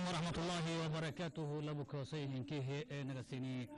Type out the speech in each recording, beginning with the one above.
ورحمة الله وبركاته لبك سين كيه نغسيني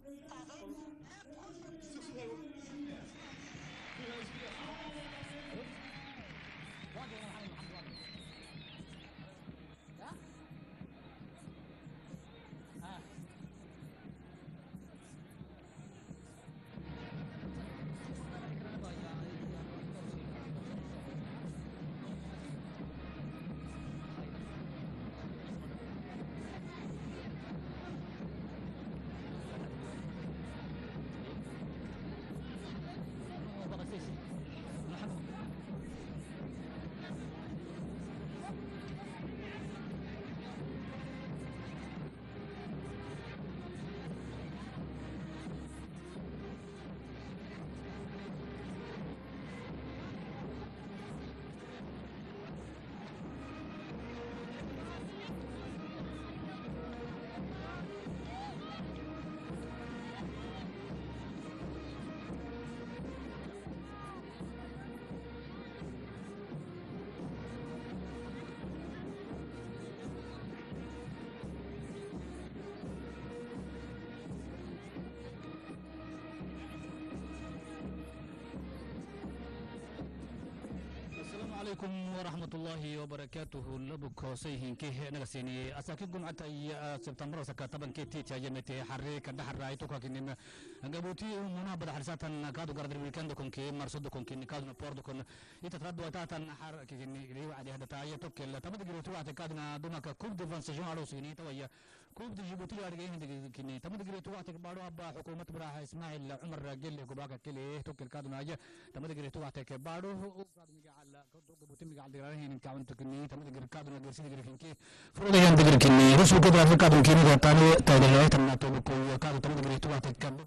عليكم ورحمة الله وبركاته لبك سيهن كيه نغسيني أساكي جمعة سبتمبر سكتبن كيتي تجمعتي حريك دحر رايتوكا كنين غبوتي منا بدا حرساتن كادو غردر ويكندكم كي مرصدكم كي كادو نبوردكم يتتردوا تاتن حر كيني لي وعد هذا تاي توكل تبد غيرتو وقت كادنا دونك كوب دي فانسجون على سيني تويا كوب دي جيبوتي ارغي هند كيني تبد غيرتو وقت بارو ابا حكومه براها اسماعيل عمر راجل غباكا كلي توكل كادنا اجا تبد غيرتو وقت بارو كادو على جبوتي ميغا على هين كاونت كني تمد غير كادو غير سيدي غير كني فرود يان دغير كني رسو كبر كادو كني تاني تايدل تمنا تو كو كادو تمد غير تو وقت كادو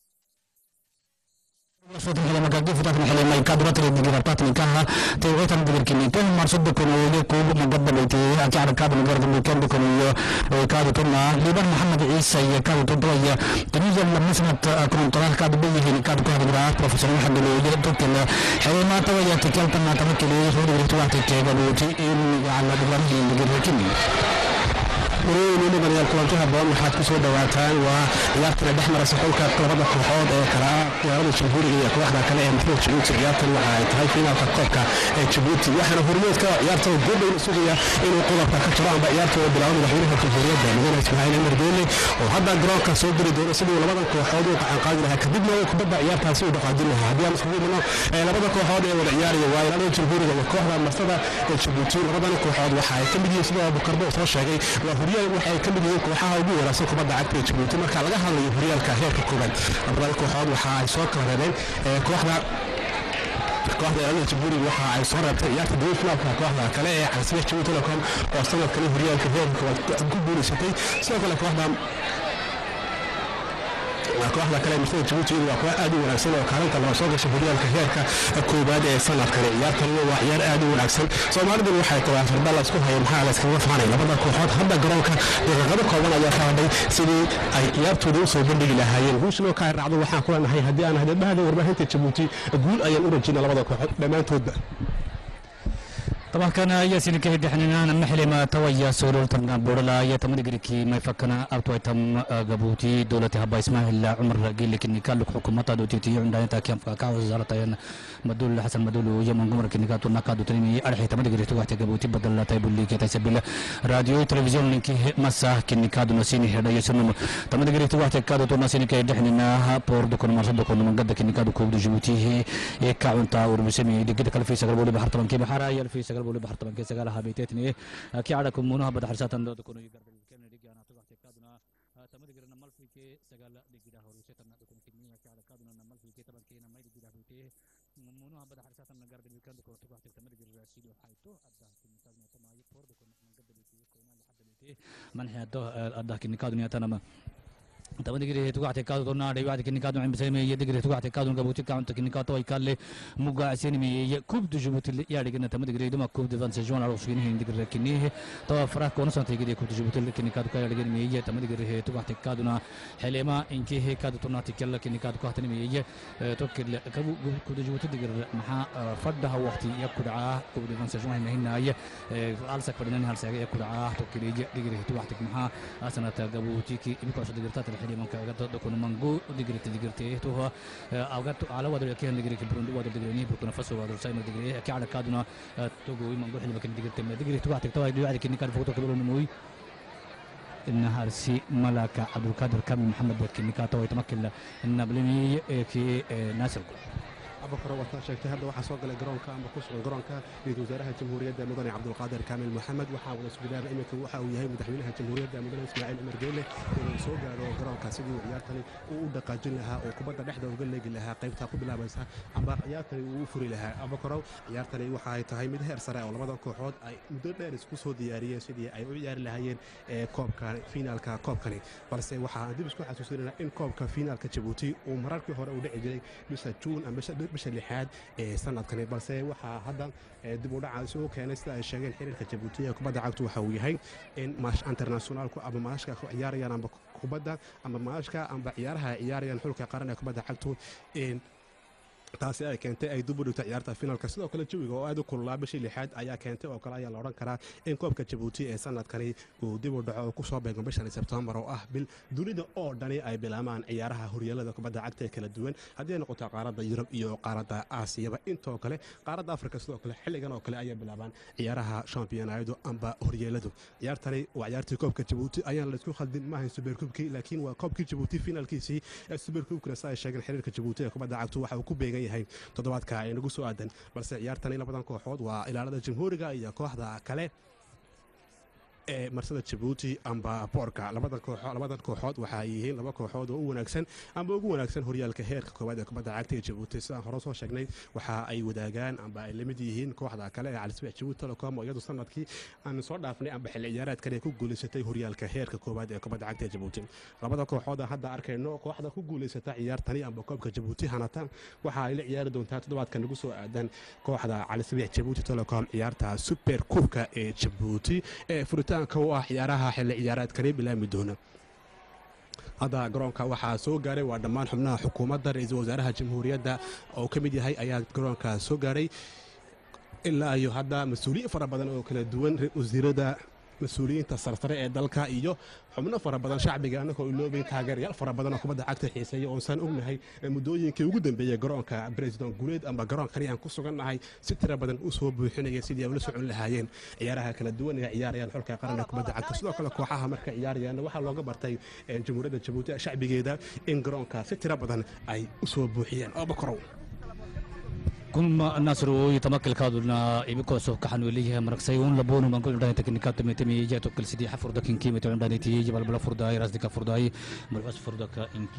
صوت كلام كاكي فتات محل ما يكادرات اللي دغير بتاعت نكاها تيغي تمد غير كني تم مرصد كني كوب مقدم بيتي اكاد كادو غير كني كني كادو تما لبن محمد عيسى كادو تبويا تنزل لما سمعت كنترول كادو بيه كادو كادو بروفيسور محمد لو توكل حيما تويا تكلت ما تمكلي هو دغير تو وقت كادو على دغير دغير كني وريني بريال كلانتها بون waxaad ku soo dhawaataan waa ciyaarta dhexmara saxulka labada kooxood ee kala ciyaarada Jamhuuriga iyo kooxda kale ee Maxmuud Djibouti ciyaartan waxa ay tahay finaalka koobka ee Djibouti waxaana hormeedka ciyaarta Goobay sugaya inuu qodobka ka jiro amba ciyaarta bilaawda madaxweynaha Jamhuuriyadda Mudane Ismaaciil Umar Geele oo hadda garoonka soo diri doona sidoo labada kooxood oo gacan qaadi lahaa kadibna uu kubadda ciyaartaasi u dhaqaajin lahaa haddii aan isku dhino labada kooxood ee wada ciyaaraya waa ilaalada Jamhuuriga iyo kooxda marsada ee Djibouti labada kooxood waxa ay ka mid yihiin sidoo Bukarbo soo sheegay waxay ka mid yihiin kooxaha ugu wanaagsan kubadda cagta ee Djibouti marka laga hadlayo horyaalka heerka koobaad labada kooxood waxa ay soo kala kooxda ilaalada Jamhuuriga waxa ay soo reebtay ciyaarta finaalka kooxda kale ee Xasiya Djibouti Telecom oo sanadkan horyaalka heerka koobaad ku guuleysatay sidoo kale kooxda kale Maxmuud Djibouti waa koox aad u wanaagsan oo kaalinta loo soo gashay horyaalka heerka koobaad ee sanadkan ciyaartan waa ciyaar aad u wanaagsan Soomaalidu waxay tahay farbal isku hayeen maxaa la iskaga faanay labada kooxood hadda garoonka daqiiqado kooban ayaa faaday sidii ay ciyaartooda u soo bandhigi lahaayeen guushno ka raacdo waxaan ku leenahay haddii aan hadaba warbaahinta Djibouti guul ayaan u rajaynaa labada kooxood dhamaantoodba طبعا كان ياسين كهدي حننا محلي ما تويا سولول تمنا بورلا يتم دغريكي ما فكنا ارتوي تم غبوتي دولتي هبا اسماعيل عمر راجل لكن كان حكومه دوتي عندها تاكيم فكا وزاره مدول حسن مدول يمن عمر كن كاتو نكادو تنمي ارحي تم دغريتي وقت غبوتي بدل لا تايبل لي كتسبل راديو تلفزيون لكي مسا كن كادو نسيني هدا يسنم تم دغريتي وقت كادو تو نسيني كهدي حننا بورد كون مرصد كون من قد كن كادو كوب جيبوتي هي كاونتا ورمسمي دغد كل في سغل بولي بحر طبعا كي بحر يل في بولي بحر طبعا كي سغالها بيتتني كي عادكم منها بدا حرساتن دو كونو يغرب كن ديغانا تو وقت كادنا تمدغر نمل في كي سغال ديغدا هورسيتن دو كون كني كي عاد كادنا نمل في كي طبعا كي نمي ديغدا بيتي منها بدا حرساتن نغرب كن دو كون تو وقت تمدغر راسيدو حيتو ادا كن كادنا تما يفور دو كون من قد بيتي كون لحد بيتي من هادو ادا كن كادنا تنما تمام دقيقة توقعت كادو توناري بعد كني كادو عم بسمي دقيقة توقعت كادو قبوتي كانت كني كادو يكالي مقع سينمي كوب دجبوت اللي يعني كنا تمام دقيقة دوما كوب دفانس جون على وشين هين دقيقة كنيه توا فراك كونسان تيجي كوب دجبوت اللي كني كادو كاي لقيني مية تمام دقيقة توقعت كادو نا حليما إنكي هي كادو توناتي كلا كني كادو كهتني مية توكل كوب دجبوت دقيقة محا فدها وقتي يكود عاه كوب دفانس جون هين هاي ألسك فردنا هالساق يكود عاه توكل دقيقة توقعت محا أصلا قبوتي كي بيكوش دقيقة الحليما كون مانجو دقيقتي توها اوقات على وادر كان دقيقه بروندو وادر دقيقه بوركينا فاسو وادر سايمر دقيقه كي على كادنا توغو مانجو حلبه كان دقيقه توعتك توي دقيقه كني كان فوتو كبرون موي النهار سي ملك عبد القادر كامل محمد كني كاتو يتمكن النبلمي كي ناصر أبو كرة وطاشة هذا واحد سوق الجرون كان بقص الجرون كان لوزارة الجمهورية مدني عبد القادر كامل محمد وحاول سجدار إمك وحاول يهي مدحمينها الجمهورية مدني إسماعيل أمرجيلة سوق الجرون كان سجوا عيارتني ودقاجين لها وكبرت نحدة وقال لي لها قيمتها قبل بس أم عيارتني وفري لها أبو كرة عيارتني وحاي تهاي مدهر سراء ولا مدن كوحود أي مدرنا رسكوس ديارية سيدي أي عيار لهاين كوب كان فينال كوب كان بس وحا دي بس كل حسوسنا إن كوب كفينال كجيبوتي ومرات كهورا ودعي جري بس جون أم بش اللحاد سنة كان بس وحا هذا دبودا عاسو كان شغال حريرka Djibouti kubada cagtu waxa uu yahay in maash international ku ama maashka ku ciyaarayaan amba kubada ama maashka amba ciyaaraha ciyaarayaan xulka qaranka kubada cagtu in taasi ay keentay ay dib u dhigtay ciyaarta finalka sidoo kale jawiga oo aad u kululaa bishii lixaad ayaa keentay oo kale ayaa la oran karaa in koobka Djibouti ee sanadkani uu dib u dhaco oo ku soo beegmo bishan September oo ah bil dunida oo dhani ay bilaabaan ciyaaraha horyaalada kubadda cagta ee kala duwan haddii ay noqoto qaaradda Yurub iyo qaaradda Aasiya intoo kale qaaradda Afrika sidoo kale xilligan oo kale ay bilaabaan ciyaaraha championayadu amba horyaaladu ciyaartani waa ciyaartii koobka Djibouti ayaan la isku khaldin maahan Super Cup-kii laakiin waa koobkii Djibouti finalkiisii Super Cup-kana ay sheegeen xiriirka Djibouti ee kubadda cagta waxa uu ku beegan yahay toddobaadka ay nagu soo aadan balse ciyaartan labadan kooxood waa ilaalada jamhuuriga iyo kooxda kale ee marsada Djibouti amba Boorka labadan kooxood waxa ay yihiin laba kooxood oo wanaagsan amba ugu wanaagsan horyaalka heerka koowaad ee kubadda cagta ee Djibouti sida hore soo sheegnay waxa ay wadaagaan amba ay lamid yihiin kooxda kale ee Al Sabiix Djibouti Telecom oo iyadu sanadkii aan soo dhaafnay amba xilli ciyaareedkan ay ku guuleysatay horyaalka heerka koowaad ee kubadda cagta ee Djibouti labada kooxood hadda arkayno kooxda ku guuleysatay ciyaartani amba koobka Djibouti hanatan waxa ay la ciyaari doontaa toddobaadka nagu soo aadan kooxda Al Sabiix Djibouti Telecom ciyaarta Super Cup-ka ee Djibouti ee ka waa ciyaaraha xilli ciyaareedkani bilaami doona hada garoonka waxaa soo gaaray waa dhammaan xubnaha xukuumadda ra'iisul wasaaraha jamhuuriyadda oo ka mid yahay ayaa garoonka soo gaaray ilaa iyo hadda mas'uuliyiin fara badan oo kala duwan wasiirada مسؤولينta sarsare ee dalka iyo xubno fara badan shacbiga anagoo iloobay taageerayaal fara badan oo kubadda cagta xiiseeya oo san ognahay mudooyinkii ugu dambeeyay garoonka president guuleed amba garoonkani aan ku sugannahay si tira badan u soo buuxinaya sidii ay la socon lahaayeen ciyaaraha kala duwan ee ciyaarayaan xulka qaranka kubadda cagta sidoo kale kooxaha marka ciyaarayaan waxa looga bartay jamhuuriyadda Djibouti shacbigeeda in garoonka si tira badan ay u soo buuxiyeen oo bakrow كم الناس يتمكن كادونا يبقى سوق كحنو اللي هي مركزيون لبونو من كل داية تكنيكات تمي جاتو كل سيدي حفر دك إنكي متعلم داية تيجي بلا فرداي راس دك فرداي بس فردك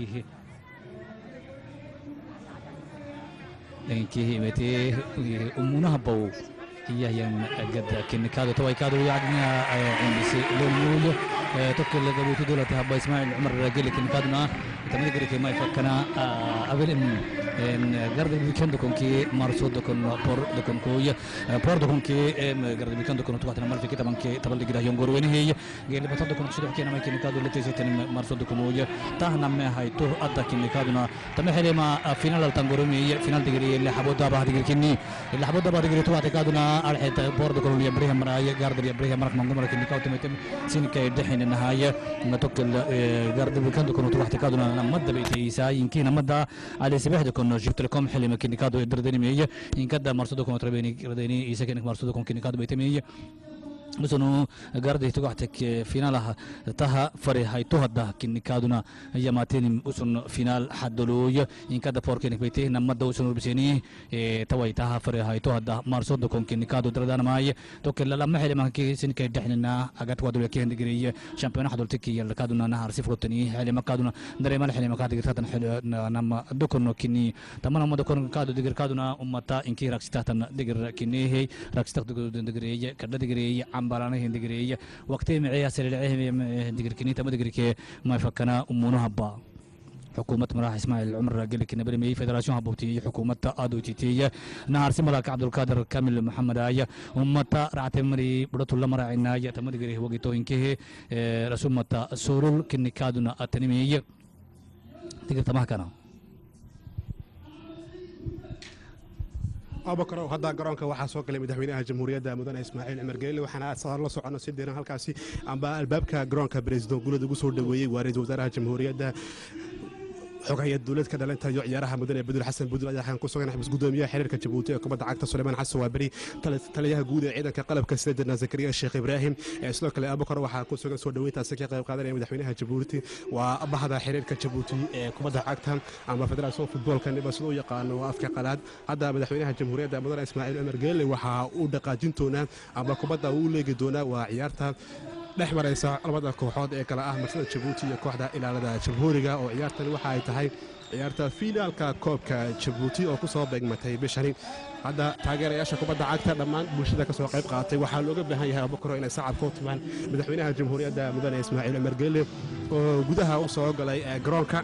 إنكي متى أمونا بو هي قد كنكادو توي كادو يعني عندي سي لولو توكل قبوتي دولة هبا إسماعيل عمر قال لك كنكادنا تمني قريك ما يفكنا قبل إن قرد الويكند كون كي مارسو دكون بور دكون كوي بور دكون كي قرد الويكند كون توقعت نمر في كده بنك تبلغ كده يوم قروين هي قال بتاع دكون شو كنا ما كنكادو اللي تيجي مارسو دكون كوي تهنا ما هاي تو أدا كنكادنا تمحل ما فينال التنقرمي فينال تجري اللي حبودا بعد تجري كني اللي حبودا بعد تجري توقعت كادنا الحين بور دكون اللي يبريها مرايا قرد يبريها مرك منقوم لكن كاوت متم سين كي دحين النهاية نتوكل قرد الويكند كون توقعت كادنا مدة بيتي ساي يمكن مدة على سبيح دكون جبت لكم حلي ممكن كادو يدردني مية إن كذا مرصودكم تربيني رديني يسكنك مرصودكم كني كادو بيتمية بسنو قرده توقعتك فينالها تها فري هاي تهدا كني كادونا يماتين بسن فينال حدلوي إن كذا فوركنك بيته نمد وسنو بسيني توي تها فري هاي تهدا مرصودكم كني كادو دردنا ماي توكل لما حلي ما كي سن كي دحنا أجت وادو لكين دقري شامبيون حدول تكي يلا كادونا نهار صفر تاني حلي ما كادونا دري ما حلي ما كادو تاتن حلي نما دكون كني تمام ما دكون كادو دقر كادونا أمتا إنكي ركستاتن دقر كني هي ركستات دقري كذا دقري ambalana hindigiriya waqti miciya sariiceeyay hindigirkinita madigirke ma fakana umunaha ba حكومة مراح إسماعيل العمر قال لك نبرمي فدراسيون هبوتي حكومة أدوتيتية نهار سملاك عبد القادر كامل محمد آية أمتا رعتمري برت الله مرا عناية تمدقري وقتو إنكه رسومة سورول كنكادنا التنمية تقدر تماه كنا abakar hadda garoonka waxaa soo galay madaxweynaha jamhuuriyadda mudane ismaaciil cumar geelle waxaana saar la socono si diiran halkaasi amba albaabka garoonka president gulad ugu soo dhaweeyay waarid wasaaraha jamhuuriyadda xogaya dawladka dhalinta iyo ciyaaraha mudane Badul Xasan Badul ayaa ku sugan xabis gudoomiyaha xiriirka Jabuuti ee kubadda cagta Sulaymaan Xasan Waabari taliyaha guud ee ciidanka qalabka sida Zakariya Sheekh Ibraahim sidoo kale abakar waxaa ku sugan soo dhaweyntaasi ka qayb qaadanaya madaxweynaha Jabuuti waa abahada xiriirka Jabuuti ee kubadda cagta ama federation footballka nibasoo yaqaano afka qalaad hadda madaxweynaha jamhuuriyadda mudane Ismaaciil Cumar Geelle waxa uu dhaqaajin doonaa ama kubadda uu leegi doonaa waa ciyaarta dhex maraysa labada kooxood ee kala ah marsada Jabuuti iyo kooxda ilaalada jamhuuriga oo ciyaartan waxa ay tahay ciyaarta finaalka koobka Jabuuti oo ku soo beegmatay bishani hadda taageerayaasha kubadda cagta dhammaan bulshada ka soo qayb qaatay waxaa looga baahan yahay abakar inay sacab ku tumaan madaxweynaha jamhuuriyadda mudane Ismaaciil Cumar Geelle oo gudaha u soo galay garoonka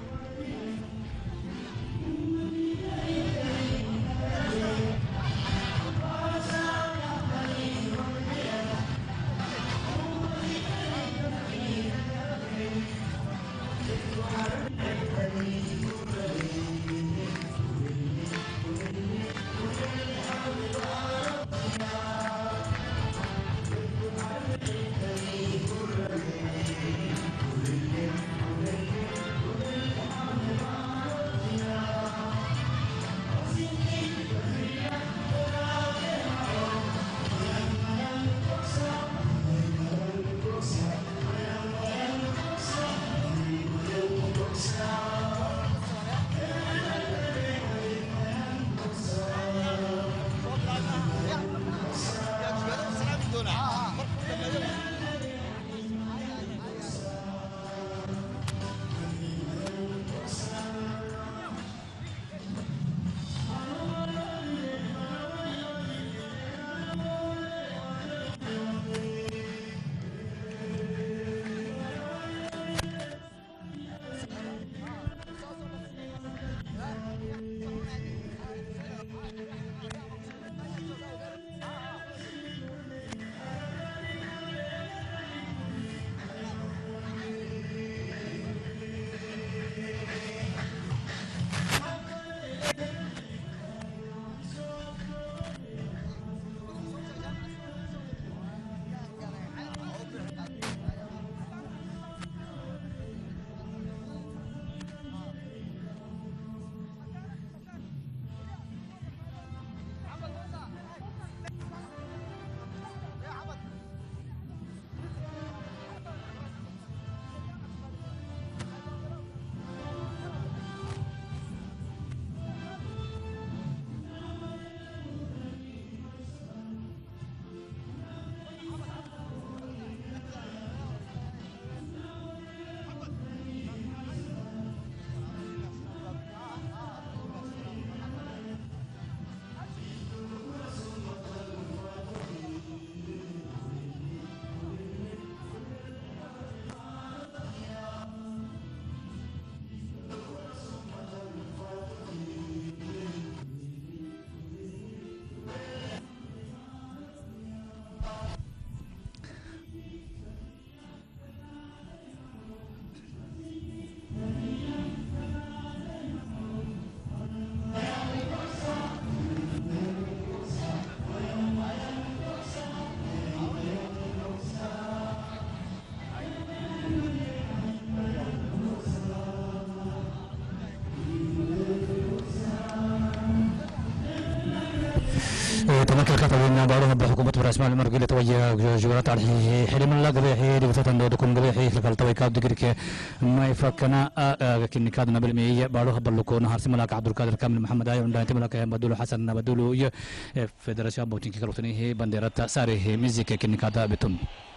تمكن كتبنا بعضها بحكومة رئيس مال المرقلة توجه جورات عليه حلم الله قبيحي دبتة دودكم قبيحي خلال تويكاد دقيقة ما يفكنا كن كادنا بالمية بعضها بلكون هارس ملاك عبد القادر كامل محمد آية وندانت ملاك بدولو حسن بدولو فدراسة بوتين كروتنيه بندرة ساره ميزيك كن كادا بتون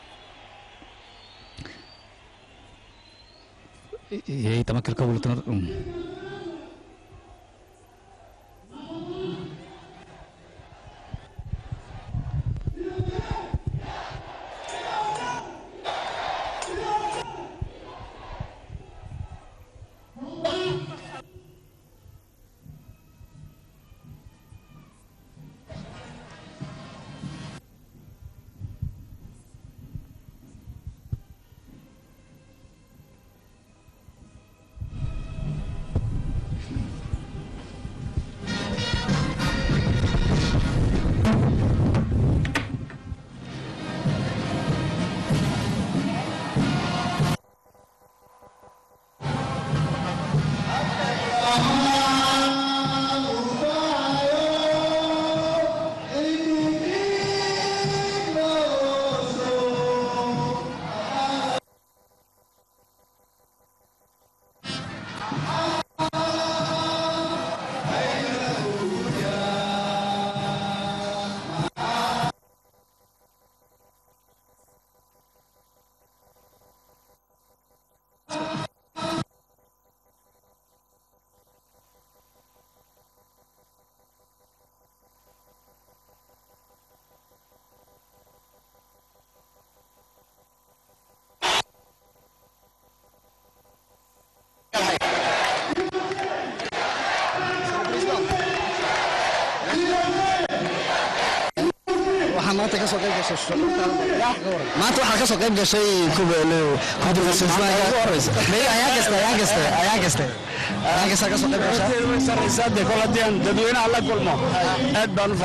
هي تمكن كولتنا kasoo qayb gashay maanta waxaa kasoo qayb gashay ayaan kasta kasoo qayb gashay kol haddii aan dadweynaha la kulmo aad baan u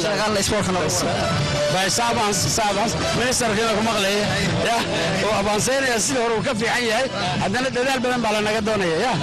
farxaa ministerkeeda ku maqlaya ya oo abaanseynaya sida hore uu ka fiican yahay haddana dadaal badan baa lanaga doonaya ya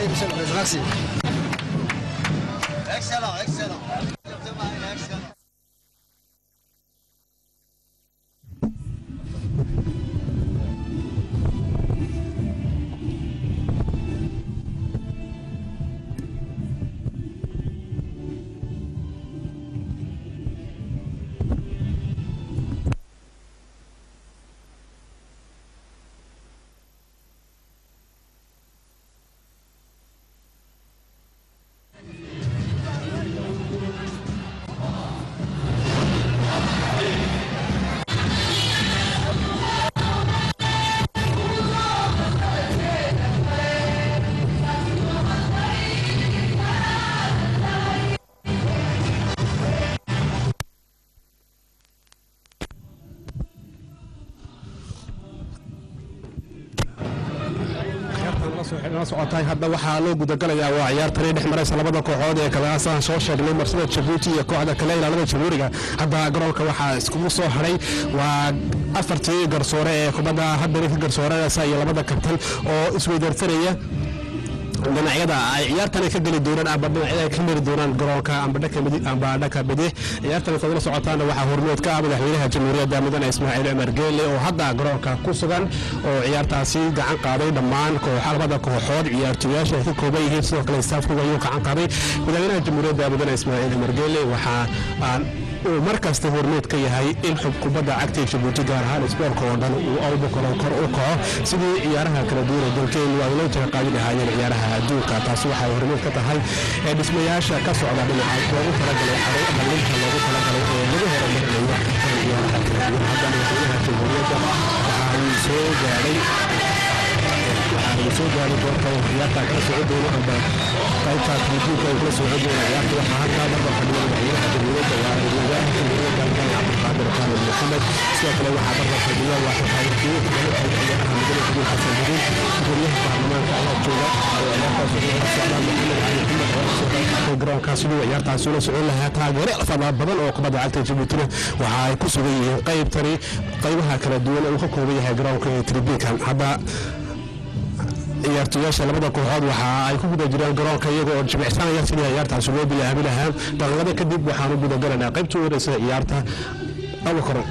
socotaay hadda waxaa loo gudagalayaa waa ciyaartani dhex maraysa labada kooxood ee kale asaan soo sheegnay marsada Djibouti iyo kooxda kale ilaalada Jamhuuriga hadda garoonka waxaa iskugu soo haray waa afartii garsoore ee kubadda hadda garsooreyaasha iyo labada kabtan oo isweydaarsanaya dhinacyada ay ciyaartan ka gali doonaan aba dhinacyada ka mari doonaan garoonka amba dhaka bidix ciyaartan fadlan socotaana waxa hormood ka ah madaxweynaha Jamhuuriyadda Mudane Ismaaciil Umar Geele oo hadda garoonka ku sugan oo ciyaartaasi gacan qaaday dhammaan kooxaha labada kooxood ciyaartoyasha ay ka kooban yihiin sidoo kale staafku ayuu gacan qaaday madaxweynaha Jamhuuriyadda Mudane Ismaaciil Umar Geele waxa aan markasta hormood ka yahay in xub kubadda cagta Djibouti gaar ahaan isboortka oo dhan uu awdo kor u kaco sidii ciyaaraha kala duwan ee dalkeena waa loo jeex qaadi lahaayeen ciyaaraha adduunka taas waxa hormood ka tahay dhismayaasha ka socda dhinaca loogu talagalay xarun dhalinta loogu talagalay oo lagu horumarinayo ciyaaraha kala duwan hadda madaxweynaha Jamhuuriyadda waxa uu soo gaaray goobta ciyaarta ka socodooda amba qaybta fiidiyowga ay kula socodooda ciyaarta waxaa halkaa marba fadhiya madaxweynaha Jamhuuriyadda waa madaxweynaha Jamhuuriyadda Cabdulqaadir Kaamil Maxamed sidoo kale waxaa marba fadhiya waa xoghayihiin ciyaaraha mudane Kabiir Xasan Burin guryaha baarlamaanka ayaa jooga oo ciyaartaas ugu socdaan Maxamed Ali Maxamed oo garoonkaas siduu ciyaartaas ula socon lahaa taageero fara badan oo kubadda cagta Djibouti waxa ay ku sugan yihiin qaybaha kala duwan ee uu ka kooban yahay garoonka ee Tribunal hadda ciyaartoyasha labada kooxood waxa ay ku guda jiraan garoonka iyaga oo jimicsanaya sidii ciyaartaas loo bilaabi lahaa daqiiqada kadib waxaanu guda galanaa qaybta ugu horeysa ciyaarta abu koran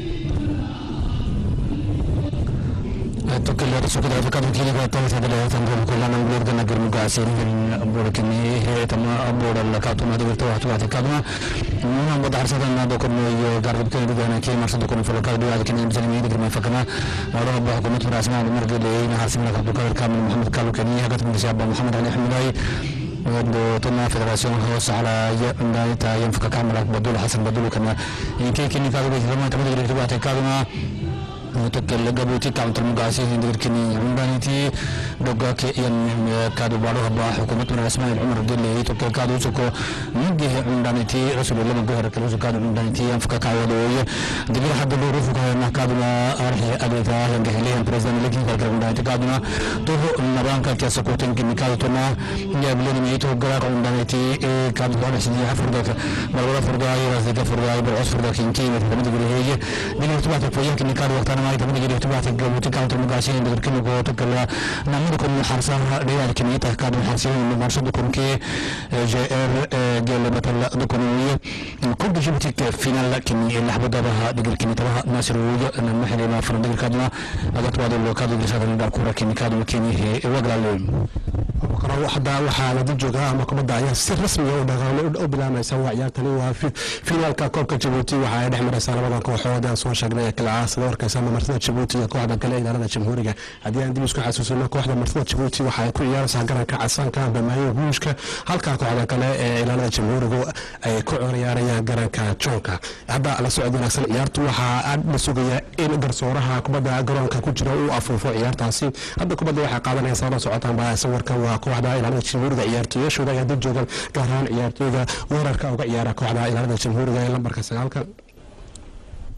تكل رسول الله فكاد كيلي قاتل هذا له تنظيم كلنا نقول كنا قرم قاسين بوركني هي تما بور اللقاء ما دبرت واحد كذا من بعد عرسة ما بكون يقرب كذا بدنا كي مرسل بكون في اللقاء ده لكن يمكن يدري ما فكنا وراء بحكم متراس مع المرجع اللي نحاسب لك عبد القادر كامل محمد كالو كني هكذا من شاب محمد علي حمداي ودوتنا فدراسيون هوس على ينتا ينفك كامل بدول حسن بدول كنا يمكن كني كذا بيجي تبدي يرتبط كذا وتكل جبوتي كاونتر مقاسي هندير كني عمرانيتي دوغا كي ين كادو بارو هبا حكومة من اسماعيل عمر دلي تكل كادو سكو نجي عمرانيتي رسول الله من جهر كلو كادو عمرانيتي ينفك كاودوي دبير حد الظروف كنا كادو ما ارحي اديتا ينجهلين بريزيدنت لكن كادو عمرانيتي كادو ما تو نبان كاتيا سكوتين كني كادو تنا يابلين ميتو غرا عمرانيتي كادو بارو سيدي فردا مرغلا فردا يرازيكا فردا برعس فردا كينكي متمد غريهي دي ارتباط فيا كني كادو وقتنا ما يتم يجري ارتباط الجبوتي كاونتر مقاسين بذكر كنو تكلا نعملكم حرسان ريال كميته كادو حرسين من مرصدكم كي جي ار جل بطل دكنويه كل جبوتي فينال كمي اللحظه دبها دغ كميتها ناصر وجه المحل ما فرد كادنا هذا تواد لو كادو بسادن دكوره كمي كادو كيني وغلا لهم waxda waxa la jooga ama kubadda ayaa si rasmi ah u dhaqaale u bilaamaysa ciyaartani waa finaalka koobka Djibouti waxa ay dhexmaraysaa labada kooxood ee soo sheegnay kala sida warkaysa marsada Djibouti iyo kooxda kale ilaalada Jamhuuriga hadii aan dib isku xasuusino kooxda marsada Djibouti waxa ay ku ciyaaraysaa garanka casaanka Bamaayo Buushka halka kooxda kale ee ilaalada Jamhuuriga ay ku ciyaarayaan garanka Jonka hadda la socod wanaagsan ciyaartu waxa aad la sugaya in garsooraha kubadda garoonka ku jira uu afuufo ciyaartaasi hadda kubadda waxa qaadanaysa la socotaan baa sawirka waa kooxda ilaalada Jamhuuriga ciyaartoyashooda ay dib joogan gaar ahaan ciyaartoyga weerarka uga ciyaara kooxda ilaalada Jamhuuriga ee lambarka 9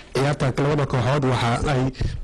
ciyaarta labada kooxood waxa ay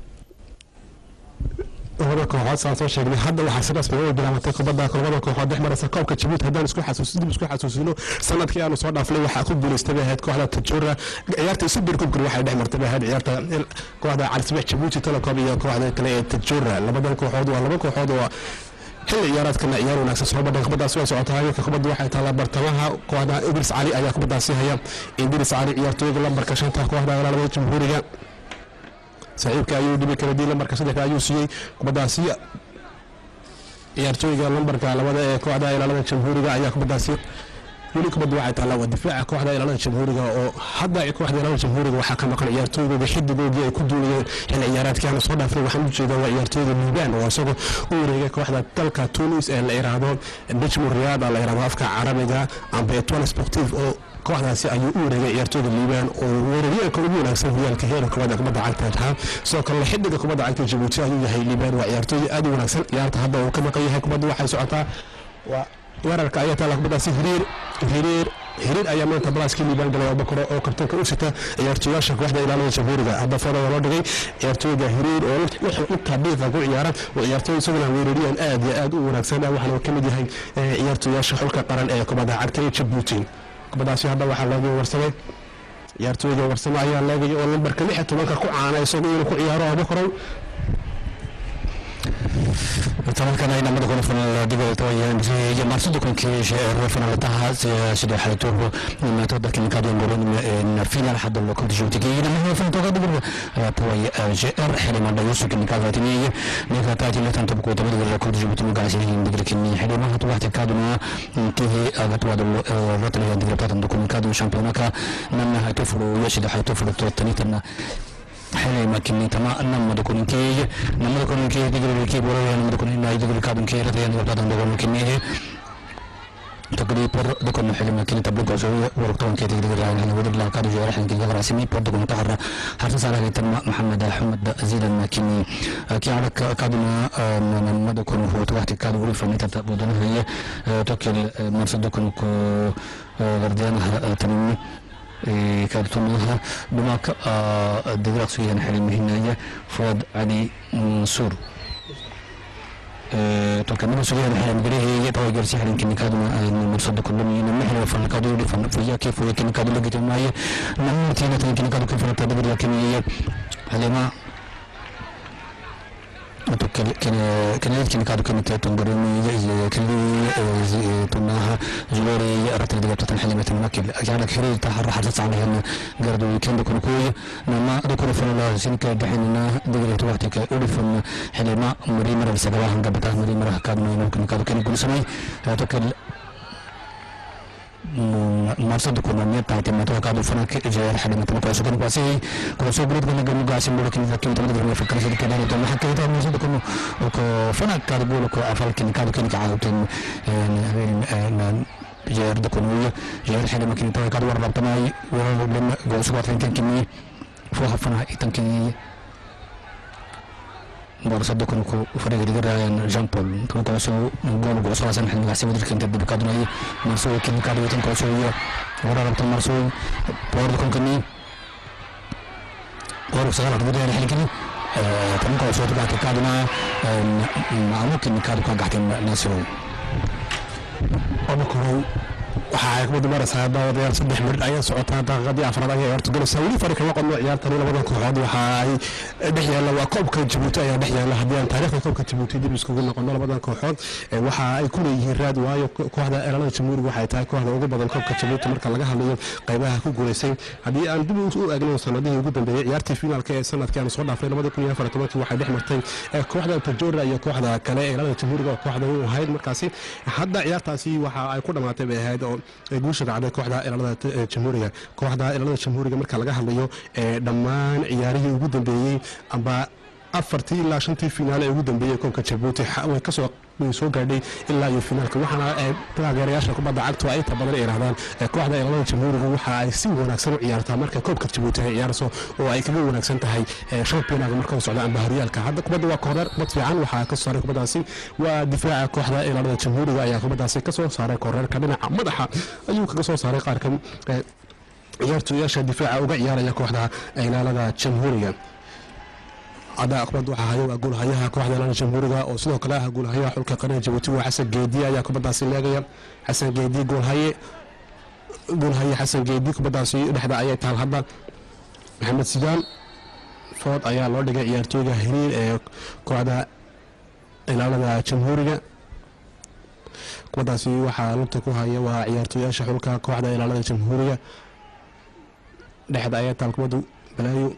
labada kooxood saan soo sheegnay hadda waxaa si rasmi u bilaabatay kubadda labada kooxood dhex maraysa koobka Djibouti haddaan isku xasuusino sanadkii aanu soo dhaafnay waxaa ku guuleystay ahayd kooxda Tajura ciyaarta Super Cup waxay dhex martay ahayd ciyaarta kooxda Al-Sabah Djibouti Telecom iyo kooxda kale ee Tajura labadan kooxood waa laba kooxood oo xilli ciyaareedkana ciyaar wanaagsan soo badhan kubaddaas way socotaa kubadda waxay taala bartamaha kooxda Idris Ali ayaa kubaddaasi haya Idris Ali ciyaartooyga lambarka 5 kooxda ilaalada Jamhuuriga saaxiibka ayuu dhibi kara diin lambarka 3 ayuu siiyay kubaddaasi ciyaartooyga lambarka 2 ee kooxda ilaalada Jamhuuriga ayaa kubaddaasi weli kubadda waxay taala waa difaaca kooxda ilaalada Jamhuuriga oo hadda kooxda ilaalada Jamhuuriga waxaa ka maqan ciyaartooyga xidigoodii ay ku duulayeen xilli ciyaareedkan soo dhaafay waxaan u jeedaa waa ciyaartooyga Liban oo isagu u wareegay kooxda dalka Tunis ee la yiraahdo Najmu Riyad la yiraahdo afka Carabiga amba Etoile Sportive oo kooxdaasi ayuu u wareegay ciyaartooyga Liban oo weeraryahanka ugu wanaagsan horyaalka heerka kubadda cagta soo kale xidiga kubadda cagta Djibouti ayuu yahay Liban waa ciyaartooy aad u wanaagsan ciyaarta hadda uu ka maqan yahay kubadda waxay socotaa waa weerarka ayaa taala kubaddaasi hiriir ayaa maanta balaaskii Liban galay Abubakar oo kabtanka u sita ciyaartooyasha kooxda ilaalada Jamhuuriga hadda fara loo dhigay ciyaartooyga hiriir oo wuxuu tabiiqa ku ciyaara oo ciyaartooy isaguna weeraryahan aad u wanaagsan waxaana ka mid yahay ciyaartooyasha xulka qaran ee kubadda cagta ee Djibouti kubaddaasi hadda waxaa looga warsamay ciyaartooyga warsamo ayaa leegay oo lambarka 16 ku caanay isagoo inuu ku ciyaaro Abubakar طبعا أنا ما دخل في الدقيقة توي مرصود كون كيش رفنا لتها سيد حياته ما تقدر كم كادو نقولون إن فينا لحد اللي كنت جوتي كي لما هو فين تقدر توي جر حلي ما بيوسك إن كادو تني نيجا تاتي لا تنتبه كوتا بدل كنت جوتي مقاسين دقيقة كني حلي ما هتوه تكادو ما كيه أغتوا دل رتل دقيقة تاتن دكون كادو شامبيونا كا نما هتفرو يشيد حيتفرو توتني تنا حلي ما كني تما نما دكون كي دقيقة كي بورا نما دكون إن أي دقيقة كادو كي رتل دقيقة تاتن دكون كني تقريبا دكون حلي ما كني تبلغ جوي وركتون كي دقيقة يعني ودر لا كادو جوي رح نجيب راسمي دكون تحرر حرص على تما محمد حمد زيد ما كني كي على كادو نما دكون هو توحد كادو ولي فني تبودن هي توكل مرصد دكون كو غرديان تنمي كارتونها بماك الدقيقة سويا حلي مهنية فؤاد علي منصور توكلنا سويا حلي مدري هي توي جرسي حلي كني كادو مرصد كل من محل فن كادو فن فيا كيف هو كني كادو لقيت معي نمر تينا كني كادو كيف تدبر كني حلي ما توكل كني كادو كني تنقرني كلي تناها جلوري رتل دقيقة تنحلي مثل ماكل أجعلك شريط تحر حرص عليها إن قردوا كان دكون كوي لما دكون فن الله سنك دحين إنه دقيقة وقتك أولي فن حلي ما مريمر السجواهم قبتها مريمر كاد ما يمكن كادو كني كل سنة توكل مرصد كنا نيتا تيم تو كادو فنك جاي حد مثل كويس كنا كويسي كويس بلد كنا جم قاسم بقول كنا ذكي تمد كنا فكر في كذا تو ما حكيت عن مرصد كنا وكو فنك كادو بقول كو أفعل كنا كادو كنا كعادتين جاي دكونية جاي حد ما كنا تو كادو ورا بتماي ولما جوز وقت كنا فوق فنا يتمكن مرصد كنا كو فريق دقيقة جان بول كنا كويسو نقول جوز وقت كنا قاسم بدر كنا تبي كادو ناي مرصود كنا كادو يتم كويسو ورا بتم مرصود بورد كنا ورا سهل بدر يعني حلي كنا كنا كويسو تبع كادو نا ممكن كادو كعهتين ناسرو أبوكر waxaa ku maraysaa daawadeyaal 3 minute ayaa socotaa daqiiqadii afraad ayaa ciyaartu galaysaa weli farqiga waqti ciyaartan labada kooxood waxa ay dhex yaala waa koobka Djibouti ayaa dhex yaala haddii aan taariikhda koobka Djibouti dib iskugu noqono labada kooxood waxa ay ku leeyihiin raad waayo kooxda ilaalada Jamhuuriga waxay tahay kooxda ugu badan koobka Djibouti marka laga hadlayo qaybaha ku guuleysay haddii aan dib u eegno sanadihii ugu dambeeyay ciyaartii finaalka ee sanadkan soo dhaafay 2014 waxay dhex martay kooxda Tajura iyo kooxda kale ee ilaalada Jamhuuriga oo kooxda u ahayd markaasi hadda ciyaartaasi waxa ay ku dhamaatay bay ahayd oo guusha dhacday kooxda ilaalada Jamhuuriga marka laga hadlayo dhammaan ciyaarihii ugu dambeeyay amba 4 ilaa 5 finaal ee ugu dambeeyay koobka Djibouti way ka soo gaadhay ilaa iyo finaalka waxaana taageerayaasha kubadda cagta ay tabadan yiraahdaan kooxda ilaalada Jamhuuriga waxa ay si wanaagsan u ciyaartaa marka koobka Djibouti ay ciyaarso oo ay kaga wanaagsan tahay shampiyonada marka uu socdo amba horyaalka hadda kubadda waa kooxda bad fiican waxa ka saaray kubaddaasi waa difaaca kooxda ilaalada Jamhuuriga ayaa kubaddaasi ka soo saaray korreerka dhinaca madaxa ayuu kaga soo saaray qaar ka ciyaartooyaasha difaaca uga ciyaaraya kooxda ilaalada jamhuuriga. عدا أقبض وحايا وأقول هيا كواحد لنا جمهورية أو سلوك لا أقول هيا حلقة قناة جبوتي وحسن جيدي يا كبدا سلاجيا حسن جيدي قول هيا حسن جيدي كبدا سي نحن آيات هالهبة محمد سجان فوت أيا لورد جا يرتوجا هني كواحد إلى جمهورية كبدا سي وحالتكو هيا وعيارتوجا حلقة كواحد إلى جمهورية نحن آيات هالكبدو بلايو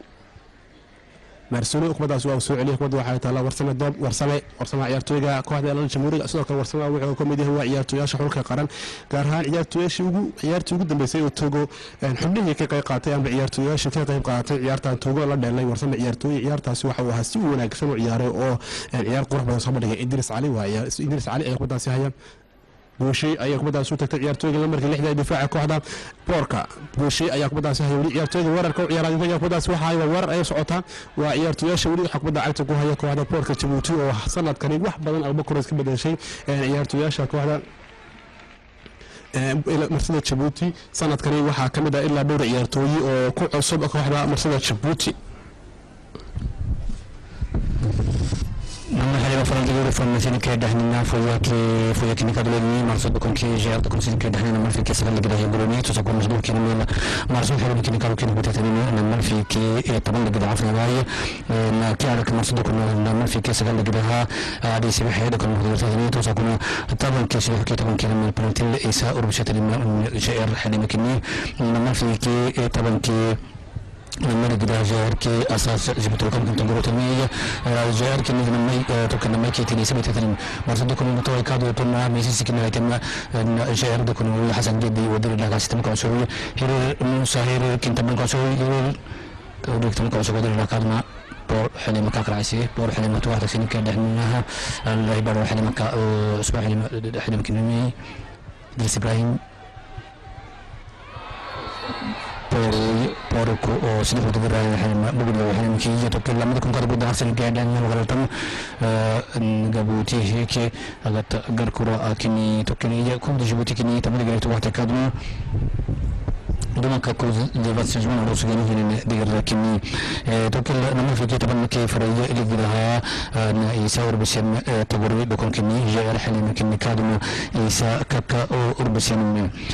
مرسولي وكبداس waa soo celiyay kubada waxa taala warsame doob warsame ciyaartooyga kooxda ilaalada jamhuuriga sidoo kale warsame wuxuu ka mid yahay ciyaartooyaasha xulka qaran gaar ahaan ciyaartooyga ugu dambeysay oo Togo xubnihii ka qayb qaatay ama ciyaartooyaasha ka qayb qaatay ciyaartan Togo la dheelay warsame ciyaartaasi waxa uu ahaa si wanaagsan u ciyaaray oo ciyaar qurux badan soo dhigay Idris Ali ee kubadaasi haya بوشي أي كبدا سوتك تعيارتوي لما مركي لحدا دفاع كوحدا بوركا بوشي أي كبدا سهولي عيارتوي ورر كو عيارات يا كبدا سوحا ور أي صعوتها وعيارتوي شولي حكبدا عيارتوي هي كوحدا بوركا تشبوتي وحصلت كان واحد بدن أو بكرة كبدا شيء عيارتوي كوحدا إلى مرسلة تشبوتي سنة كان واحد كمدا إلا دور عيارتوي وكو عصب كوحدا مرسلة تشبوتي نحن حاليا فرنجي فورماسيون كده هنا فوياكي نكادولني مرصود بكون كي جاء تكون سين كده هنا نمر في كيس اللي كده يقولوني تساقون مجدول كي نميل مرصود حلو بكي نكادو كي نبتتني نمر في كي طبعا كده عفنا باي كي على مرصود بكون نمر في كيس اللي كده عادي سبح هذا كون مجدول تاني تساقون طبعا كيس اللي كي تكون كي نميل بنتل إساء وربشة الشعر حالي مكني نمر في كي طبعا كي نمر كده جاهر كي أساس جبت لكم كنت نقول تنمية جاهر كي نمي تكون نمي كي تني سبت تنم مرصد كون متوقع كادو تنا ميسي سكنا يتم جاهر دكون حسن جدي ودر لك سيستم كونسول هير مساهر كنت من كونسول هير ودك تم كونسول ودر لك هذا بور حلي مكاك رئيسي بور حلي متوقع تسين كده منها اللي يبرر حلي مكا أسبوع حلي مكنمي درس إبراهيم بوركو أو سيد فوتوغرافي الحين بقول الحين كي يتوكل لما تكون قد بدأ حسن قاعدة وغلطان جابوتي هيك أغت غركورا أكني توكل يكون جابوتي كني تمام قريت واحد كادم دوما كوز ليفات سجون روس جاني هنا دير كني توكل لما في كتاب كيف رأي اللي بدها يساور بسن تبوري بكون كني جاء الحين كني كادم يسا كاكا أو بسن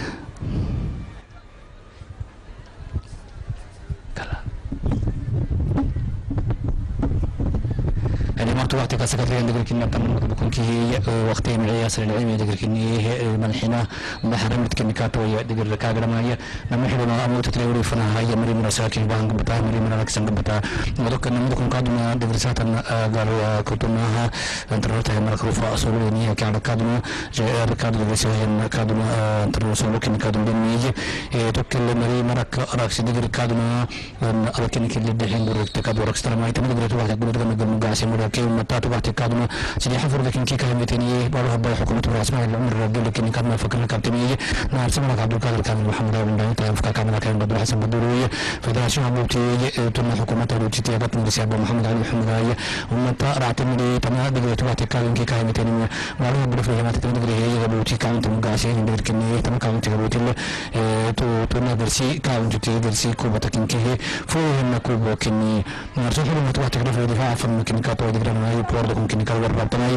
يعني ما توقعت كسكت لي عندك كنا تمام بكون كي وقتي من عياس العلمي عندك كني ملحنا محرمت كني كاتو يدك الكاغرا مايا لما حلو ما اموت تلوري فنا هي مري من ساكن بانك بتا مري من ركسن بتا مدك كنا مدكم كادما دغرسات قالوا كنتماها انترت هي مركوفا اصولني كان كادما جاء كادو دغرسين كادما انترسول كني كادم بنيج توكل مري مرك راكس دغر كادما لكن كل دحين برك كادو ركستر ما يتمدغرت واحد بدك من قاسم كي متاتو بعد كادما سيدي حفر لكن كي كلمتني بروح بحكومة رئاسة العمر لكن كادما فكر كابتنية نعم سمعنا عبد القادر كامل محمد بن بنت فكر كامل كان بدر حسن بدروية فدراسة عبوتي تم حكومة الوجتي تيابت من رسالة محمد علي محمد علي ومتى رعتمدي تما دقيقة بعد كادم كي كلمتني معلومة برفع جماعة تقدر هي عبوتي كانت مقاسين لكن تما كانت عبوتي تو نادرسي كانت تدرسي كوبا تكين كه فوهم كوبا كني نرجع لما تروح تقدر في دفاع فم كني كاتو دغراناي بورد ممكن كان وربطناي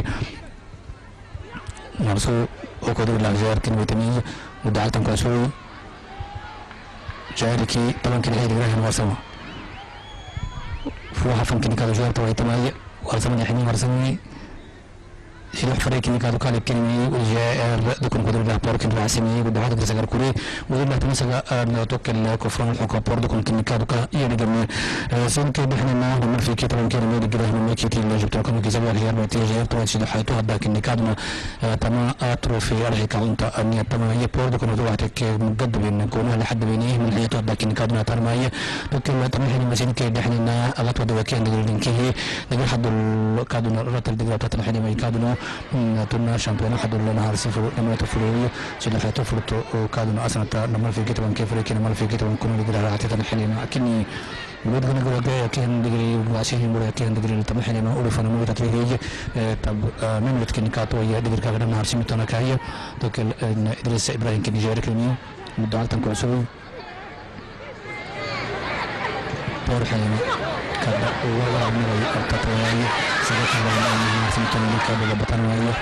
نرسو وكدر لاجار كنوتني ودعتم كاسو جاركي طبعا كده هي دغران واسما فوها فم كني كاتو جار توي تماي ورسمني حني ورسمني سيدو حفري كني كاتو كالب كني وجاء دكون كدر لا بورك الراسمي ودعت دغران كوري ودلا تمسك توكل كفرون الحكومه بورد كني كاتو كا يدغمي سن كده احنا ما نمر في كتاب كان ميد كده من كيتي اللي جبت لكم كذا هي نتيجه تو سيدو حيتو هذا كني كادنا تما اتروفي على كاونت ان تما هي بورد كنت وقتك مقدم بين نكون لحد بينيه من حياته هذا كني كادنا تما هي لكن تما احنا مسين كده احنا اغت ودوا كان دغرين كي دغ حد كادنا رتل دغ تطلع حد ما كادنا تنا شامبيون حد لنا صفر لما تفروا سيدو حيتو فرتو كادنا اصلا نمر في كتاب كيف نمر في كتاب كنا دغ راحت الحين كني ودنا نقول كان دغري واسيه مرة كان دغري تمحنا ما أعرف أنا مو تطلعيه طب من وقت كني كاتو يا دغري كذا نهار سميتنا كاية توكل إدريس إبراهيم كني جارك المية مدعاة تنقصوا بور حليمة كذا ولا من التطوير سبب هذا الناس ممكن كذا بطنوية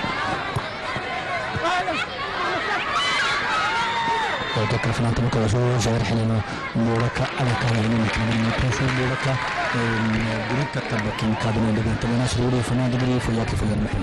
وذكر فلان تبقى وجوه جاهر حليمة موركا على كلامي من كوشو موركا بريك تبقى كادنا اللي بنتمنى شغلي فنادق لي فياك في المحل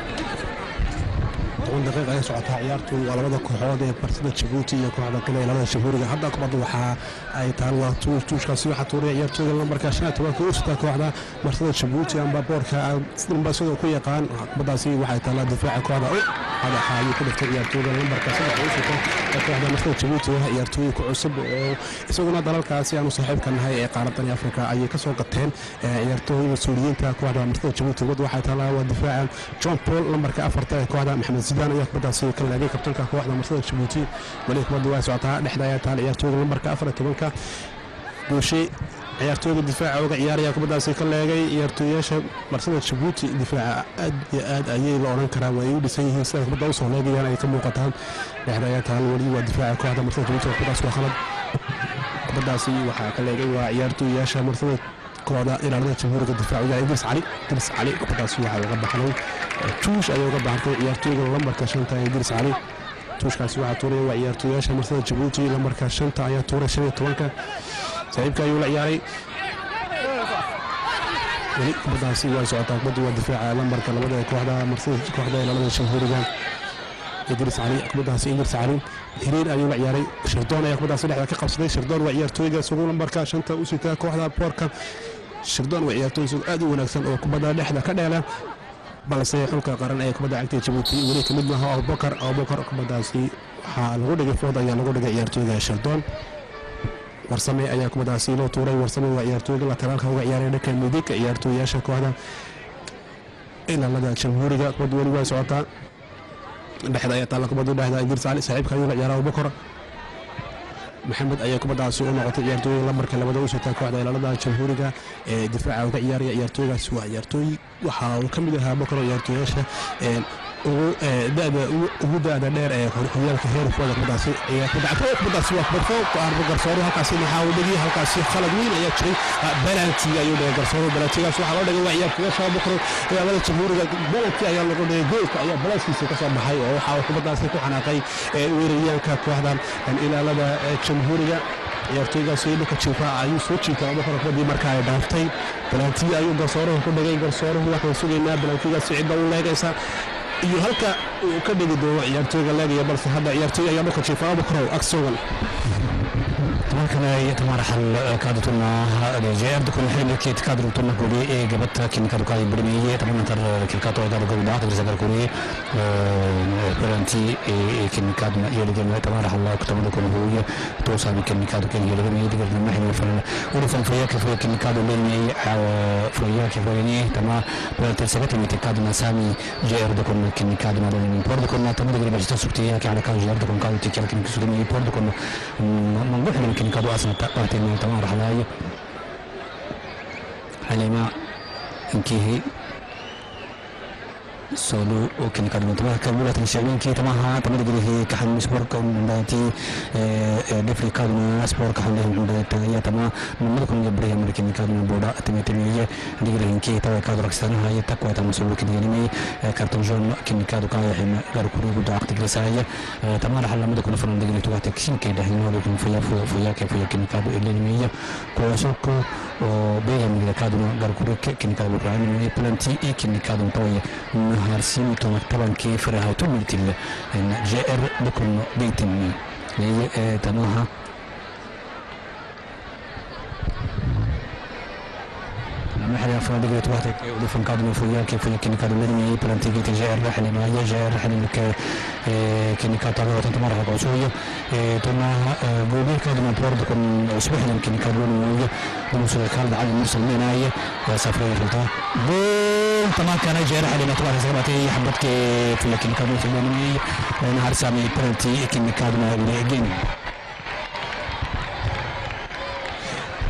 10 دقيقة ay socotaa ciyaartu waa labada kooxood ee Barcelona Djibouti iyo kooxda kale ee labada Jamhuuriga hadda kubaddu waxa ay tahay waa tuushkaasi waxa tuuray ciyaartooyga lambarka 15 u sita kooxda Barcelona Djibouti amba boorka sidoo ku yaqaan kubaddaasi waxay tahay difaaca kooxda hada xaayay ku dhigtay ciyaartooyga lambarka 7 u sita kooxda Barcelona Djibouti waa ciyaartooy ku cusub oo isaguna dalalkaasi aanu saaxiibka nahay ee qaaradda Afrika ayay ka soo qateen ciyaartooyga mas'uuliyiinta kooxda Barcelona Djibouti waxay tahay waa difaaca John Paul lambarka 4 ee kooxda Maxamed Zidane ayaa kubaddaasi ka laagay kabtanka kooxda Barcelona Djibouti wali kubaddu way socotaa dhexda ayaa tahay ciyaartooyga lambarka 14 gooshi ciyaartooyga difaaca uga ciyaaraya kubaddaasi ka laagay ciyaartooyasha Barcelona Djibouti difaaca aad iyo aad ayay la oran karaan way u dhisan yihiin sida kubadda u soo laagayaan ay ka muuqataan dhexda ayaa tahay wali waa difaaca kooxda Barcelona Djibouti kubaddaasi waa khalad kubaddaasi waxa ka laagay waa ciyaartooyasha Barcelona kooxda ilaalada Jamhuuriga difaaciga Idris Ali kubaddaasi waxa uga baxay tuush ayuu uga baxay ciyaartooyga lambarka 5 Idris Ali tuushkaasi waxa tuuray waa ciyaartooyasha Barcelona Djibouti lambarka 5 ayaa tuuray 15 saaxiibka ayuu la ciyaaray wali kubaddaasi waa socotaa kubaddu waa difaaca lambarka labada ee kooxda Barcelona kooxda ilaalada Jamhuuriga Idris Ali hiriir ayuu la ciyaaray Shirdoon ayaa kubaddaasi dhexda ka qabsaday Shirdoon waa ciyaartooyga suuq lambarka 5 u sita kooxda Boorka Shirdoon waa ciyaartooy aad u wanaagsan oo kubadda dhexda ka dheela balse xulka qaran ee kubadda cagta Djibouti wali kamid maaha Abubakar kubaddaasi waxa lagu dhigay food ayaa lagu dhigay ciyaartooyga Shirdoon warsame ayaa kubaddaasi loo tuuray warsame waa ciyaartooyga lateraalka uga ciyaaray dhanka midig ciyaartooyasha kooxda ilaalada Jamhuuriga kubaddu wali way socotaa dhexda ayaa taala kubaddu dhexda Idris Ali saaxiibka ayuu la ciyaaray Abubakar محمد أيها كبدا سوء نقطة يرتوي لمر كلام دوس تكواد إلى لدى الجمهورية دفاع وغير يرتوي سوء يرتوي وحاول كملها بكرة يرتويش وده دير خلينا كثير فوق بداسي كبدا سوء بفوق أربع قرصورها كاسين يحاول يجي هالكاسين خلد مين يشري بلانتي أيوة ده قرصور بلانتي سوء حاول يجي ويا كويس بكرة إلى لدى الجمهورية بلانتي أيوة لقول جول أيوة بلانتي سكسر بحي أو حاول كبدا سوء حناقي ويريان كواحدا إلى لدى الجمهورية يرتوي سيدو كتشوفا أيوة سوتشي كلام بكرة بدي مركاي دافتي بلانتي أيوة قرصوره كل دقيقة قرصوره هو كنسوينا بلانتي سعيد دولة جالسة iyo halka uu ka dhigi doono ciyaartooyga laagaya balse hadda ciyaartooy ayaa marka jiifaa bukrow aksoon markana yatamaaraxal kaadutuna jeer dukun xilli keed kaadutuna kuli ee gabadha kinikadu ka ibrimiyay tamantar kilkato dad gobda dadka sagar kuli baranti ee kinikadna iyo liga yatamaaraxal kutamada kun huuya toosan kinikadu kan iyo liga diga maxay falan urfan fayaka fayaka kinikadu leeyay fayaka fayani tama baranti sabata mitikadna sami jeer dukun kinikadna leeyay por dukun tamada gari bajta sugtiya ka ala ka jeer dukun kaadu tikal kinikadu por dukun man كان كادو أصلا تقاطع من تمار حلاية حليمة إنكيه سولو وكان كادو من تمار كابولة الشعبين كي تماها تمر جريه كحن سبور كم داتي دفري كادو من سبور كحن له من داتي تما من مدكم جبريه مركين كادو من بودا تمتمية جريه كي توا كادو ركسان هاي تقوى تما سولو كده يعني كارتون جون كين كادو كايا حين غاركوري بودا عقد جلساية تمار حلا مدكم فرن جريه توا تكسين كده هنا ولكن فيا كين كادو اللي كواسوكو وبيها من كادو غاركوري كين كادو يعني بلانتي كين كادو توي هارسين طبعا كيف راح تملك ان جائر بكون بيتني تنوها محل فاضي قلت وقتك ودفن كادو فويا كيف يمكن كادو لازم بلانتي جائر رحله ما هي جائر رحله كن كاتو تمر على قوسيه تما جوبي كادو من بورد كن اسبوع يمكن كادو نويه ومسؤول كان على المرسل منايه سفريه فلتا طبعا كان جاي على مطلع زغبتي حبتك في لكن كادو في المني نهار سامي بلانتي كن كادو اللي جين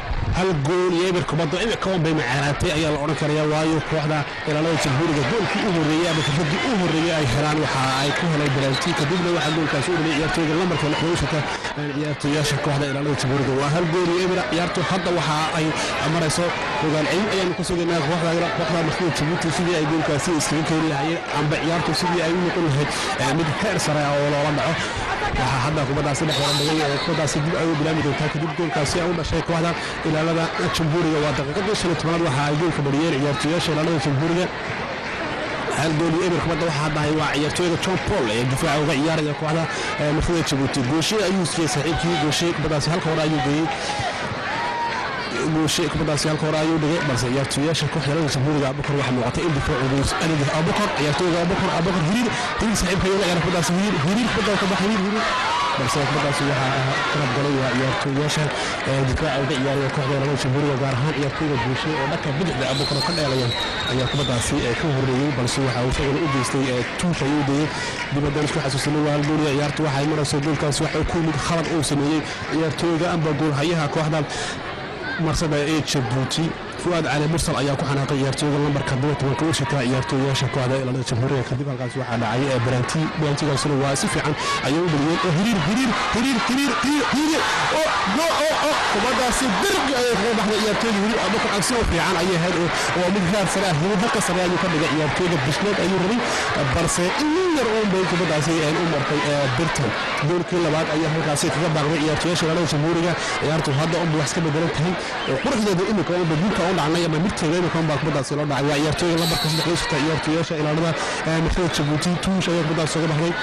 hal gool iyo eber kubadda imika bay macaanaatay ayaa la odhan karayaa waayo kooxda ilaalada jamhuuriga goolkii u horreeyey ama kafadii u horreeyey ay helaan waxa ay ku helay penalty kadibna waxaa goolkaasi u dhaliyay ciyaartooyga lambarka lixdooshaka ciyaartooyaasha kooxda ilaalada jamhuuriga waa hal gool iyo eber ciyaartu hadda waxa ay marayso rogaal celin ayaanu ka sugaynaa kooxda markii Djibouti sidii ay goolkaasi iskaga keeni lahaayeen amba ciyaartu sidii ay u noqon lahayd mid heer sare ah oo loola dhaco waxaa hadda kubaddaasi dhex wada dhigay oo kubaddaasi dib ay u bilaami doontaa kadib goolkaasi ay u dhashay kooxda ilaalada jamhuuriga waa daqiiqadii 15 waxa ay goolka dhaliyeen ciyaartooyaasha ilaalada jamhuuriga hal gool iyo eber kubadda waxaa haddahay waa ciyaartooyga John Paul ee difaaca uga ciyaaraya kooxda markii Djibouti gooshe ayuu siiyay saaxiibkii gooshe kubaddaasi halka hore ayuu geeyey gooshe kubaddaasi halka hore ayuu dhigay balse ciyaartooyaasha kooxda jamhuuriga Abubakar waxa muuqatay in difaacu aniga Abubakar ciyaartooyga Abubakar hiriir saaxiibka iyo ciyaar kubaddaasi hiriir kubadda ka baxay hiriir balse kubaddaasi waxaa qalab galay waa ciyaartooyaasha difaaca uga ciyaaraya kooxda ilaalada jamhuuriga gaar ahaan ciyaartooyga gooshe oo dhanka bidixda Abubakar ka dheelaya ayaa kubaddaasi ka horreeyay balse waxa uu isaguna u geystay tuusha ayuu dayay dibaddan isku xasuusinay waa hal gool ciyaartu waxay marayso goolkaasi waxa uu ku mid khalad uu sameeyey ciyaartooyga amba goolhayaha kooxda marsada ee Djibouti Fuad Ali Mursal ayaa ku xanaaqay ciyaartooyga lambarka 12 u shita ciyaartooyaasha kooxda ilaalada jamhuuriga kadib halkaas waxaa dhacay penalty-gaasina waa si fiican ayay u dhaliyeen hiriir oo kubaddaasi dirqi ayay kaga baxday ciyaartooyga hiriir Abubakar Cabsi oo fiican ayay ahayd oo mid heer sare ah hiriir halka sare ayuu ka dhigay ciyaartooyga Bishnet ayuu rabay balse in yar oo bay kubaddaasi ay u martay Birtan goolkii labaad ayaa halkaasi kaga baaqday ciyaartooyaasha ilaalada jamhuuriga ciyaartu hadda wax ka bedelan tahay quruxdeedu imika oo badinta oo dhacnay ama midkeeda imika oo kubaddaasi loo dhacay waa ciyaartooyga lambarka 3 shita ciyaartooyaasha ilaalada markii Djibouti tuush ayaa kubaddaasi uga baxday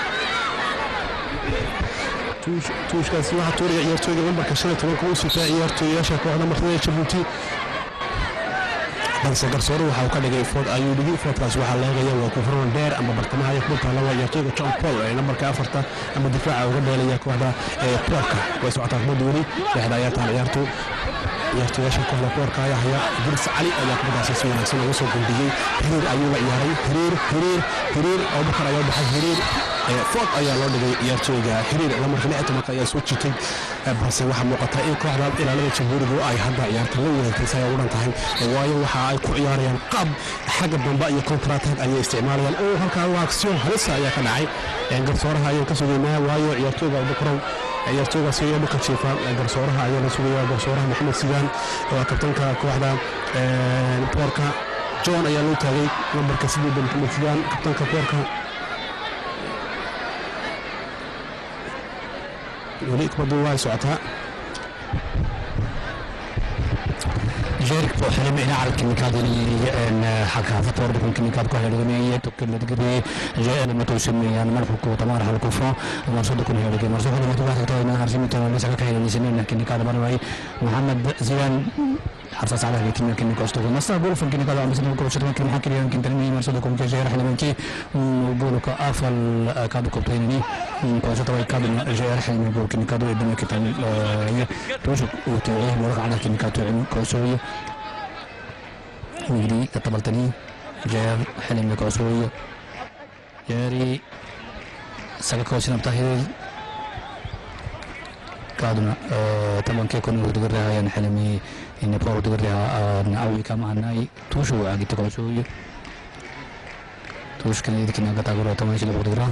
tuushkaasi waxaa tuuraya ciyaartooyga lambarka 15 u shita ciyaartooyaasha kooxda markii Djibouti balse garsoore waxa uu ka dhigay food ayuu dhigay foodkaas waxaa leegaya waa ku furan dheer ama bartamaha ay ku taala ciyaartooyga John Paul ee lambarka 4 ama difaaca uga dheelaya kooxda Porka way socotaa madowni dhexda ayaa taan ciyaartooyaasha kooxda Porka ayaa haya Idris Ali ayaa kubaddaasi si wanaagsan uga soo gudbiyay hiriir ayuu la ciyaaray hiriir Abubakar ayaa baxay hiriir food ayaa loo dhigay ciyaartooyga hiriir lambarka 16 ayaa soo jitay balse waxaa muuqata in kooxda ilaalada jamhuuriga ay hadda ciyaarta la wareegtay ay u dhan tahay waayo waxa ay ku ciyaarayaan qaab xagga dambe iyo counter-attack ayay isticmaalayaan oo halkaa waa action halis ayaa ka dhacay garsooraha ayaan ka sugaynaa waayo ciyaartooyga Abubakar ciyaartooyga soo yeedho ka jiifa garsooraha ayaa la sugayaa garsooraha Maxamed Sidaan oo kabtanka kooxda Porka John ayaa loo taagay lambarka 7 Maxamed Sidaan kabtanka Porka وليك بدو واي سعتها جيرك بوحلم إلى على الكيميكات اللي حكى فطور بكون كيميكات كلها لغنية تكل تقري جاء لما توسمي يعني ملح وطمار على الكفرة ومرصود كل هذا مرصود لما تبغى تقول هرسمي ترى لسه كهيل اللي سنين كيميكات برواي محمد زيان حرص على كيميكات أستوى نصر بقول في كيميكات عم بيسموه كل شيء ممكن حكي يمكن ترمي مرصودكم كجير حلم كي بقولوا كأفل كادو كبتيني كل شيء تبغى كادو جير حلم بقول كيميكات ويدنا كتان توش وتوعيه ورق على كيميكات وعلم كوسوية ويدي كتبلتني جير حلم كوسوية جيري سكاكوسين بتاهيل كادونا طبعا كيكون ودغرها يعني حلمي إن بقول ودغرها نعوي كمان ناي توشو عقد تكوسوية توش كان يدك ناقة تقول تمام شيء ودغرها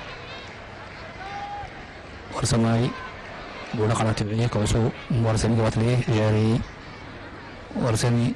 ورسماي بولا قناة تبعية كوسو ورسمي قوات ليه جيري ورسمي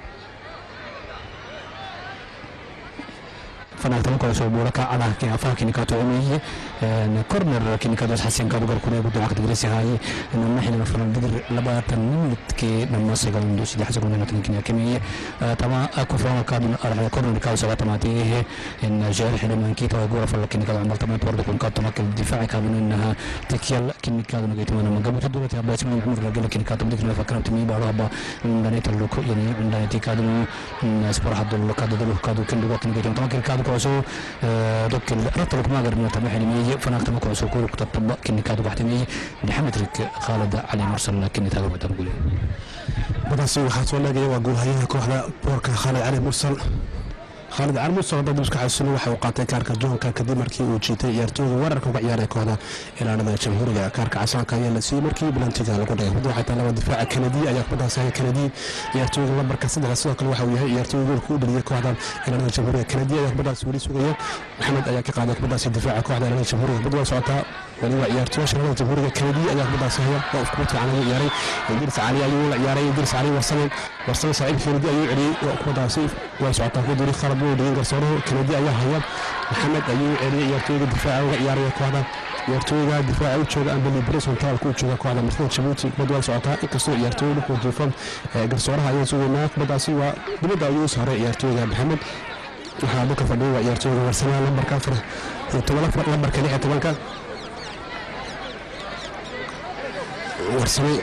فنحتمل كوسو بولا كعلى كافا كينيكاتو عمية كورنر كينيكاتو حسين كابو كركوني بدو عقد جريسي هاي إنه نحن نفرن دقر لبعض النمط كي نمسك على ندوس اللي حسبنا نحن كيمية تما أكو فلان كادن على كورنر كاوسو تماتيه إن جار حين من كيتو يقول فلان كينيكاتو عمل تمام تورد كون كاتو ماكل الدفاع كابن إنها تكيل كينيكاتو نجيت من قبل تدور تبغى تسمع عمر رجال كينيكاتو بدك نفكر تمي بعضها عندنا تلوك يعني عندنا تكادو سبور حد اللوكادو دلوكادو كل وقت نجيت تمام كينيكاتو كوسو دوك الرتلوك ما قدرنا تبع حلمية فنكتب كوسو كل كتطبق كينيكاتو بحتمية محمد ريك خالد علي مرسل كينيكاتو بتقول بدأ سوي حاسولا جوا جوهية كوحدة بوركا خالد علي مرسل خالد عرموس oo dad isku xasuusin waxa uu qaatay kaarka joonka kadib markii uu jiitay ciyaartooyga weerarka uga ciyaaray kooxda ilaalada jamhuuriga kaarka casaanka ayaa la siiyey markii Blantiga lagu dhigay hadda waxay talaba difaaca Kennedy ayaa ku daasay Kennedy ciyaartooyga lambarka 3 sidoo kale waxa uu yahay ciyaartooyga goolka u dhaliyay kooxda ilaalada jamhuuriga Kennedy ayaa ku daasay wali sugaya Maxamed ayaa ka qaaday ku daasay difaaca kooxda ilaalada jamhuuriga badwa socota wali waa ciyaartooyga ilaalada jamhuuriga Kennedy ayaa ku daasay oo ku fiican ciyaaray Idris Ali ayuu la ciyaaray Idris Ali warsame saaxiib Kennedy ayuu celiyay oo ku daasay way socota ku diri khalad uu dhigay garsooraha Kennedy ayaa haya Maxamed ayuu celiyay ciyaartooyga difaaca uga ciyaaray kooxda ciyaartooyga difaaca u jooga Ambali Bresson taal ku jooga kooxda markii Djibouti badwa socota inkastoo ciyaartooyga ku jiifan garsooraha ayaa suuqnaa kubadaasi waa dibadda ayuu saaray ciyaartooyga Maxamed waxa uu ka fadhiyay ciyaartooyga warsame lambarka 4 lambarka 16 warsame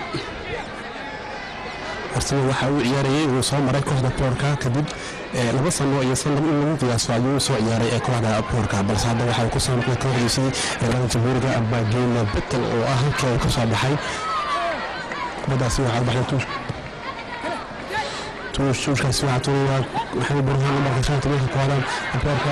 waxa uu ciyaarayay uu soo maray kooxda Porka kadib laba sano iyo sanad in lagu qiyaaso ayuu soo ciyaaray kooxda Porka balse hadda waxa uu ku soo noqday kooxdiisii ilaalada jamhuuriga Abagina Betel oo ah halkii uu ka soo baxay kubadaasi waxa baxay tuushkaasi waxa tuuray Maxamed Burhan lambarka 5 kooxda Porka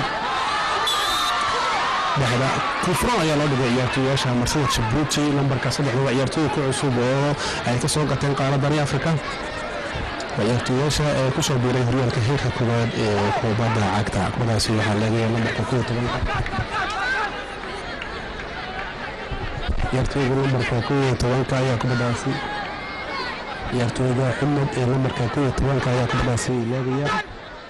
baxda kufro ayaa loo dhigay ciyaartooyasha marsada Djibouti lambarka 3 waa ciyaartooy ku cusub oo ay ka soo gateen qaaradda Afrika ciyaartooyasha ee ku soo biiray horyaalka heerka koowaad ee kubadda cagta kubadaasi waxaa laga yaabaa lambarka 10 ciyaartooyga lambarka 10 ayaa kubadaasi ciyaartooyga Xumad ee lambarka 10 ayaa kubadaasi laga yaabaa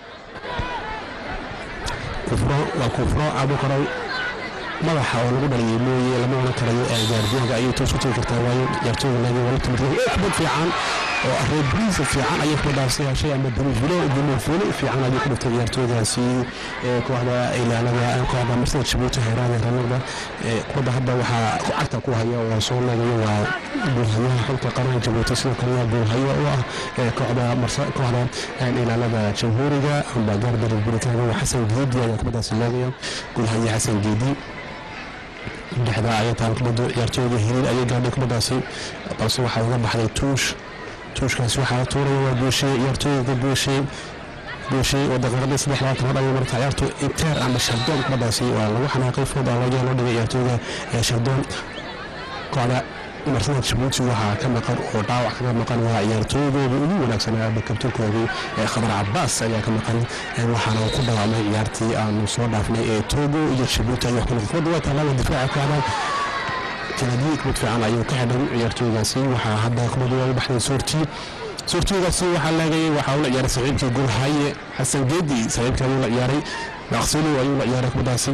kufro Abu Karay madaxa oo lagu dhaliyay mooyee lama oran karayo gaardiyaga ayuu toos u tagi kartaa waayo ciyaartooyga laga wada timid kubad fiican oo arreebis fiican ayuu ku dhaafay shay ama dulfilo fiican ayuu ku dhiftay ciyaartooygaasi kooxda ilaalada kooxda Marsada Djibouti heerada ranada kooxda hadda waxa ku cagta ku haya oo soo leeyahay waa bulhayaha xulka qaranka Djibouti sidoo kale waa bulhayo oo ah kooxda kooxda ilaalada jamhuuriga amba gaardada bulitaanka Xasan Geedi ayaa ku daasay leeyahay bulhayaha Xasan Geedi dhexda ay taan kubadda ciyaartooyga Hirir ayay gaadhay kubadaasi balse waxa uga baxday tuushkaasi waxa tuuray waa gooshay ciyaartooyga gooshay oo daqiiqada 3 ayay martay ciyaarto Inter ama Shabdoon kubadaasi waa lagu xanaaqay fooda loo dhigay ciyaartooyga Shabdoon kooxda Marsada Djibouti waxa ka maqan oo dhaawac ka maqan waa ciyaartooyga ugu wanaagsanaa kabtankooda Khadar Abbas ayaa ka maqan waxaana uu ku dhawaamay ciyaartii aan soo dhaafnay ee Togo iyo Djibouti ayaa ku noqday waa talaba difaaca kooxda Kennedy ku fiican ayuu ka xidhay ciyaartooygaasi waxa hadda kubadda u baxday suurtigaasi waxa laga waxa uu la ciyaaray saaxiibkii Gulhaye Xasan Geedi saaxiibkii ayuu la ciyaaray Naqsulu ayuu la ciyaaray kubadaasi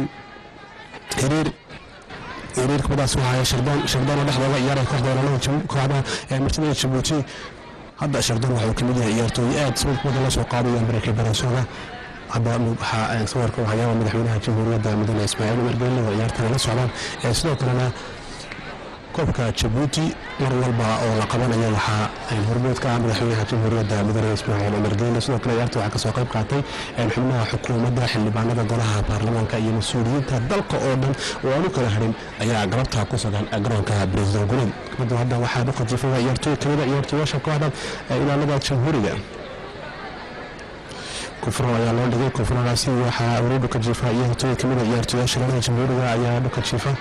Hirir kubadaasi waxa Shabdoon dhexda uga ciyaaray kooxda Marsada Djibouti hadda Shabdoon waxa uu ka mid yahay ciyaartooy aad soo kubadda la soo qaaday Amerika Barasooga hadda waxa sawirka waxa yahay madaxweynaha jamhuuriyadda Mudane Ismaaciil Umar Geelle oo ciyaarta la socdaan sidoo kalena koobka Djibouti mar walba oo la qabanayo waxa ay hormuudka madaxweynaha jamhuuriyadda Mudane Ismaaciil Umar Geelle sidoo kale ciyaarta waxa ka soo qayb qaatay xubnaha xukuumadda xildhibaanada golaha baarlamaanka iyo mas'uuliyiinta dalka oo dhan oo aanu kala harin ayaa galabta ku sugan garoonka President Gulin hadda waxa uu qajifay ciyaartooy kamida ciyaartooyasha kooxda ilaalada jamhuuriga kufro ayaa loo dhigay kufradaasi waxa uu ka jifay ciyaartooy kamida ciyaartooyasha ilaalada jamhuuriga ayaa ka jifay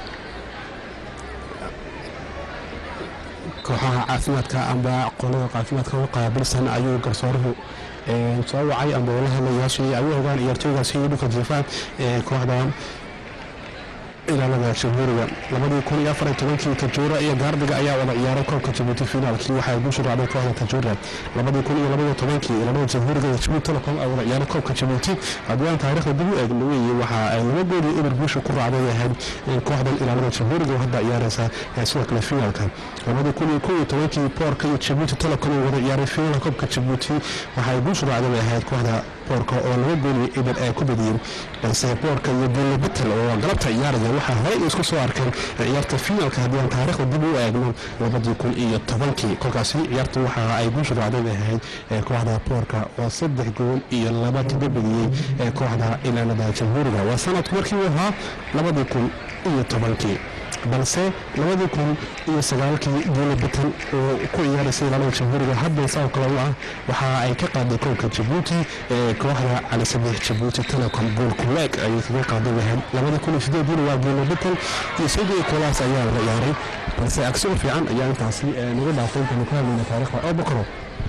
kooxaha caafimaadka amba qolada caafimaadka u qaabilsan ayuu garsooruhu soo wacay amba la hadlayaashay ayuu ogaan ciyaartooygaasi dhulka jiifaan kooxda ilaalada jamhuuriga 2014 Tajoora iyo Gaardiga ayaa wada ciyaaray koobka Djibouti finaalkii waxa ay guusha raacday kooxda Tajoora 2012 ilaalada jamhuuriga iyo Djibouti Telecom ay wada ciyaaray koobka Djibouti hadwaan taariikhda dib u eegay waxa ay laba gool iyo guusha ku raacday yahay kooxda ilaalada jamhuuriga hadda ciyaaraysa sidoo kale finaalka 2012 Porka iyo Djibouti Telecom ay wada ciyaaray finaalka koobka Djibouti waxa ay guusha raacday yahay kooxda Porka oo laba gool iyo ay ku badiyeen balse Porka iyo Belle Betel oo galabta ciyaaraya waxa hore isku soo arkeen ciyaarta finaalka hadii aan taariikhda dib u eegno 2010 kolkaasi ciyaartu waxa ay guusha raacday yahay kooxda Porka oo 3 gool iyo 2 todobadiyay kooxda ilaalada jamhuuriga waa sanadkii markii uu ahaa 2010 balse 2009 Guule Bitan oo ku ciyaaraysay ilaalada jamhuuriga hadda saa kale waxa ay ka qaaday koobka Djibouti kooxda Al Sabiix Djibouti Telecom gool kuleeg ay kaga qaaday 2008 waa Guule Bitan iyo sidoo kale ayaa la ciyaaray balse action fiican ayaa intaasi nagu dhaafay kana taariikhda oo bokro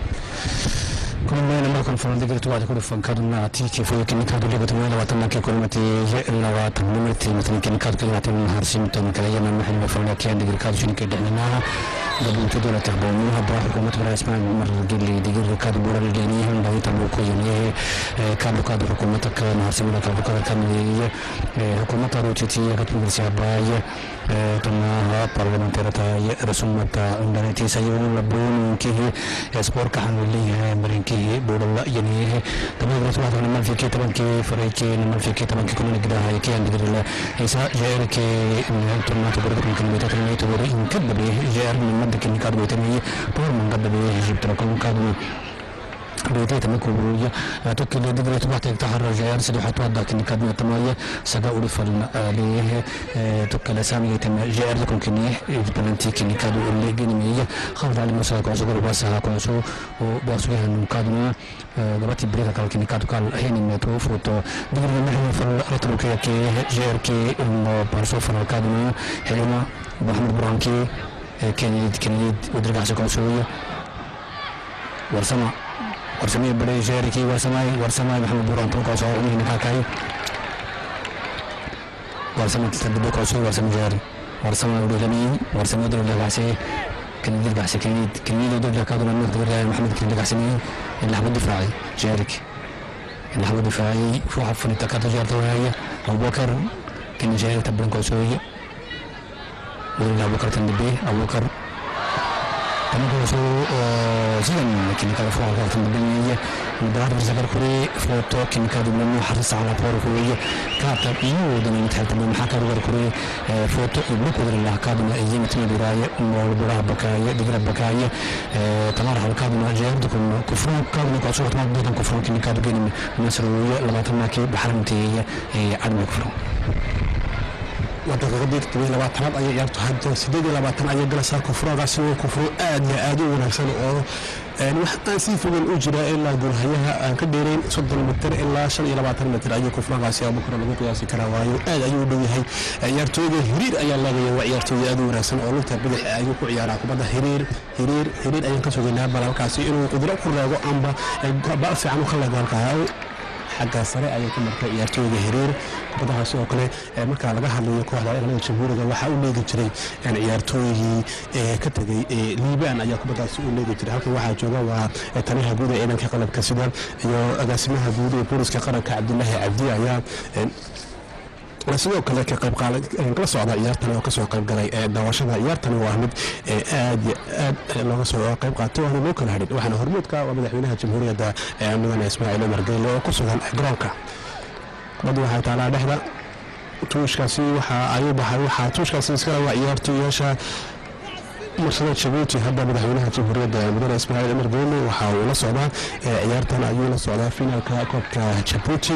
كنا نملك الفرنسي قلت واحد كل فكرنا تيجي في كنا كادو اللي بتمنى وطننا كل متي إلا وطننا مثلا كنا كادو كنا نعطينا هارسين تون كلا يوم نحن الفرنسي كان دقيق كادو شنو كده لنا قبل تدور تهبونها براح حكومة رئيس ما مرة قلي دقيق كادو بورا الجنيه هم بعيد تملكوا يعني كادو حكومة كان هارسين ولا كادو كان حكومة روتشي كتب السياباي تنها برلمانترتاي رسومة عندنا سيون لبون كيه سبور كحن اللي مرينكي بولا يعني تمام رسومة نمل في كتابن كي فريكي نمل في كتابن كي كلنا كده هاي كي عندنا لا إذا جاء كي تمام تقول لكم كلمة تقولي تقولي إن كذا به جاء من مدة كني كادو تاني بور من كذا به جبت لكم كادو بيتي تمكن بروجة توكل دقيقة تبعت تحرر جيار سدو حتى وضع كني كادو تماية سجاء ولفل عليه توكل سامي تم جيار لكم كني بلنتي كني كادو اللي جنمية خالد على مسألة كوسو كرباسها كوسو وباسوي هن كادونا دبتي بريكا كال كني كادو كال هني متو فوتو دقيقة نحن فل رتلو كي جيار كي إنه بارسو فل كادونا هلما محمد برانكي كنيد ودرجة سكوسوية ورسمي بدي جاركي ورسمي محمد بران توقع صورني نكاكاي ورسمي تتبدو كوسو ورسمي جاري ورسمي بدو لمين ورسمي بدو لغاسي كنيد الغاسي كنيد بدو لكادو لما تقول محمد كنيد الغاسي اللي حبد دفاعي جارك اللي حبد دفاعي فوق حفن التكاتو جارتو هاي أبو بكر كنيد جاري تبدو كوسوية ودو أبو بكر تندبيه أبو بكر تمام سو زين كني كذا فوق على الدنيا مدار بزغر كوري فوتو كني كذا من حرص على بوركوية كاتب يودني متحدث من حكر كوري فوتو يبلغ قدر الله كذا من أيام تمي براية مولبرا بكاية دقر بكاية تمر على كذا من أجيال دكم كفرون كذا من كسرت ما بدهم كفرون كني كذا بين مصروية لما تماكي بحرمتي عدم كفرون ودقيقة كبيرة لبعض أي يرتو حد سديد لبعض أي جلسة كفر غسل كفر آدي ونحسن أو وحتى سيف من أجرا إلا جرهيها كديرين صد المتر إلا شن إلى 4 متر أي كفر غاسي أو بكرة لو قياسي كراوايو أي يودي هي يرتو هرير أي الله ويرتو أدو ونحسن أو تبدأ أي كعيارة كبدا هرير أي كسر جناب بلا كاسي إنه قدرة كرة أمبا بأس عنه خلا ذلك حاجة سريعة يمكن مركز يرتوي هرير بدها سوق كله مركز على جهة اللي يكون على إعلان الجمهور ده وحاول نيجي تري يعني يرتوي كتجي ليبيان أياك بدها سوق نيجي تري هذا واحد جوا وتانيها بوده إيمان كقلب كسيدان يو أقسمها بوده بولس كقلب كعبد الله عبدي يا sidoo kale ka qayb kala socda ciyaartan oo ka soo qayb galay daawashada ciyaartan waa mid aad looga soo qayb qaatay oo loo kala hadhin waxaana hormuudka waa madaxweynaha jamhuuriyadda mudane Ismaaciil Umar Geyle oo ku sugan garoonka bad waxa taala dhexda tuushkaasi waxa ay baxay waxa tuushkaasi iska waa ciyaartoyasha مرسل Djibouti hadda madaxweynaha jamhuuriyadda mudane Ismaaciil Umar Geyle waxa uu la socdaa ciyaartan ayuu la socdaa finaalka koobka Djibouti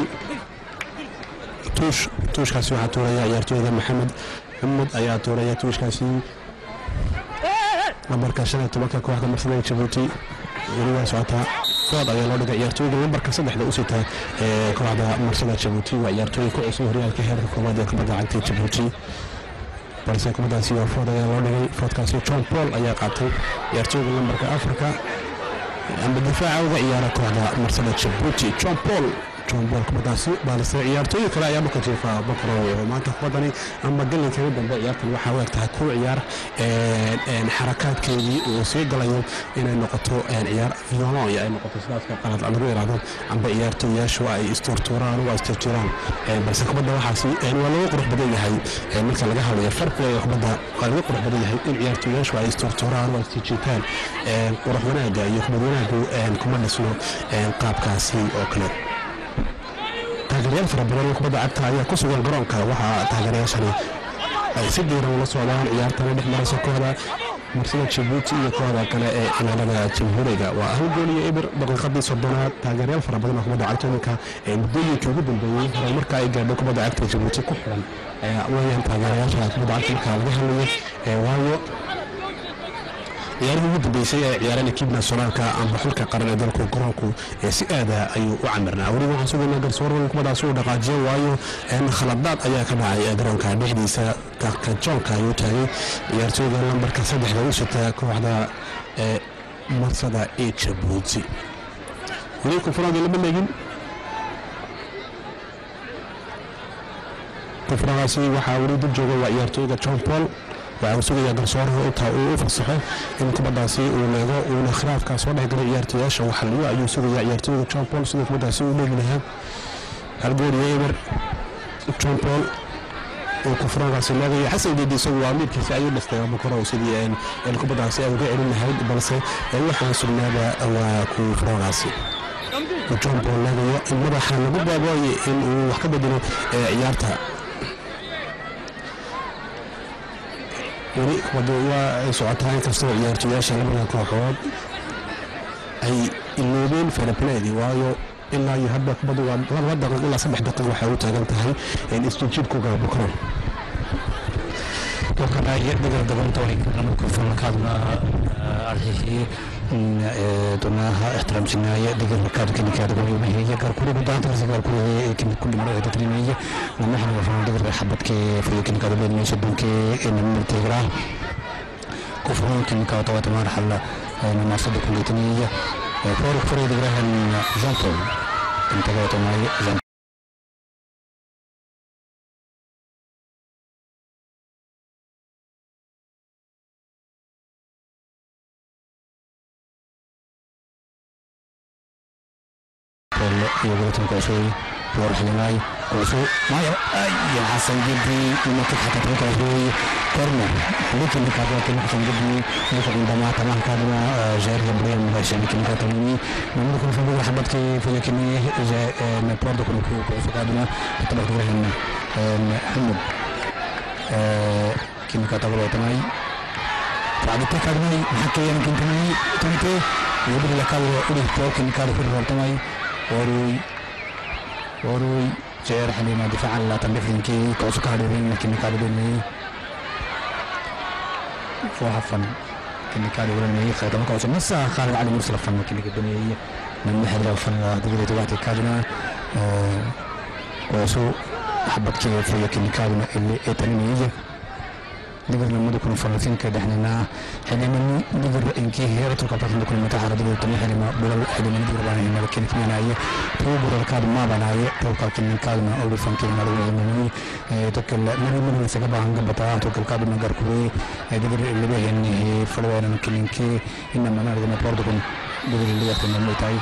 توش كاسي واحد توريا يرتوي محمد أيا توريا توش كاسي نمبر كاشنا تبقى كواحد مرسل Djibouti ولو ساعتها فاض أيا لو رجع يرتوي نمبر كاسد إحدى أسيتها كواحد مرسل Djibouti ويرتوي كأسو ريال كهر كواحد كبدا عن Djibouti بس كبدا سيو فاض أيا لو رجع فاض كاسي جون بول أيا قاتل يرتوي نمبر كأفريقيا عم بالدفاع وغير كواحد مرسل Djibouti جون بول جون بول كبداسي بالس عيارتوي كلا يا بكر جيفا بكره ما تخبطني اما قال لي كده دنبا عيارتن waxa waqtaha ku ciyaar xarakaadkeedii oo soo galayo inay noqoto ciyaar fiyono ay noqoto sidaas ka qalad lagu yiraahdo amba ciyaartoyashu ay isturturaan waa isturturaan balse kubada waxaasi waa loo qurux badan yahay marka laga hadlayo farqiga kubada waa loo qurux badan yahay in ciyaartoyashu ay isturturaan waa istijitaan qurux wanaaga iyo kubada wanaagu kuma dhisno qaabkaasi oo kale taageerayaal fara badan oo kubada cagta ayaa ku sugan garoonka waxa taageerayaashani ay si diiran ula socdaan ciyaartan dhex maraysa kooxda marsada Djibouti iyo kooxda kale ee ilaalada Jamhuuriga waa hal gool iyo eber daqiiqadii 30aad taageerayaal fara badan oo kubadda cagta ee muddooyinkii ugu dambeeyay horumarka ay gaadho kubadda cagta Djibouti ku xiran weeyaan taageerayaasha kubadda cagta laga hadlayo waayo ciyaarihii ugu dambeysay ee ciyaarana kiib nationalka amba xulka qaran ee dalku garoonku si aada ayuu u camirnaa weli waxaan sugaynaa garsoorada kubadaas uu dhaqaajiyo waayo khaladaad ayaa ka dhacay garoonka dhexdiisa kajoonka ayuu taagay ciyaartooyga lambarka 3 u sita kooxda marsada ee Djibouti weli kufraad lama leegin kufraadaasi waxaa weli dib jooga waa ciyaartooyga John Paul waxaa sugaya garsooraha inta uu fasaxo in kubadaasi uu leego uu khilaafka soo dhexgalay ciyaartooyasha waxa liyo ayuu sugaya ciyaartooyga John Paul sidoo kubadaasi uu leeyahay hal gool iyo eber John Paul oo kufraadaasi leeyahay xasan gedi isagu waa midkiisa ayuu dhastay ama koro sidii in kubadaasi ay uga celin lahayd balse waxaan sugnaada waa kufraadaasi John Paul leeyahay in madaxa lagu daabayo in uu wax ka bedelo ciyaarta weli waa socotaan kastoo ciyaartooyasha labada kooxood ay iloobeen fairplay waayo ilaa iyo hadda kubaddu waa 2 daqiiqo ilaa 3 daqiiqo waxay u taagan tahay in isjiidku gaabo karo وكان يقدر دبل توني لما كفر كادنا عليه دونها احترام سنايا دقر كاد كن كاد بقول ما هي كار كل بدان ترسل كار كل كل مرة تتريمية لما احنا وفرنا دقر حبت كيف يمكن كاد بين يشدون كي إن من تجرا كفرون كن كاد توات مرحلة ما صدق كل تنية فورك فريد دقر هن زانتون كن توات ما يقولون كوسوي وروح لماي كوسو ماي يا حسن جدي لما تحت كوسوي كورنر لكن كذا حسن جدي عندما تمام كان جاير جبريل مباشر لكن كاتوني نملك في بعض حبات كيف لكن جاء نبرد كوسو كادنا تبغى تروح لنا حمد كم كاتبوا تماي بعد كاتوني حكي يمكن تماي يقول لك أولي بروك إن كانوا في الرتماي وروي جير حليمة دفاعا لا تنبفين كي كوسو كاريرين لكن كاريرين فوحفن كن كاريرين خير ما كوسو مسا خارج على مرسل فن كن الدنيا من محل فن دغري تواتي كادنا كوسو حبت كيف لكن كاريرين اللي اتنميه دقر لما دكون فرنسين كده احنا حينما دقر إنكي هي رتو كبرت دكون متاحرة دقر تاني حينما بلال حينما دقر بانه لكن كنا نايه تو بدر كاد ما بنايه تو كان كاد ما أول فنكين ما روي مني تكل من سكبا عنك بتاع تو كاد ما دقر كوي دقر اللي به إنه فلوين ممكن إنكي إنما ما رجعنا برضو كن دقر اللي يكون ميتاي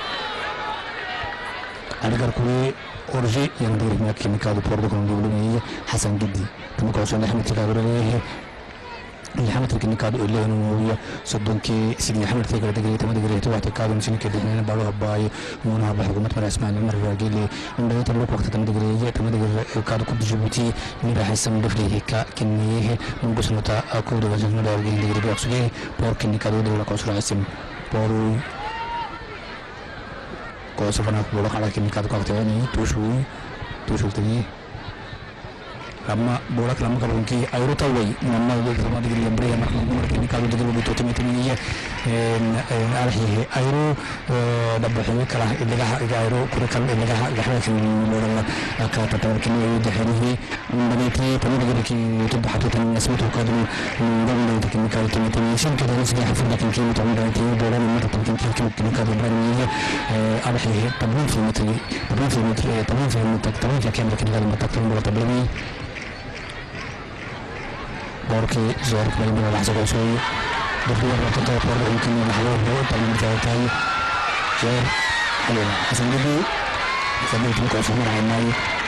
دقر كوي أورجي يندير هناك كيميكال برضو كن دقر حسن جدي كم كوسون أحمد تكابر عليه اللي حمد لكن كادو اللي هو صدق كي سيدي حمد تكابر تجري تما تجري تو اعتقاد مسلم كده هنا بعض هباي ونا بحكومة مرة اسمها المرة جيلي من بداية الوقت وقت تما تجري كادو كود جيبوتي اللي راح يسمى دفري هيك كنيه من قصة نتا كود وجهنا دار جيلي تجري بيحصل بور كني كادو دولة كوسر اسم بورو كوسر فنا بولا على كني كادو كاتيني توشوي تاني لما بولك لما كانوا كي أيرو تاوي لما لما تقول يوم بريء مرة نقول كني كانوا تقولوا بتوتي متنية عليه أيرو دبوا حلو كلا اللي جاه أيرو كل كلا اللي جاه في الموضوع كاتو تاوي كني يود حلوه بنيتي تاني تقول كي تبى حتى تاني اسمه كادو دبوا كني كانوا تاني تاني شن كده نسي حفظ لكن كي متعود كي دولا من مرة تمكن كي كادو برانية عليه تبون في متري تبون في كاميرا كده لما تكتب مرة تبلمي بوركي زور كلام من لحظة قصيرة دخول الوقت تطور يمكن نحوه طبعا بتاعي زور حلو حسن جدي سبب تبقى صغير على الماي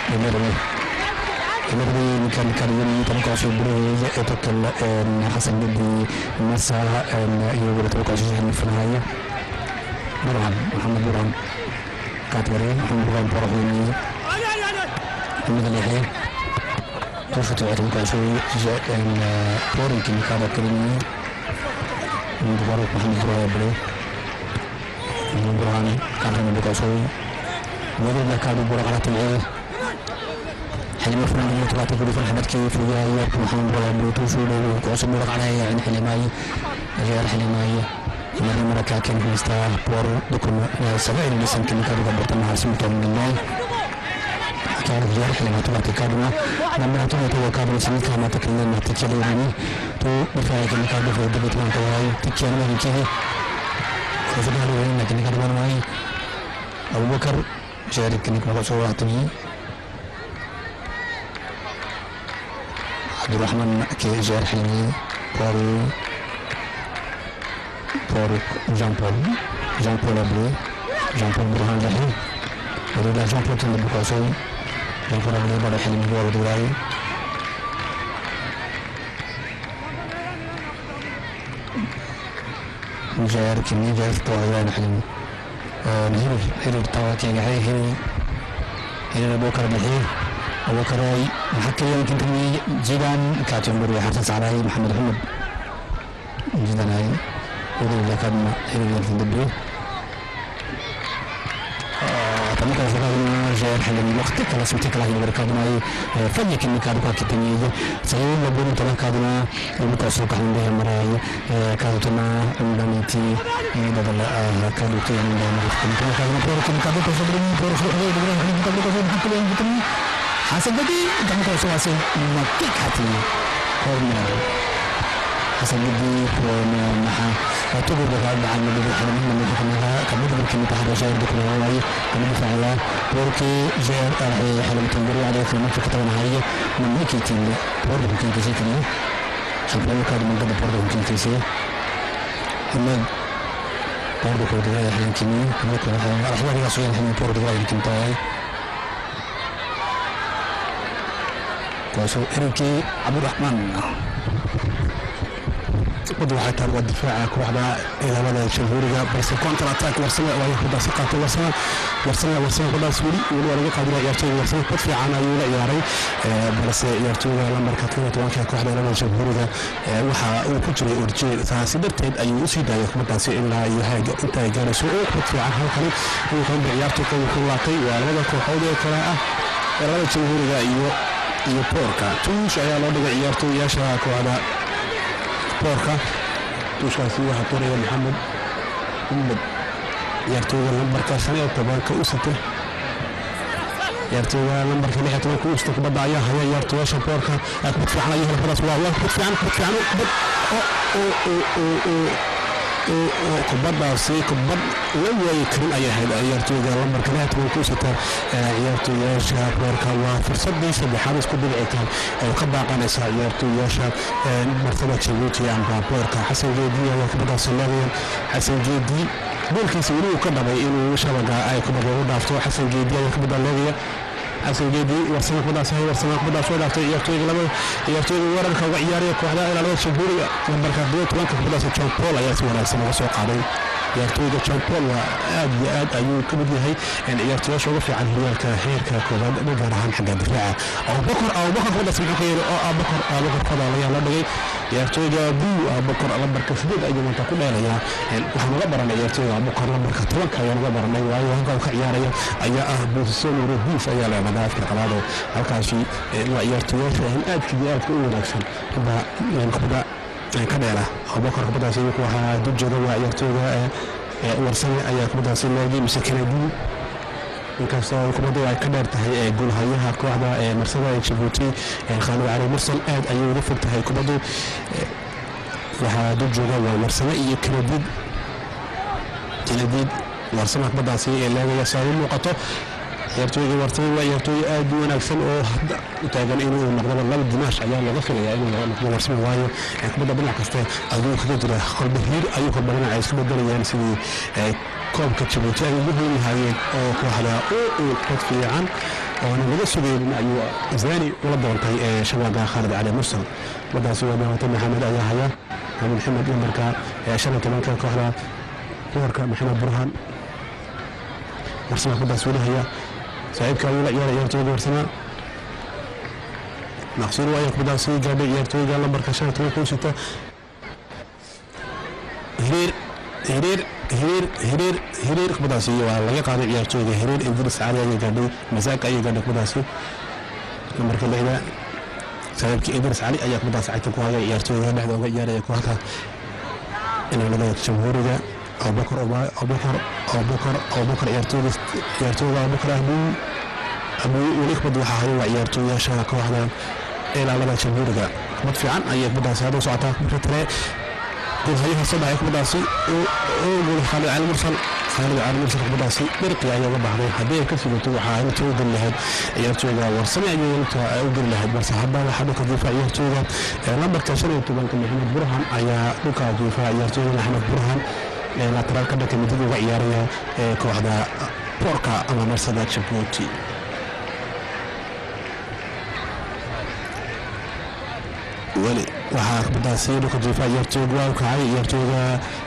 المرة مكان كاريون تبقى صغير تكل حسن جدي مسا يقول تبقى صغير في النهاية برهان محمد برهان كاتبرين محمد برهان برهان محمد اليحيى توفت وعدم كاسوي جاء بورن كني كذا كلمة فاروق محمد برهان برهان كان من بكاسوي وذل كادو برغلة العيه حلم فلان يطلع تقول في الحمد كيف ويا محمد برهان بلوتوث وقاسم برغلة يعني حلماي غير حلماي مرة كان مستوى بور دكم سبعين لسان كم كادو قبضنا على سمتهم من الله كان غير حلماي طلع تكادونا لما طلع تكادو سميت ما تكلمنا تكلم يعني تو دفاعي كم كادو في الدبت من تواي تكلم من كذي خذنا له هنا كم كادو معي أبو بكر جاري كم كادو صورتني عبد الرحمن كي جار حلمي pour Jean-Paul Ablé, Jean-Paul Burhan Lahi, et Jean-Paul Tende Bukaso, Jean-Paul Ablé, Bala Halim Gouar Douai. Jair Kimi, Jair Toayan Halim. Hiru Tawati Gahi, Hiru Bokar Lahi, Abu Karai, Hakki يمكن تني جيران كاتم بري حسن علي محمد محمد جدا هاي وذي كان هنا في الدبي كما كان زمان جاء حلم الوقت كلا سمتك لكن بركات معي فني كني كادو كاتني سيون لبون تلا كادنا المتوسط عندي مراي كادونا عندنيتي بدل كادو تي عندنا كنا كادو كادو كادو حسن بدي كم كوسو حسن ما كيك هاتي كورنا حسن بدي كورنا مها تقول بقى عن اللي بيحلم من اللي بيحلمها كمية ممكن تحدى جاير دكتور هواي كمية فعلا بوركي جاير حلم تنبري عليه في المنطقة طبعا هاي من ميكي تيلي بورد ممكن تسي كني حبنا كاد من قبل بورد ممكن تسي أما بورد كود هاي حلم كني كمية كود هاي أحوالي رسولين حلم بورد هاي يمكن تاي كويسو إنكي عبد الرحمن قدوة حتى الدفاع كوحدة إلى مدى الجمهورية بس كونتر أتاك ورسمة ويأخذ ثقة ورسمة قدر سوري ولو قادر يرتوي ورسمة قد عنا يولا ياري بس يرتوي لما كتبنا توانك كوحدة إلى مدى الجمهورية وحا وكتري أرجي فسيبرتين أي أسيد يخبط ناسي إلا يهاج أنت جالس قد في عنها وخلي هو كان بيارتوك وكل لاقي وعلى كوحدة كراءة إلى مدى الجمهورية iyo boorka tuush ayaa loo dhigay ciyaartooyyaasha kooxda boorka tuushkaasi waxaa turaya maxamed ciyaartooyga lambarka 15 u sita ciyaartooyga lambarka 16 u sita kubadda ayaa haya ciyaartooyyaasha boorka kubad fiican ayuu halkaas waa kubad kubaddaasi kubad la waayi karin ayay ahayd ciyaartooyga lambarka 16 ku sita ciyaartooyyaasha boorka waa fursadii saddexaad isku dhibcitaan oo ka baaqanaysa ciyaartooyyaasha martaba Djibouti amba boorka xasan jeedi ayaa kubaddaasi leeyahay xasan jeedi boolkiisa wuu ka dhabay inuu shabaga ay kubadda u dhaafto xasan jeedi ayaa kubadda leeyahay حسن جدي ورسمة قداس هاي ورسمة قداس ولا يرتوي لما يرتوي ورا كوا عياري كوحدة إلى الوقت شهوري نمبر كبير وانك قداس تشوف بول يرتوي ولا يسمى وسوق عليه يرتوي تشوف بول وأد أيو كبدي هاي يعني يرتوي شو في عن هي كهير ككوباد نقدر عن حد الدفاع أو بكر قداس بخير أو بكر قضاء الله لا بقي يرتوي جابو أو بكر نمبر كسبيد أي من تقول لا يعني وحنا نقبر على يرتوي بكر نمبر كتوان كيا نقبر على وعي وهنقول كعياري أي بوسون وربوش أي لا في القناة halkaasi waa ciyaartooyasha aad ka wanaagsan kubada kabeela Abubakar kubadaasi uu waxa dujada waa ciyaartooyga warsame ayaa kubadaasi looga mise Kennedy inkastoo kubada ay ka dheer tahay goolhayaha kooxda marsada Djibouti Khalid Ali Mursal aad ayuu uga fog tahay kubadu waxa dujada waa warsame iyo Kennedy warsame kubadaasi leeyahay soo muuqato يرتوي ورتوي ويرتوي أدو ونكسل أو تاجن إنه نقدر الله الدماش عيال لغفر يعني إنه نقدر نرسم وايو كبدا بنا كسته أدو كده قلب هير أيو كبرنا عايز كبدا يعني سوي كوب كتشبوتي أيو بدون هاي أو كهلا أو كتفي عن أنا بدي سوي من أيو زاني ولا بنتي شباب خالد علي مرسل بدأ سوي مع محمد أيا هيا محمد يمركا شباب كمان كهلا يمركا محمد برهان مرسل كبدا سوي هيا صعيب كاولا يرتوي ورسمة نقصير وياك بدأ سوي جاب يرتوي قال بركشات ويكون ستة هرير كبداسي ولا قاعد ciyaartooyga هرير إدريس علي أي قاعد مساك أي قاعد كبداسي نمبر كله سبب إدريس علي أي كبداسي عيت كوها ciyaartooyga بعد أوقات ياري كوها إنه لقى جمهورية أو بكر ciyaartooyga أبو بكر أبو وليك بدو حاجة ciyaartooyga شاك واحدة إلى لقى جمهورية كبد في عن أي كبداسي هذا صعطة مثل كل هاي الصباح يكون داسي وقول خالد علي مرسل كبداسي برقي أيوة بعضهم حبيه كثير توحى أنا توقع لهاد يرتوجا ورسمي أيوة توقع لهاد بس حبا وحبا كذيفا يرتوجا لما كشروا تبان محمد برهان أيا لوكا كذيفا يرتوجا محمد برهان لا ترى كذا كمدة وعيارية كوحدة بوركا أما مرسدات شبوتي ولي waxaa kubadaasi dhulka jiifa ciyaartooyga waa kacay ciyaartooyga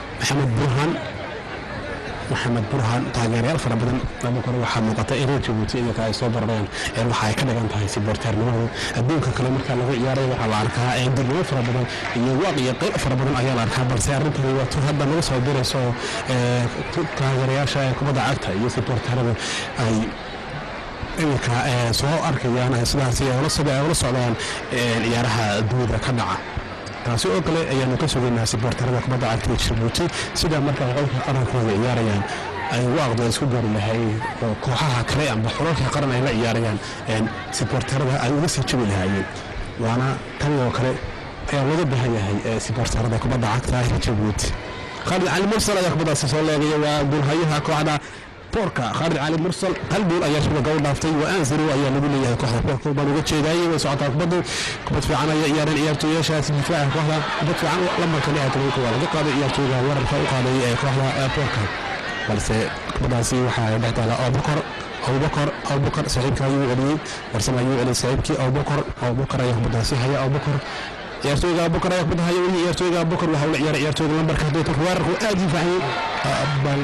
maxamed burhan taageerayaal fara badan lama koro waxaa muuqata in reer Djibouti iyaga ay soo barareen waxa ay ka dhigan tahay sibortarnimadu adduunka kale marka lagu ciyaarayo waxaa la arkaa dirnimo fara badan iyo waaqiyo qayb fara badan ayaa la arkaa balse arrintani waa tu hadda lagu soo dirayso taageerayaasha kubadda cagta iyo sibortarnimadu ay iminka soo arkayaan sidaas ay ula socdaan ciyaaraha dunida ka dhaca taasi oo kale ayaanu ka sugaynaa sibortarada kubadda cagta ee Djibouti sida marka qolka qarankooda ciyaarayaan ay waaqdo isku gaari lahay kooxaha kale amba xulka qaran ay la ciyaarayaan sibortarada ay uga sii jabi lahaayeen waana tan oo kale ayaa laga baahan yahay sibortarada kubadda cagta ee Djibouti Khalid Ali Mursal ayaa kubadda soo leegay waa gulhayaha kooxda بوركا خالد علي مرسل قلبه أيش بقول دافتي وأنزلوا أيام نقول لي كهذا بوركا بنوجد شيء جاي وساعتها بدو كبت في عنا يارن إيرتو ياش هسي في كهذا كبت في عنا لما كان يعتبر كولا قال إيرتو جا ورا بخوف هذا كهذا بوركا بس بدأ سي وحاجة بعد على أبو بكر سعيد كايو علي ورسم أيو علي سعيد كي أبو بكر يا بدأ سي هيا أبو بكر يرتوي أبو بكر يقبض هاي يرتوي أبو بكر وحول يرتوي لمبر كهدوت ورق وأدي فهي بل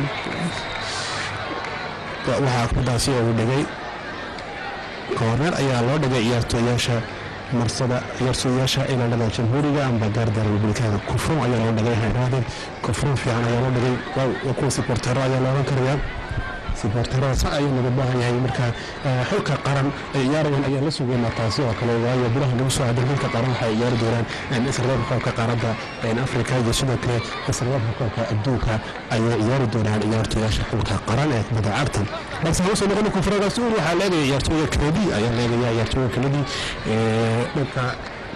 waxaa kubadaasi ugu dhigay koorneer ayaa loo dhigay ciyaartooyaasha marsada ciyaartooyaasha ilaalada jamhuuriga amba gaarda republikaanka kufrun ayaa loo dhigay hayraadeen kufrun fiican ayaa loo dhigay waa kuwa sibortero ayaa loogan karayaa siborterada sa ayuu naga baahan yahay marka xulka qaran ciyaarayaan ayaa la sugeynaa taasi oo kale waayo bilaha lagu soo aaday xulka qaran waxay ciyaari doonaan israa'iil xulka qaarada afrika iyo sidoo kale israa'iil xulka adduunka ayay ciyaari doonaan ciyaartooyaasha xulka qaran ee kubadda cagta balse wuxuu noqon kufrada suur waxaa leeyahay ciyaartooyga Kennedy ayaa leeyahay ciyaartooyga Kennedy dhanka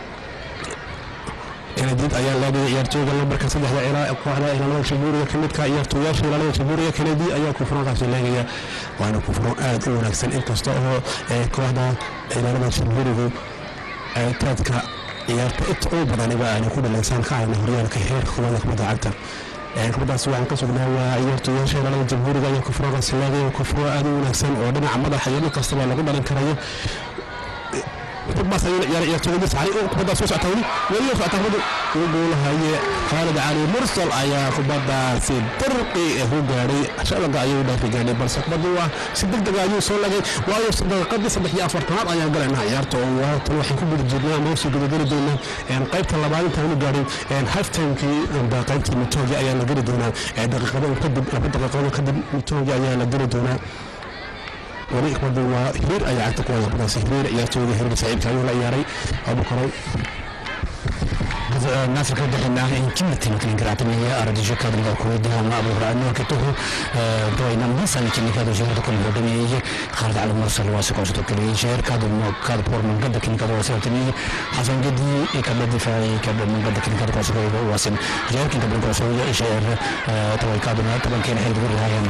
Kennedy ayaa leeyahay ciyaartooyga lambarka 3 ilaa kooxda ilaalada jamhuuriga kamidka ciyaartooyaasha ilaalada jamhuuriga Kennedy ayaa kufradaas leeyahay waana kufro aad u wanaagsan inkasta oo kooxda ilaalada jamhuuriga ay taadka ciyaarta oo badan aan ku dhalaysan ka aan horyaalka heerka kubadda cagta kubadaas waxaan ka sugnaa waa ciyaartooyaasha ilaalada jamhuuriga ayaa kufradaas leeyahay kufro aad u wanaagsan oo dhinaca madaxa iyo kasta lagu dhalan karayo بس يا تقول بس عليه كبدا سوسة تقولي وليه تعتقد يقول هاي خالد علي مرسل أيا كبدا سيدرقي هو جاري عشان لقى يودا في جاني بس كبدا هو سيدك دقا يوصل لقى وايو صدق قد صدق يا فرطان أيا قال أنا عيارته وتروح يكون بالجبنة موسى قد قدر دونا يعني قيبت الله بعدين تقول جاري يعني هاف تايم كي قيبت المتوجه أيا قدر دونا دقيقة قدم متوجه أيا قدر دونا ولي كبدو هير أي عتق ولا بس هير يرتوي هير سعيد كانوا لا ياري أبو كري الناس كده إنها يمكن تمكن قرأتني هي أرد جوكا من الكود هم أبو رأني كتوه دوينا مثلا يمكن كده جهد كل بدني خالد على مرسل واسق وسط كل شهر كده كده بور من قد كن كده واسقتني حسن جدي كده دفاعي كده من قد كن كده واسق واسم جهر كن كده واسق شهر توي كده طبعا كان حيد بالرهان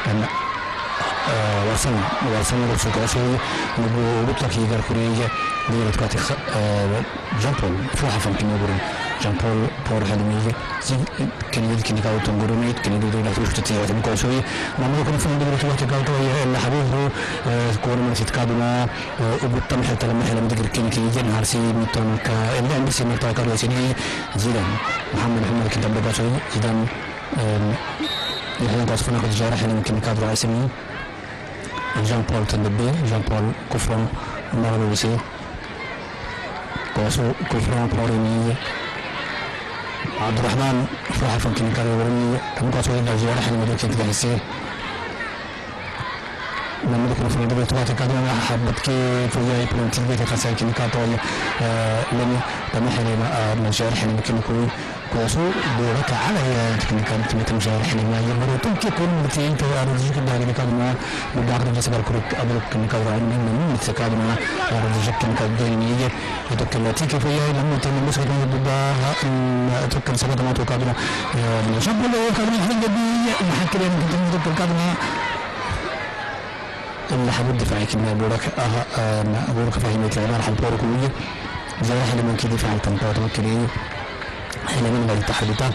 وصلنا للسوق الأسيوي وبطلق يقال كوريا ديرت كاتي جان بول فوحة فمكن يقولون جان بول هدمية كان يمكن يقاو تنقرونيت كان يقولون لا تروح تتيا وتبقى شوية ما ممكن فهم دبرت وقت يقاو توي إلا حبيبه كورا من ستكادنا وبطلق حتى لما حلم دقر كين كي يجن هارسي ميتون كا إلا أمبسي مرتاع كارو سيني زيدان محمد كنت أبدا شوي زيدان يحيان قصفنا قد جارح يمكن كادر عايسمي جان بول تندبي جان بول كفران مغلوسي كفران بوريني عبد الرحمن فرحة فمكن كان يورني كم قاس وين الجوار حين مدرك يتجهزين لما ذكر في الدوري تواتي كانوا حبت كيف وياي بلانتي بيت خسائر كم كاتوي لما حين ما الجوار حين ممكن يكون كوسو دورك على كم كانت متمجار حين ما يمر تمكن كل مرتين تأرجك الدوري كانوا بداخل جسد الكرة أبلغ كم كانوا عندنا من متكادنا أرجك كم كادينية يتكلم كيف وياي لما تم مسك من بداها أتذكر سبب ما توكادنا شاب ولا كانوا حين جدي محكي لنا كنت كادنا اللي حبود دفاعي كنا بورك بورك فهمت العمال حب بورك ويا زي حين من كده دفاع التنطاط وكليه حين من بعد التحديثات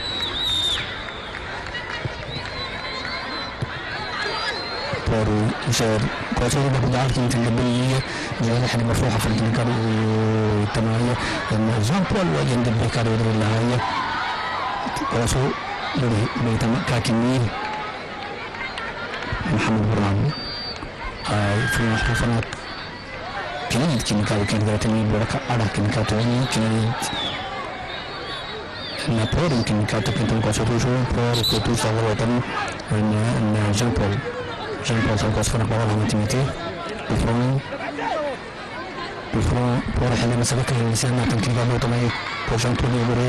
بورو جار كوسو ده بدأ كين تنبيه زي حين مفروحة في الكنكر والتماية لما جان بول وجند بيكار ودر الله كوسو بيتم كاكينين محمد برهان في المحتفلات كنيد كان قاتلين بركة على كنكات وين كنيد نابور كنكات كنتم قصدوشو بور كتوش على الوطن إن جان بول سوق صفر بقول هم تيمتي بفرون بور حنا مسكك الإنسان ما تمكن قالوا طمعي بوجان توني بري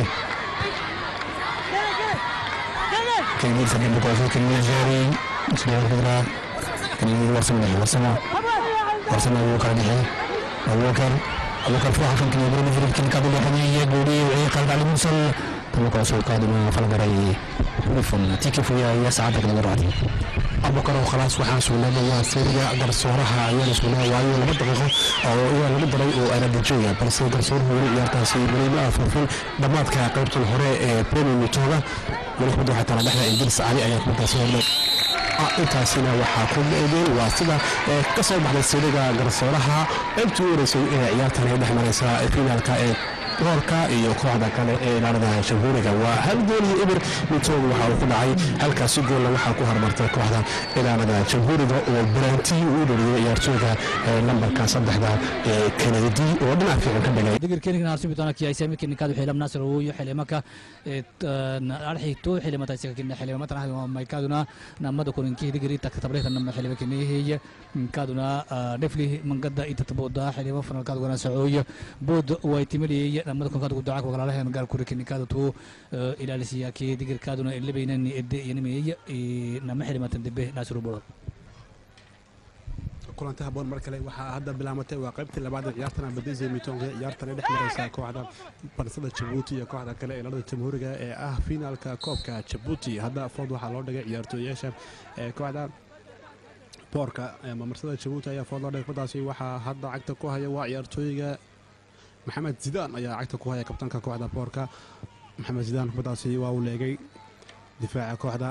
كنيد سبب بقصد كنيد جاري سبب كذا كنيد ورسمنا أبو بكر دحين أبو بكر فوق كان يبرم في الكن كابل حنيه جودي وعي قلب على المنصل تبقى سوق قادم فالقري بفن تيكي فيا يسعدك للرادي أبو بكر وخلاص وحاس ولا ما سوريا أقدر صورها عيال سونا وعيال لما دقيقة أو لما دري وأنا بجوية بس أقدر صور هو يرتاسي من ما أفرفون دمات كقرب الهراء بريميوم متوجه من يخدو حتى على إحنا إنجلس علي أيات متصور intaasina waxaa ku leedahay waa sida ka soo baxday siliga garsooraha intuu wareysay ciyaartan ay dhexmaraysa finaalka ee goolka iyo kooxda kale ee ilaalada Jamhuuriga waa hal gool iyo ibir midkood waxa uu ku dhacay halkaas gool waxa ku hormartay kooxda ilaalada Jamhuuriga oo Branti uu dhaliyay ciyaartooyga lambarka 3 ee Kennedy oo dhinac fiican ka dhigay digirkeen naasib doona kii ay sameeyeen kaadu xilam naasir oo xilmaka arxiito xilmata isaga xilmata maykaduna namada kuninkii digiri taktabreyta nama xilmaka هي كادونا دفلي من قد يتتبودا حليمة فن كادونا سعوية بود ويتملي لما تكون كادو دعاك وقال لها من قال كورك إن كادو تو إلى السياكي دقيق كادونا اللي بينني إدي ينمي نما حليمة تندبه ناسرو بور kulantaha boon mar kale waxa hadda bilaamatay waa qaybtii labaad ee ciyaartana badisay miitoonka ciyaartana dhexmaraysa kooxda barsada Djibouti iyo kooxda kale ee ilaalada Jamhuuriga ee ah finaalka koobka Djibouti hadda food waxa loo dhigay ciyaartooyasha ee kooxda boorka marsada Djibouti ayaa food loo dhigay kubadaasi waxa hadda cagta ku haya waa ciyaartooyga Maxamed Zidane ayaa cagta ku haya kabtanka kooxda boorka Maxamed Zidane kubadaasi waa uu leegay difaaca kooxda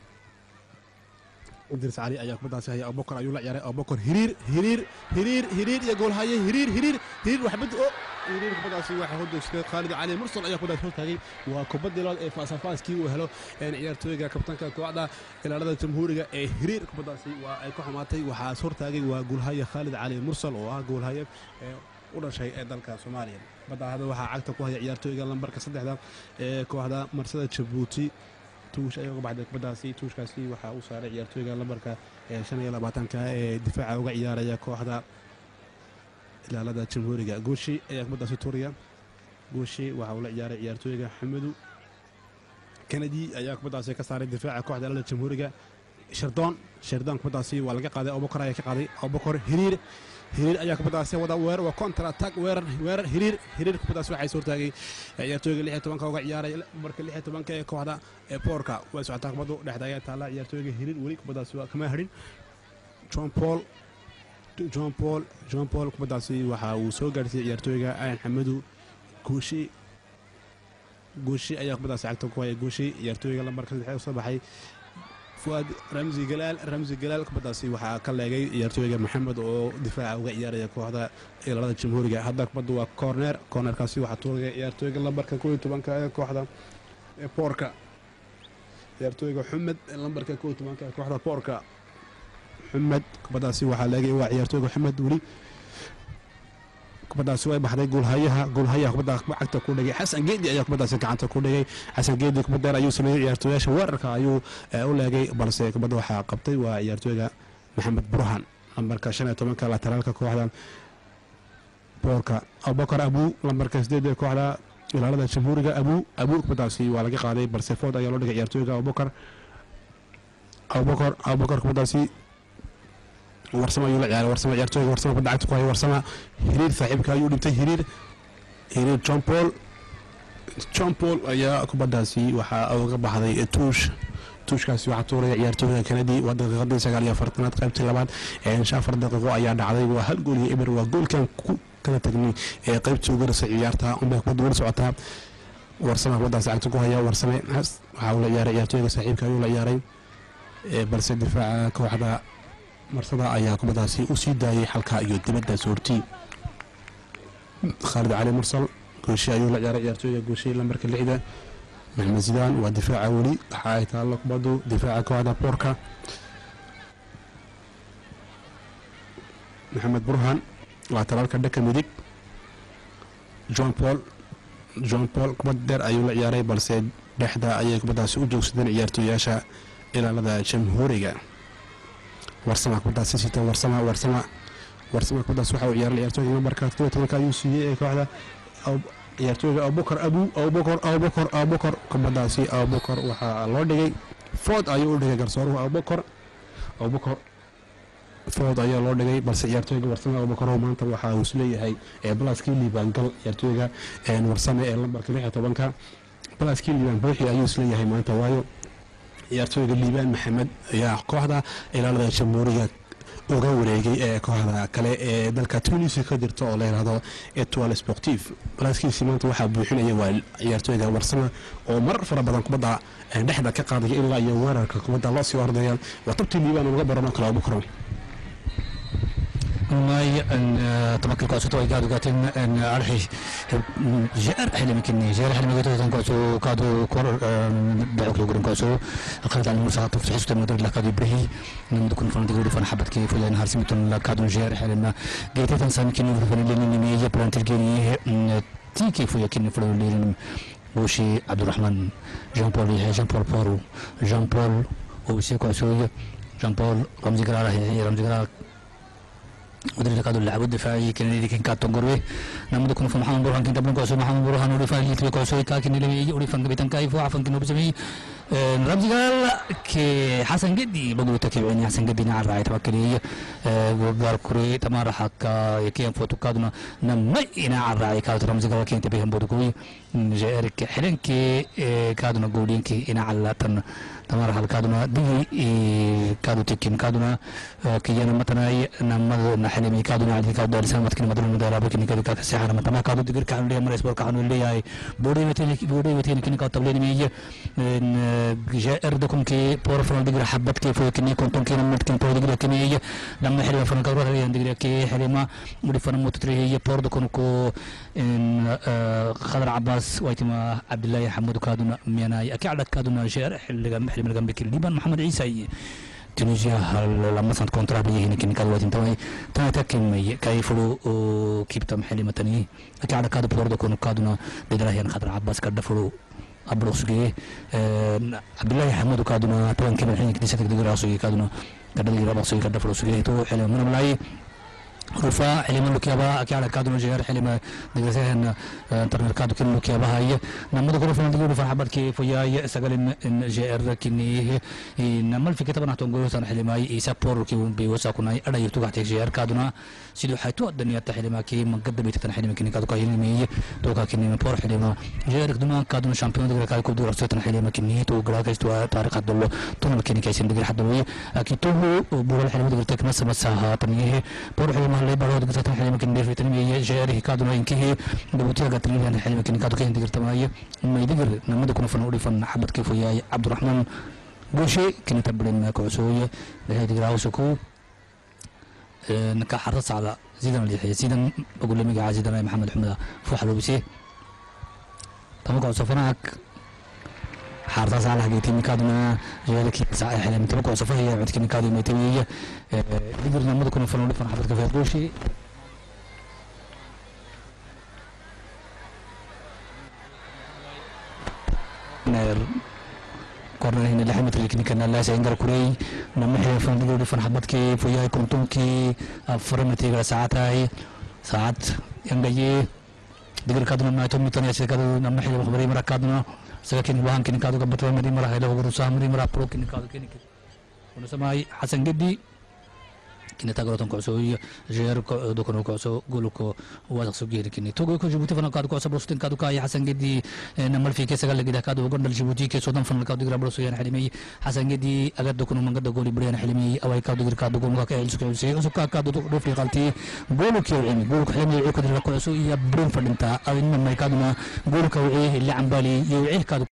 إدريس علي أياك بدأ هي أبو بكر أيولا يا أبو بكر هرير يقول هاي هرير وحبد هرير بدأ سوي واحد هدو خالد علي مرسل أياك بدأ شوط هذه وكبدل فاسفاس كي وهلو يعني عيارتويجا كابتن كقاعدة إلى رد الجمهورية هرير بدأ سوي وأيكو حماتي وحاسور تاجي وقول هاي خالد علي مرسل وأقول هاي ولا شيء ذلك سوماليا بدأ هذا واحد عقدك وهي عيارتويجا لمبر كصدق هذا كواحدة مرسل Djibouti توش أيوة بعد بدأسي توش كاسي وحاول صار عيارتويجا لمبركة شن يلا بعتن كدفاع أو عيار يا كوحدة إلى لدى Jamhuuriga جوشي أيوة بدأسي توريا جوشي وحاول عيارتويجا حمدو كندي أيوة بدأسي كسر الدفاع كوحدة لدى Jamhuuriga شردان بدأسي والجا قاضي أبو بكر أيوة قاضي أبو بكر هرير أياك بدأسي ودا وير وكونتر أتاك وير هرير بدأسي waxay soo taagay ciyaartooyga 16 uga ciyaaray marka 16 ee kooxda ee Boorka way socotaa kubadu dhexdaya taala ciyaartooyga hiriir wali kubadaasi waa kama harin Jean Paul kubadaasi waxa uu soo gaarsiiyay ciyaartooyga Ayaan Xamadu Gooshi ayaa kubadaasi cagta ku hayay Gooshi ciyaartooyga lambarka 6 soo baxay فؤاد رمزي جلال كبداسي وحا كلاغي ciyaartooyga maxamed oo difaaca uga ciyaaraya kooxda ilaalada Jamhuuriga hadda kubadu waa corner kaasi waxa tuuraya ciyaartooyga lambarka 12 ee kooxda Boorka ciyaartooyga Xamed lambarka 12 ee kooxda Boorka Xamed kubadaasi waxa laagay waa ciyaartooyga Xamed wali kubadaasi way baxday goolhayaha kubadda cagta ku dhigay xasan geedi ayaa kubadaasi gacanta ku dhigay xasan geedi kubadda ayuu sameeyay ciyaartooyasha weerarka ayuu u leegay balse kubadda waxaa qabtay waa ciyaartooyga maxamed burhan lambarka 15 lateraalka kooxda boorka abubakar abu lambarka 8 kooxda ilaalada jamhuuriga abu kubadaasi waa laga qaaday balse food ayaa loo dhigay ciyaartooyga abubakar kubadaasi warsama ayuu la ciyaaray warsama ciyaartooyga warsama kubadda cagta ku haya warsama hiriir saaxiibka ayuu dhintay hiriir John Paul ayaa kubadaasi waxaa uga baxday tuushkaasi waxaa tuuraya ciyaartooyga Kennedy waa daqiiqadii 49 qaybtii labaad 4 daqiiqo ayaa dhacday waa hal gool iyo eber waa goolkan ku kala tagnay qaybtii ugu horeysay ciyaarta umma kubadda wada socotaa warsama kubadaasi cagta ku haya warsame waxaa uu la ciyaaray ciyaartooyga saaxiibka ayuu la ciyaaray balse difaaca kooxda marsada ayaa kubadaasi u sii daayay halka iyo dibadda soortii Khalid Ali Mursal gooshi ayuu la ciyaaray ciyaartooyga gooshi lambarka 6 Maxamed Zidane waa difaaca wali waxa ay taalo kubaddu difaaca kooxda Boorka Maxamed Burhan lateraalka dhaka midig John Paul kubad dheer ayuu la ciyaaray balse dhexda ayay kubadaasi u joogsadeen ciyaartooyasha ilaalada jamhuuriga warsama kubadaasi sita warsama kubadaas waxa uu ciyaaray ciyaartooyga lambarka 17 ayuu siiyay kooxda ciyaartooyga Abubakar kubadaasi Abubakar waxaa loo dhigay food ayuu u dhigay garsooruhu Abubakar food ayaa loo dhigay balse ciyaartooyga warsame Abubakar oo maanta waxa uu isleeyahay blaskii liibaan gal ciyaartooyga warsame ee lambarka 16 blaskii liibaan buuxi ayuu isleeyahay maanta waayo ciyaartooyga liibaan maxamed ayaa kooxda ilaalada jamhuuriga uga wareegay kooxda kale ee dalka Tunisia ka jirta oo la yiraahdo Etoile Sportif balaaskiisi maanta waxaa buuxinaya waa ciyaartooyga warsama oo mar fara badan kubadda dhexda ka qaaday ilaa iyo weerarka kubadda loo sii ordaya waa tabtii liibaan uga barano kala ugu karo ماي تمكن كاسو توي كادو كاتن ارحي جار حلم كني جار حلم كاتو كاسو كادو كور بعك لو كاسو اخذت على المساعد في حسب المدرب لا كادو بري من دكون فان دغوري فان حبت كيف ولا نهار سميتون لا كادو جار حلم جيت تنسان كني فان لي ميجا بلانتر كني تي كيف يكني فلو لي وشي عبد الرحمن جان بول وشي كاسو جان بول رمزي قرار ودري كادو اللعب الدفاعي كان كان كاتو غروي نمد كون محمد برهان كان دبل كوسو محمد برهان ودفاع اللي تبي كوسو كاكن اللي يوري فان بيتن كايف وعفن كانوا بسمي رمزي قال كي حسن جدي بقول تكيبني حسن جدي نعر راي توكلي غار كوري تمار حق يكين فوتو كادنا نمي نعر راي كاد رمزي قال كي تبيهم بودكوي جيرك حلن كي كادنا غودين كي انا علاتن تمار حال كادنا دي كادو تكين كادنا كيانا متنا نمد نحلمي كادنا عادي كادو دارسان متكن مدرن مدرب كني كادو كسحر متنا كادو دغر كان لي مريس بور كانوا اللي هي بودي متين كني كاتب لي مي جائر دكم كي بور فرن دغر حبت كيف كني كنتم كي متكن بور دغر كني لما حلم فرن كادو دغر كي حلمه مدي فرن متتري هي بور دكم كو خضر عباس ويتما عبد الله حمود كادنا ميناي اكيد كادنا جائر حلم حلم جنبك ليبان محمد عيسى تونسيا لما صارت كونترا بيه هنا كني كادو وقت تاوي تاكن مي كيفلو كيبتم حلمه تاني اكيد كادو بور دكم كادنا بدراهين خضر عباس كدفلو أبروسجي عبد الله حمود كادنا طبعا كم الحين كنيسة تقدر أسوي كادنا كذا رباصي كذا فلوسجي تو حلم من ملاي رفاع حلم لكيابا أكيد كادنا جير حلم دقيقتين ترى كادو كن لكيابا هاي نمد كل فلان تقول فرحبت كيف وياي سجل إن جير كني نمل في كتاب نحتاج نقول سان حلماي يسافر كي بيوسع كناي أنا يرتوق تحت جير كادنا سيدو حيتو الدنيا تحلم كي من قد بيتن حلم كني كادو كاين مي توقع كني من بور حلم جير كدنا كادنا شامبيون دقيقة كادو كبدو رسالة حلم كني تو جراكيس تو طارق عبد الله تونل كني كايسين دقيقة حد الله أكيد تو بور حلم دقيقة تك مسها تنيه بور حلم اللي برا دقيقة حلم كني في تنمية جير كادنا إنكه دبوتيا قتلين يعني حلم كني كادو كاين دقيقة تماية ما يدقر نمد كنا فنوري فن حبت كيف وياي عبد الرحمن بوشي كني تبلين كوسوية لهذه دقيقة وسكو نكاح حرص على زيدان اللي حي زيدان بقول لهم يا زيدان محمد حمد فوح لوبسي تمام صفناك حرص على حاجتي مكادنا جالك ساعه حلم تبقى صفيه عندك مكادي ميتويه قدرنا نمد كنا فنوري فن حبت كيف بوشي متر كورنر هنا لحد متر لكن كان لا سيندر كوري نمحي فندق دفن حبتكي فويا كنتمكي فرمتي ساعتها ساعات ينجي دقر كادنا ما تومي تاني أشياء كادو نمحي بخبري مرا كادنا سكين وهان كين كادو كبتوا مري مرا هيدا وبروسا مري مرا برو كين كادو كين كين ونسمعي حسن جدي كنا تقولون كوسوي جير دوكنو كوسو قولكو واسق جير كني توقو كجبوتي فنا كادو كوسا بروستين كادو كاي حسن جدي نمر في كيس قال لك كادو وقول الجبوتي كيس ودم فن كادو غير بروسو يعني حلمي حسن جدي اگر دوكنو من قد قولي بريان حلمي او كادو غير كادو قوم كاي سكوسي اسكا كادو دو في قالتي قولو كيو علمي قولو حلمي يعقد كوسو يا برين فدنتا او ان ما كادو قولو كوعيه اللي عم بالي يوعيه كادو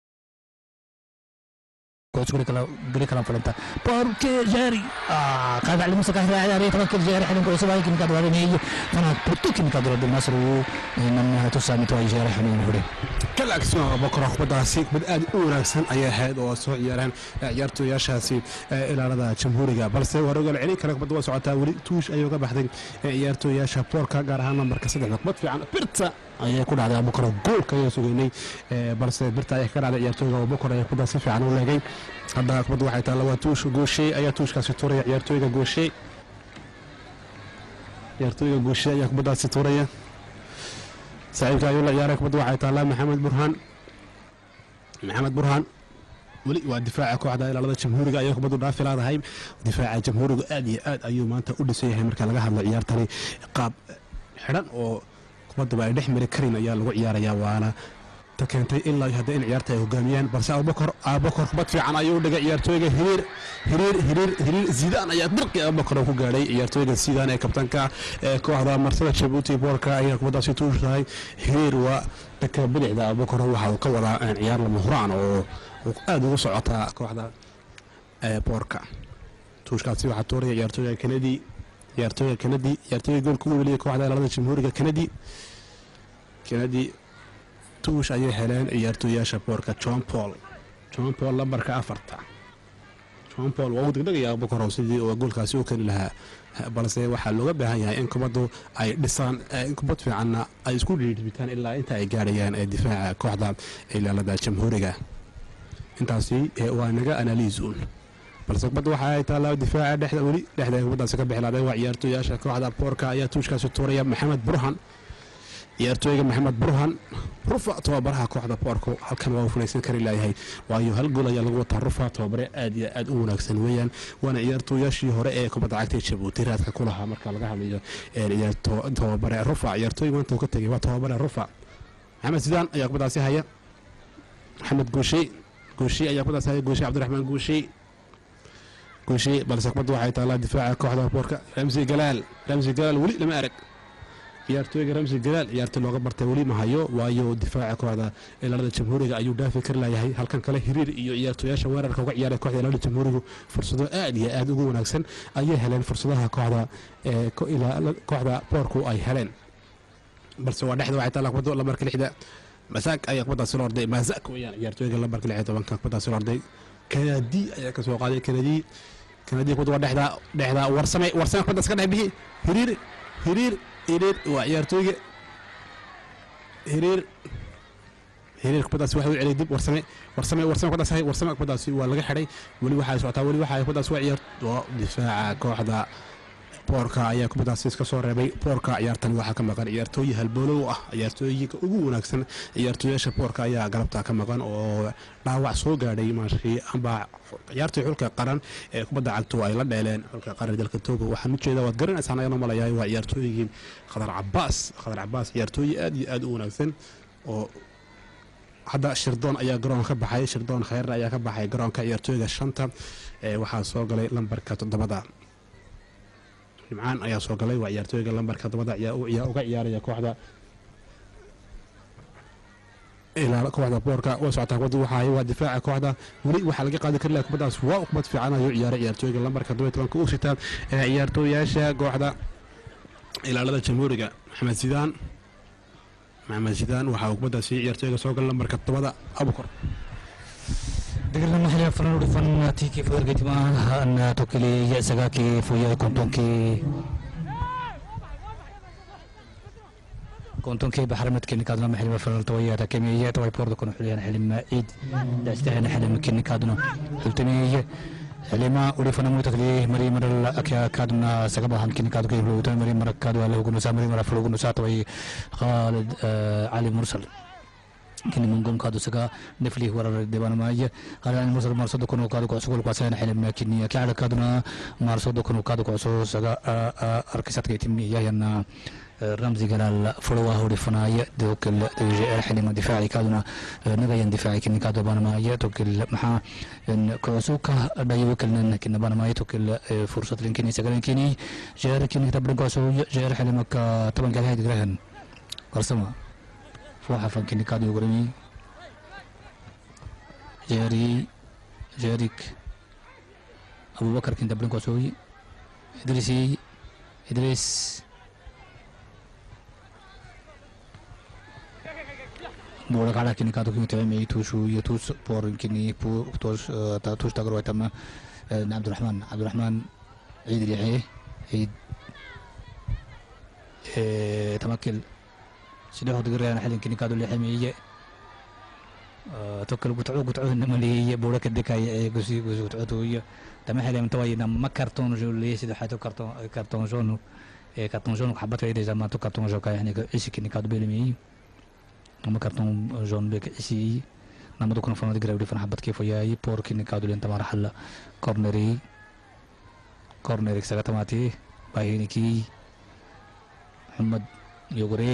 كوتش غري كلام فلنتا باركي جاري قاعد على المسكه جاري تفكر جاري حلم كويس باي كم كادو هذه فانا بورتو كم كادو النصر انما تسامي توي جاري حلم هوري كلا اكسون بكره خبداسي بد اد وناغسن ايا هاد oo soo ciyaaraan ciyaartooyashaasi ilaalada jamhuuriga balse warogal cili kala bad waa socotaa wali tuush ayuu ka baxday ciyaartooyasha Porka gaar ahaan nambarka 3 bad fiican birta ayay ku dhacday bukara goolka ay sugeynay balse birta ay ka dhacday ciyaartooyga bukara ay kudaasi fiican u leegay hadda bad waxay taala waa tuush gooshay ayaa tuushkaasi tuuraya ciyaartooyga gooshay ayaa kudaasi tuuraya سعيد قايل لا يارك بدو waxay taala maxamed burhan wali waa difaaca kooxda ilaalada jamhuuriga ayaa kubadu dhaafi laadahay difaaca jamhuuriga aad iyo aad ayuu maanta u dhisay yahay marka laga hadlo ciyaartani qaab xiran oo kubadu ay dhex mari karin ayaa lagu ciyaarayaa waana ta keentay ilaa hadda in ciyaarta ay hogaamiyaan balse Abubakar kubad fiican ayuu dhigay ciyaartooyga hiriir Zidane ayaa dirqi Abubakar ku gaaray ciyaartooyga Zidane ee kabtanka kooxda Marsada Djibouti Porka ayaa kubadaasi tuushay hiriir waa dadka bidixda Abubakar waxa uu ka wadaa ciyaar lama huraan oo aad ugu socota kooxda Porka tuushkaasi waxa tuuray ciyaartooyga Kennedy goolka uu leeyahay kooxda ilaalada jamhuuriga Kennedy توش أيه هلان يارتوياشا بوركا جون بول لمبركا أفرتا جون بول وود دغ يا بكره سيدي oo goolkaasi uu keen lahaa balse waxa looga baahan yahay in kubadu ay dhisaan in kubad fiican ay isku dhiiribitaan ilaa inta ay gaarayaan ee difaaca kooxda ilaalada jamhuuriga intaasi waa naga analysis balse kubadu waxa ay taala difaaca dhexda kubadaasi ka bixilaaday waa ciyaartooyasha kooxda Porka ayaa tuushkaasi tuuraya Maxamed Burhan ciyaartooyga Maxamed Burhan rufa tababaraha kooxda Porko halkan waa fulaysan kari laayahay waayo hal gool ayaa lagu wataa rufa tababare aad iyo aad u wanaagsan weeyaan waana ciyaartooyashii hore ee kubadda cagta Djibouti raadka ku lahaa marka laga hadlayo tababare rufa ciyaartooyga maanta uu ka tagay waa tababare rufa Maxamed Zidane ayaa kubadaasi haya Maxamed Gooshi ayaa kubadaasi haya Gooshi Cabdiraxmaan Gooshi balse kubadda waxay taala difaaca kooxda Porka Ramzi Galaal wali lama arag ciyaartooyga Ramzi Galaal ciyaartooy looga bartay wali ma hayo waayo difaaca kooxda ilaalada jamhuuriga ayuu dhaafi kar laayahay halkan kale hiriir iyo ciyaartooyasha weerarka uga ciyaaray kooxda ilaalada jamhuuriga fursado aad iyo aad ugu wanaagsan ayay heleen fursadaha kooxda Porko ay heleen balse waa dhexda waxay taala kubadu lambarka 6 masaak ayaa kubadaasi loo orday masaak weeyaan ciyaartooyga lambarka 6 kubadaasi loo orday Kennedy ayaa ka soo qaaday Kennedy kubadu waa dhexda warsame kubadaas ka dhaxbihi hiriir وعيارتويga هرير كبداس waxa uu celay dib warsame كبداس waa laga xidhay wali waxa socotaa wali waxa كبداس waa ciyaar difaaca kooxda Porka ayaa كبداس iska soo reebay Porka ciyaartan waxa ka maqan ciyaartooy halboolow ah ciyaartooyinka ugu wanaagsan ciyaartooyasha Porka ayaa galabta ka maqan oo dhaawac soo gaadhay maashi amba ciyaartooy xulka qaran ee kubadda cagtu ay la dheeleen xulka qaran dalka Togo waxaan u jeedaa waad garanaysaa ayaan malayahay waa ciyaartooyinka Khadar Cabbaas ciyaartooy aad iyo aad u wanaagsan oo hadda Shirdoon ayaa garoon ka baxay Shirdoon Khayr ayaa ka baxay garoonka ciyaartooyga 5 waxaa soo galay lambarka 7 Jimcaan ayaa soo galay waa ciyaartooyga lambarka 7 ayaa uga ciyaaraya kooxda kooxda Porka oo socota kubadu waa difaaca kooxda wali waxa laga qaadi karaa kubadaas waa kubad fiican ayuu ciyaaray ciyaartooyga lambarka 12 uu sitaa ciyaartooyasha kooxda ilaalada jamhuuriga Maxamed Zidane waxa uu kubadaasi ciyaartooyga soo galay lambarka 7 Abubakar دقلنا محلي فرنو دفن تيكي فور جتما أن توكلي يسقاكي فويا كنتونكي كنتم كي بحرمت كني كادنا محل فرنت ويا كمية توي بورد كنا حلينا حلم عيد لا استهنا حلم كني كادنا حلتني حلما ولي فنا مو تكلي مري مر اكيا كادنا سكبا هن كني كادو كي لو مري مر كادو له كنا سامري مر فلو كنا ساتوي خالد علي مرسل كني منقوم كادو سكا نفلي ورا ديبان ماي قال علي مرسل مرصد كنا كادو كسول كاسين حلم كني كعلى كادنا مرصد كنا كادو كسول سكا اركسات كيتمي يانا رمزي قال فلوه هو دفناية دوكل حلم دفاعي كادنا نغيا دفاعي كني كادو بان ماي توكل محا كوسوكا دايو كلنا كنا بان ماي توكل فرصة لينكني سكرين كني جار كني تبرن كوسو جار حلمك طبعا قال هاي دغرهن قرسمه فوحة فان كني كادو يغرمي جاريك أبو بكر كنت تبرن كوسوي إدريس بورك على كني كادو كني تعمي توشو يتوس بور كني توش تقرأ تم عبد الرحمن عيد ريحي عيد تمكل سيدي هو تقرأ أنا حلين كني كادو اللي حمية توكل قطعو إنما اللي هي بورك الدكاي قصي قطعوية تما حلين توي نما كرتون جو اللي سيدي حياتو كرتون جونو كرتون جونو حبته إذا زمان تو كرتون جو كاي يعني إيش كني كادو بيلمي نما كرتون جون بيك إيشي نما دوكنا فنا تقرأ ودي فنا حبت كيف وياي بور كني كادو اللي أنت ما راح لا كورنري سكتماتي باهينيكي محمد يوغري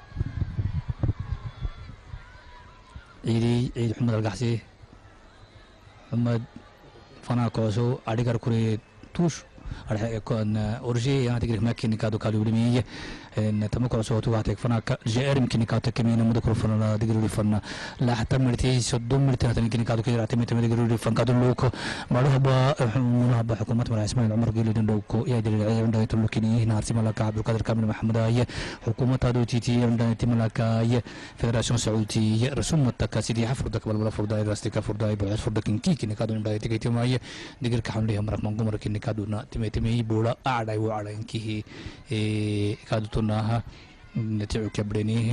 عيد محمد القحسي محمد فنا كوسو أديكار كوري توش كون أورجي يعني تقريبا ما كني كادو بلمية إن تمك كوسو تو هاتك فنا جير يمكن كاتو كمين مدكور فنا تقريبا فنا لا حتى مرتي صدوم مرتي هاتني كني كادو كي راتي متى تقريبا فنا كادو لوكو مرحبا حكومة مرا إسماعيل عمر قيل دندوكو يا جل العيون ده يتلوكني نارسي ملاك عبد القادر كامل محمد آية حكومة هذا تيتي عندنا تملاك آية فدراسيون سعودية رسوم التكاسيدي حفردك ولا فرضاي راستيك فرضاي بعد فرضك كني كادو عندنا تيجي تماية دقير كحول لهم مرق منقوم ركني كادو نا تمي بولا أعلى وعلى إنكي كادو تناها نتيجة كبرنيه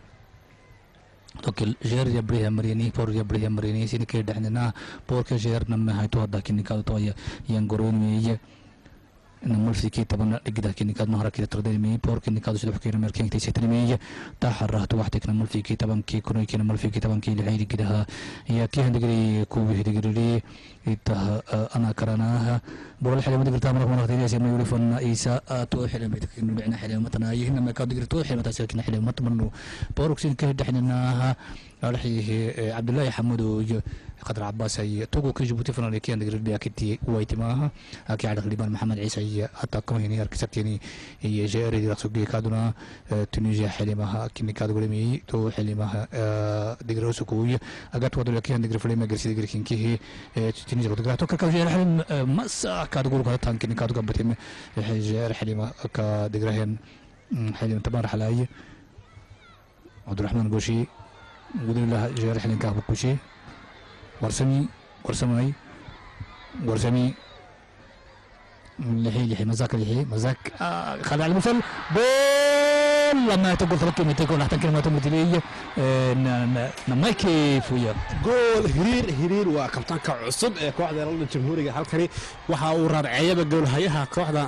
توكل جير يبريها مريني بور يبريها مريني سين كيد عندنا بور كجير نما هاي تودا كني كادو تويا ينقرون مية نمر في كي طبعا لقيتها كني كاد نهار كده تردني مي بور كني كادو سلوح كينا مركين تيسيتني مية تحررت وحدك نمر في كي طبعا كي كوني كي نمر في كي طبعا كي لحيل كده هي كي هندقري كوبي هندقري أنا كرناها بقول حلم دقرت أمرك من أختي يا ما يقول فن إيسا تو حلم إنه بعنا حلم متنا يهنا ما كاد دقرت تو حلم تسلكنا حلم متمنو بوركسين كده دحناها رحيه عبد الله حمود قدر عباس هي توقو كي جبوتي فنا لكي عندك ربي أكيد ويتماها أكيد على غلبان محمد عيسى أتاكم هنا أركسبتني هي جاري رقصوجي كادونا تونيزيا حلمها كني كادو قلمي تو حلمها دقرو سكوية أجت وضع لكي عندك رفلي ما جرسي دقر كنكي هي تونيزيا وتقرأ توكل كوجي الحلم مسا كادو قولوا كذا تان كني كادو قبتهم جار حلمها كدقرهن حلم تبار حلاي عبد الرحمن قوشي قول الله جار حلم كهبو قوشي ورسمي لحي مزاك خلع المثل بول لما تقول لك كلمة تقول حتى كلمة تمثيلية ما كيف ويا جول هرير وكابتن كعصب كوحدة رجل الجمهورية هالكني وحاوراد عيبة جول هيها كوحدة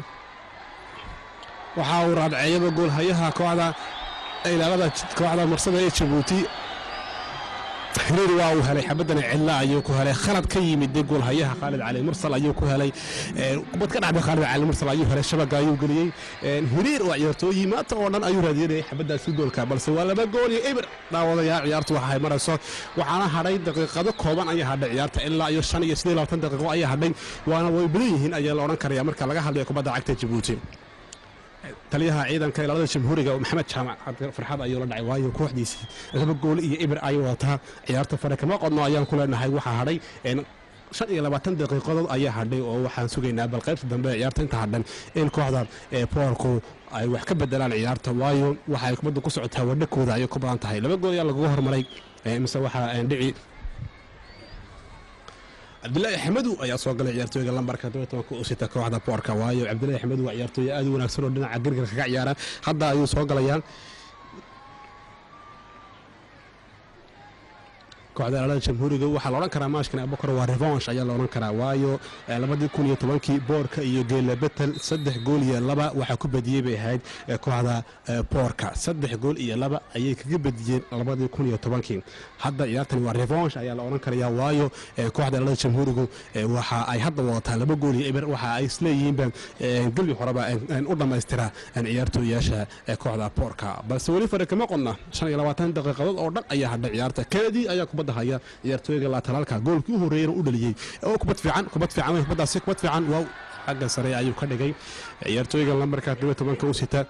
كوحدة إلى غدا كوحدة مرصدة جيبوتي هرير واو هلي حبدنا علا أيوكو هلي خلط كي مدي جول هيها خالد علي مرسل أيوكو هلي بدكنا عبد خالد علي مرسل أيوه هلي شبكة أيوكو لي هرير وعيرتوي ما تقولن أيوه هذي حبدنا سجول كابل سوى لما جول إبر لا والله يا عيارته هاي مرة صار وعنا هاي دقيقة كوبان أي هذا عيارته إلا أيوه شان يسني لو تندقوا أي هذين وأنا ويبليهن أي لوران كريا مركز لقى هذا يكون بدأ عكت جيبوتي تليها عيدا كي لغدا الجمهورية ومحمد شامع فرحاد أيو لدعي وايو كوحديسي لما قول إيه إبر أيو واتها عيارته فرق ما قدنا أيام كلنا هاي وحا هاي إن شان إلى 20 دقيقة أي هاي وحان سوقينا بالقيب دنبا عيارته انت هادن إن كوحدة بوركو أي wax ka bedelaan ciyaarta waayo waxa ay kubadda ku socotaa wadakooda ay ku badan tahay laba gool ayaa lagu hormaray mise waxa aan dhici عبد الله حمدو ayaa soo galay ciyaartooyga lambarka 12 oo sita kooxda Porka waayo عبد الله حمدو waa ciyaartooy aad u wanaagsan oo dhinaca gargarka ka ciyaara hadda ayuu soo galayaan kooxda ilaalada jamhuuriga waxaa la odhan karaa maashkan abubakar waa revanche ayaa la odhan karaa waayo 2010 boorka iyo geela betel 3-2 waxaa ku badiyey bay ahayd kooxda boorka 3-2 ayay kaga badiyeen 2010 hadda ciyaartani waa revanche ayaa la odhan karayaa waayo kooxda ilaalada jamhuurigu waxa ay hadda wadataa 2-0 waxa ay isleeyihiinba galbi horeba u dhammaystira ciyaartooyaasha kooxda boorka balse weli fare kama qodna 25 daqiiqadood oo dhan ayaa hadhay ciyaarta Kennedy ayaa kubadda haya ciyaartooyga laatalaalka goolkii u horeeyay u dhaliyay oo kubad fiican kubaddaasi kubad fiican waaw xagga sare ayuu ka dhigay ciyaartooyga lambarka 12 u sita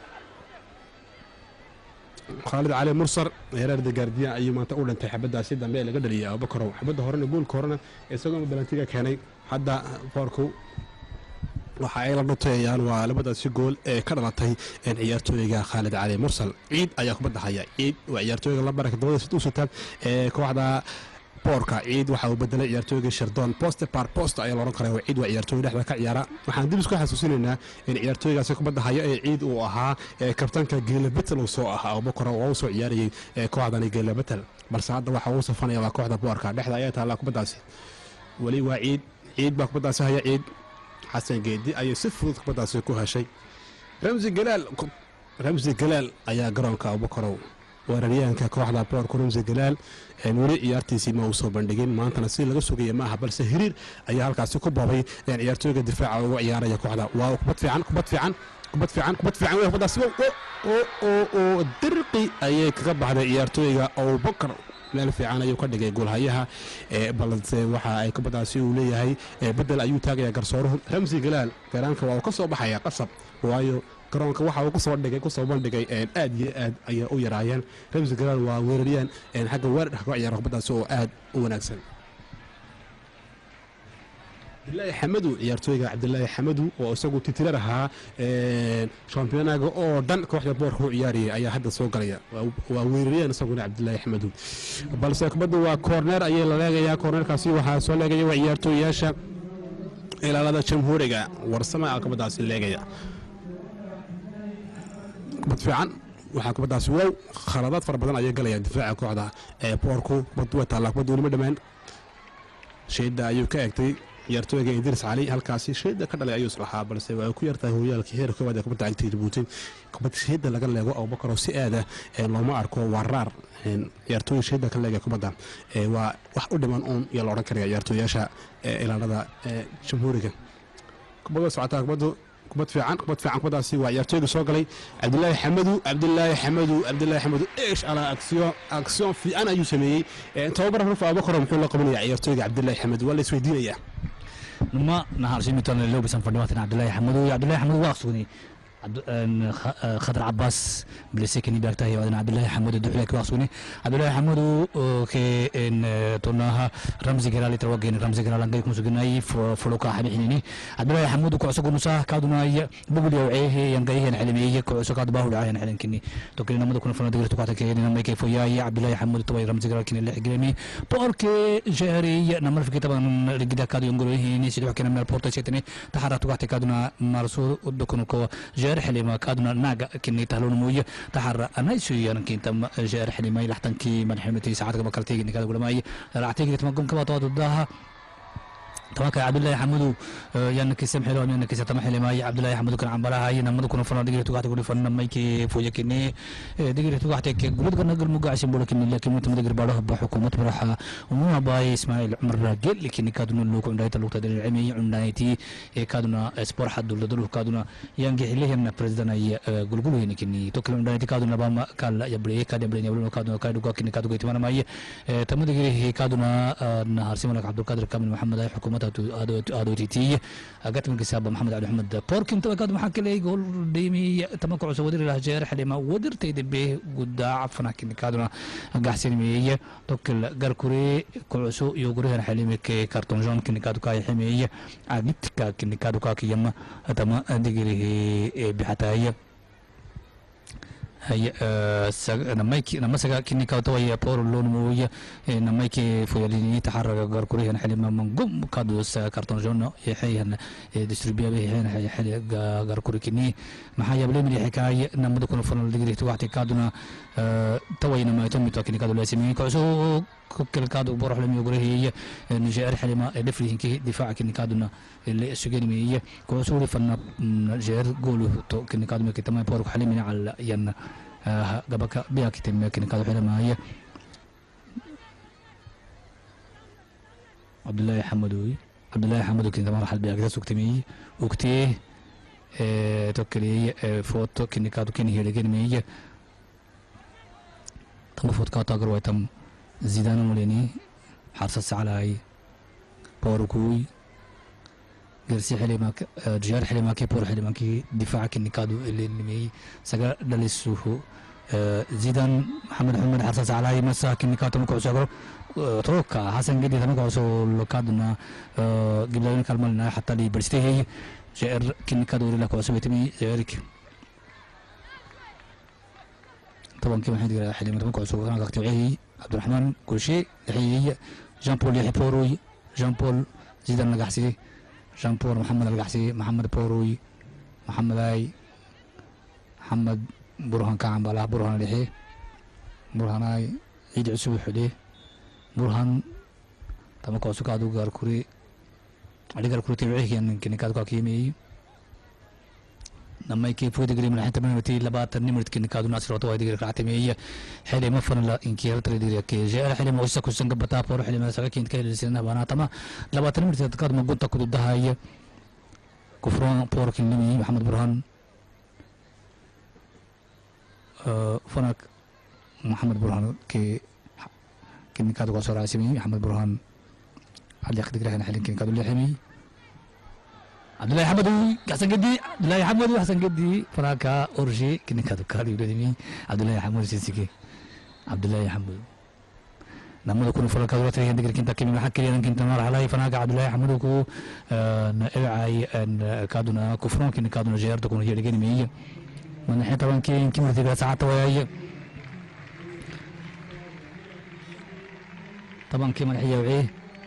Khalid Ali Mursar heerarda gaardiyan ayuu maanta u dhintay xabadaasi dambe laga dhaliyay Abubakar xabada horena goolka horena isagoo balantiga keenay hadda boorku waxa ay la dhutayaan waa labadaasi gool ee ka dhalatay ciyaartooyga Khalid Ali Mursal ciid ayaa kubadda haya ciid waa ciyaartooyga lambarka 12 u sita kooxda boorka ciid waxa uu bedelay ciyaartooyga Shardon poste par poste ayaa la oran karaa ciid waa ciyaartooy dhexda ka ciyaara waxaan dib isku xasuusinaynaa in ciyaartooygaasi kubadda haya ee ciid uu ahaa kabtanka Geela Betel oo soo ahaa Abubakar oo soo ciyaarayay kooxdani Geela Betel balse hadda waxa uu safanaya waa kooxda boorka dhexda ayaa taala kubaddaasi wali waa ciid baa kubaddaasi haya ciid xasan geedi ayay si fudud kubaddaasi ku heshay Ramzi Galaal ayaa garoonka Abubakar weeraryahanka kooxda boorka Ramzi Galaal weli ciyaartiisii ma uu soo bandhigin maantana si laga sugayay maaha balse hiriir ayaa halkaasi ku boobay ciyaartooyga difaaca uga ciyaaraya kooxda waa kubad fiican kubaddaasi oo dirqi ayay kaga baxday ciyaartooyga Abubakar meel fiican ayuu ka dhigay goolhayaha balse waxa ay kubaddaasi uu leeyahay bedel ayuu taagaya garsooruhu Ramzi Galaal garaanka waa ka soo baxaya qasab waayo garoonka waxa uu ku soo bandhigay aad iyo aad ayaa u yaraayeen Ramzi Galaal waa weeraryahan xagga weerarka ka ciyaara kubaddaasi oo aad u wanaagsan Abdullaahi Xamadu ciyaartooyga Abdullaahi Xamadu oo isagu titirar ahaa championaga oo dhan kooxda boorka u ciyaariyay ayaa hadda soo galaya waa weeraryahan isaguna Abdullaahi Xamadu balse kubaddu waa corner ayay la leegayaa cornerkaasi waxa soo leegaya waa ciyaartooyaasha ilaalada jamhuuriga warsama kubaddaasi leegaya kubad fiican waxaa kubaddaasi wow khaladaad fara badan ayay galayaan difaaca kooxda boorku kubaddu waa taallaa kubaddu weli ma dhammaan shayda ayuu ka egtay ciyaartooyga Idris Ali halkaasi shayda ka dhalay ayuu islahaa balse waa ku yartahay hooyaalka heerka koowaad ee kubadda cagta Djibouti kubadda shayda laga leego Abubakar si aada looma arko waraar ciyaartooyga shayda ka leega kubadda waa wax u dhiman iyo la oran karayo ciyaartooyasha ilaalada jamhuuriga kubadda socota kubad fiican kubaddaasi waa ciyaartooyga soo galay Abdullaahi Xamadu eesh ala action fiican ayuu sameeyay tababar ruf Abubakar muxuu la qabanaya ciyaartooyga Abdullaahi Xamadu waa la isweydiinaya ما نهار شيء مثلا لو بسم فردوات عبد الله حمود واقصوني خضر عباس بلسكني بيرتاهي وعدنا عبد الله حمود الدحلك واقصوني عبد الله حمود كي ان تونها رمزي جلال تروجين رمزي جلال انجيك مسجناي فلوكا حبيحني عبد الله حمود كعسق نصا كادنا بقول يوعيه ينجيه علميه كعسق كاد باهو العين علن كني توكلنا مدو كنا فنا دغرتو كاتا كيني ما كيف يا عبد الله حمود توي رمزي جلال كني لحقلمي بورك جهري نمر في طبعا رجدا كاد ينقلوه ني سيدو كنا من البورتو شيتني تحررتو كاتا كادنا مارسو دكنكو جار حليما كادنا ناقا كني تهلون مويه تحرر انا سويان كنت جار حليما لحتنكي مدحمتي ساعات بكرتي كذا ولا ماي راعتي تمقم كما تودها توكل عبد الله حمود يانك سمح له انك سمح لي ما عبد الله حمود كان عمبلها هي نمد كنا فن دغري توغات غدي فن مايكي فوجكني دغري توغات كي غلد كنا نقل مغاش بولكني لكن مت دغري بارو بحكومه برحه ومو باي اسماعيل عمر راجل لكن كادنا لو كون دايت لو تدري عمي عمنايتي كادنا سبور حد دول كادنا يانغي لهم بريزيدنت اي غلغلو ينكني توكل دايت كادنا باما قال يبري كادبري يبلو كادنا كادو كني كادو يتمنى ماي تمدغري كادنا نهار سيمونك عبد القادر كامل محمد اي حكومه أدوتي أقت من كساب محمد عبد الحمد بوركن توكاد محك لي يقول ديمي تمكع سودير الهجر حليما ودر تيدبه قد عفنا كني كادنا قحسين مية توكل قركوري كعسو يقولها حليمك كرتون جون كني كادو كاي حمية عقدت كني كادو كاكي يما تما دقيره بحتاية هي نمايكي نمسك كني كاتوي بور لون مويه نمايكي فويليني تحرك غاركوري هن حليما من قم كادوس كرتون جون يحيى ديستريبيا به هن حلي غاركوري كني محايا بلمي حكايه نمدكن فن دغري توعتي كادنا توي نما يتم كني كادو لاسمي كاسو كل كادو بروح لم يقره نجار حلمة دفرين كي دفاع كني كادونا اللي سجل مية كوسوري فن نجار قولوا تو كني كادو مية كتما بورك حلمنا على ين قبك بيا كتما كني كادو حلمة هي عبد الله حمدوي كني تمر حل بيا كذا سكتمي وكتيه توكلي فوتو كني كادو كني هي لكن مية تم فوت كاتا قروي تم زيدان موليني حرصت على بوركوي جرسي حلمك جار حلمك بور حلمك دفاعك النكادو اللي مي سجى دلسوه زيدان محمد حرصت على مساك النكاتو مكوسو تروكا حسن جدي تمكوسو لكادنا قبلنا كلمنا حتى لي برستي جار كنكادو لك وسو بتمي جارك طبعا كما حد حلمت مكوسو انا قلت عبد الرحمن كل شيء هي جان بول يحيى بوروي جان بول زيدان القحسي جان بول محمد القحسي محمد بوروي محمد محمد برهان كعب بالا برهان لحي برهان عيد عسوب حليه برهان تما كوسو كادو غاركوري علي غاركوري تبعيه يمكن كادو كاكيمي لما يكيف فوق دقري من حتى من متي لبات النمرت كن كادو ناس روتو هاي دقري كعتمية حلي ما فن لا إنكير تري دقري كي جاء حلي ما وسك وسنج بتاع فور حلي ما سكين كي لسنا بنا تما لبات النمرت تكاد ما قلت تكود ده هاي كفران فور كلمي محمد برهان فنك محمد برهان كي كن كادو قصر عاسمي محمد برهان على ياخد دقري حلي كن كادو اللي حمي عبد الله حمدوي حسن قدي عبد الله حمدوي حسن قدي فراكا اورجي كني كادو كادو يدني عبد الله حمود سيسكي عبد الله حمود لما يكون فراكا دلوقتي عندك كنت كلمه حكي لي كنت مر علي فراكا عبد الله حمود كو نقعي ان كادونا كفرون كني كادونا جير تكون هي لجني مية من ناحيه طبعا كي مرتبه ساعات وهي طبعا كي ملحيه وعيه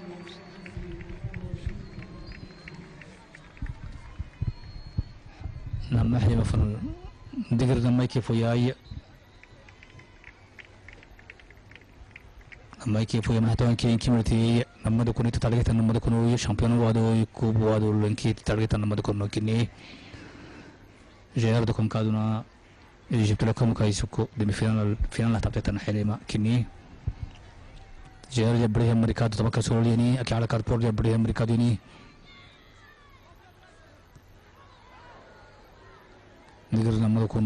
لما احنا مثلا دقر لما يكيف وياي لما يكيف ويا محتوى كين كيمرتي لما تكون تتارجت لما تكون شامبيون وادو كوب وادو لنكي تتارجت لما تكون كني جير دكم كادونا جبت لكم كايسوكو دمي فينال تبتة حليمة كني جير جبريه امريكا تبقى سوليني اكي على كاربور جبريه امريكا ديني نقدر لما نكون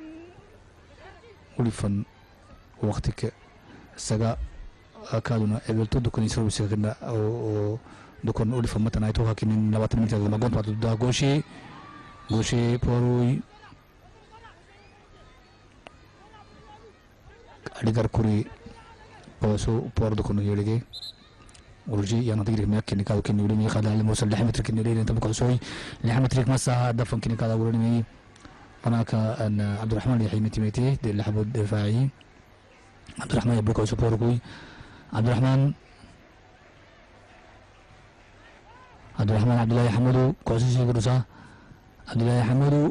ولفن وقتك سجا أكادنا قبلتو دكان يسوي سكنا أو دكان ولفن متى نايتوها كنين لبعض الميت لما قمت بعد ده غوشي بوروي أديكار كوري بوسو بور دكان يولي ورجي يعني تقدر ميك كني كادو كني ولي ميخا ده الموصل لحمة ترك كني لين تبقى سوي لحمة ترك مسا دفن كني كادو ولي مي هناك أن عبد الرحمن يحيي متيمتي دي اللي حبوا الدفاعي عبد الرحمن يبلوك وسبوركوي عبد الرحمن عبد الله يحمدو كوسيسي كروسا عبد الله يحمدو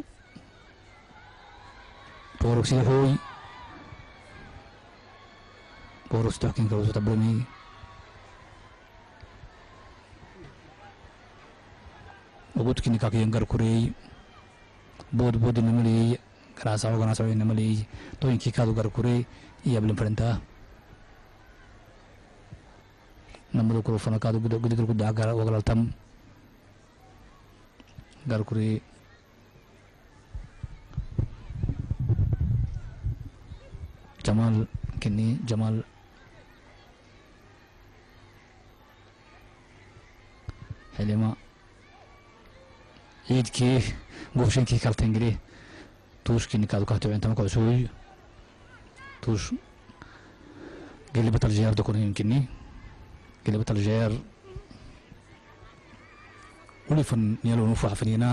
بوروكسي حوي بوروكس تحكين كروسا تبرمي وقلت كني كاكي ينقر كوري بود نملي كراساو نملي تو إنكي كادو غركوري يابلن فرنتا نمدو كرو فنا كادو غدي كرو داغا وغلال تام غركوري جمال كني جمال حليمة عيد كي غوشين كي كالتنجري توش كي نكادو كاتو انت ما كوسوي توش قلبت الجير دكون يمكنني قلبت الجير ولي فن يلو نوفا فنينا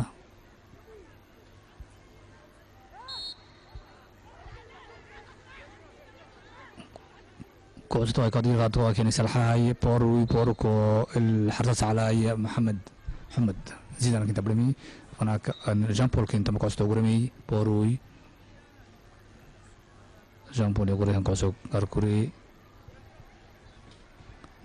كوستو كادو غاتو كيني سلحاي بوروكو الحرص على محمد زيدان كنت برمي هناك جان بول كنت مكوستو برمي بوروي جان بول يقول هنكوسو غاركوري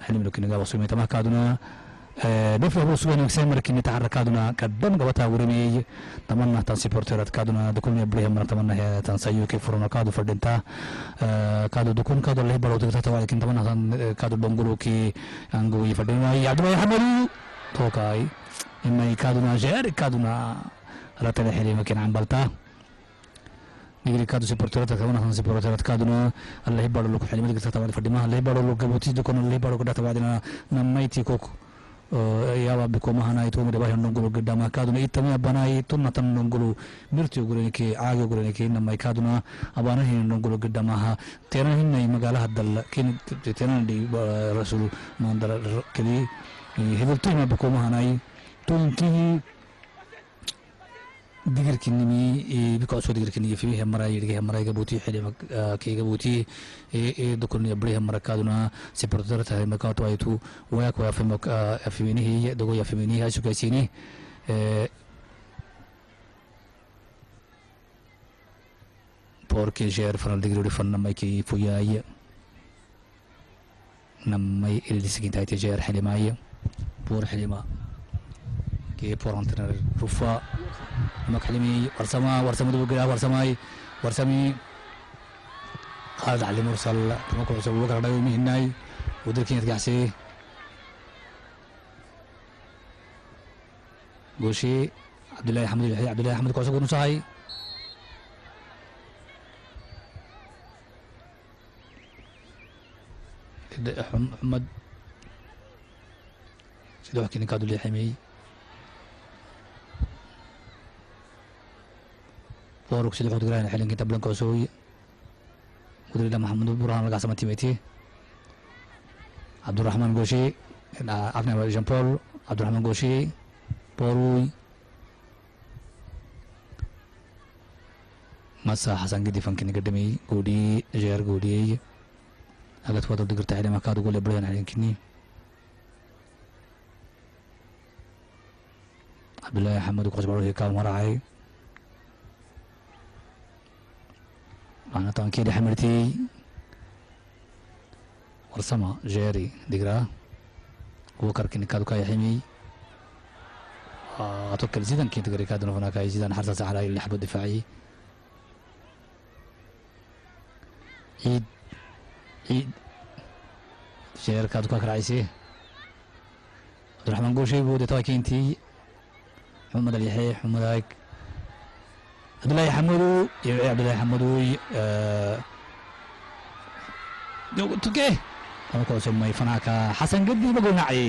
حلم لكن جاب وصومي تما كادونا دفع وصومي نكسر مركين نتحرك كادونا كدم قبتها ورمي تمنى تنسيبورتيرات كادونا دكون يبليه من تمنى هي تنسيو كيف فرنا كادو فردنتا كادو دكون كادو اللي برو تكتب لكن تمنى كادو بنقولو كي عنقو يفردنا يعدوا يحملوا توكاي إما كادونا جير كادونا لا تلحي مكان عن بلتا نيجي كادو سيبورتيرات كمان هم سيبورتيرات كادونا الله يبارك لك حلمي لك تتابع فدما الله يبارك لك بوتي دكون الله يبارك لك تتابعنا نمايتي كوك يا بكم هنا يتوم دباه نقولوا قدام كادونا يتمي بناي تونا تم نقولوا مرتي يقولون كي عاج يقولون كي نما كادونا أبانا هنا نقولوا قدامها ترى هنا مقالة هدل كين ترى دي رسول ما در كذي هذا ما بكم هنا توم كي ديگر كنيمي بيكاسو ديگر كنيمي فيه همراي ديگر همراي كبوتي حلم كي كبوتي دكون يبري همرا كادونا سيبورتر تاع مكاتو ايتو وياك ويا في مك افيميني هي دغو يا فيميني هاي شو كايسيني porque ger fanal degredo fanna mai ki fuyay namay il seguinte ay ger حلماي pour حلما كي pour entrer رفا مكحلمي ورسما دو بقرا ورسمي خالد علي مرسل تمكو سو بقرا داوي مهناي ودركين تقعسي غوشي عبد الله حمد كوسو نصاي محمد سيدو حكيني كادو لي حمي بورك سيدو حد قران حلين كتاب لنكو سوي ودري محمد برهان لقى سمتي ميتي عبد الرحمن غوشي عفنا جان بول عبد الرحمن غوشي بوروي مسا حسن قدي فانكين قدمي قودي جير قودي أغلت وضع دقر تحلي ما كادو قول إبراهيم عليهم كني عبد الله حمد وقص بروه كام مراعي أنا تانكيد حمرتي ورسمة جيري دقرا وكر كني كادو كاي حمي أتوكل زيدان كي تقري كادو نفنا كاي زيدان حرص على اللي حب الدفاعي عيد شير كادو كاك رايسي عبد الرحمن قوشي بودي تاكينتي محمد اليحيى محمد هايك عبد الله حمودو يا عبد الله حمودو دو توكي انا كو سمي فناكا حسن قدي بقول نعي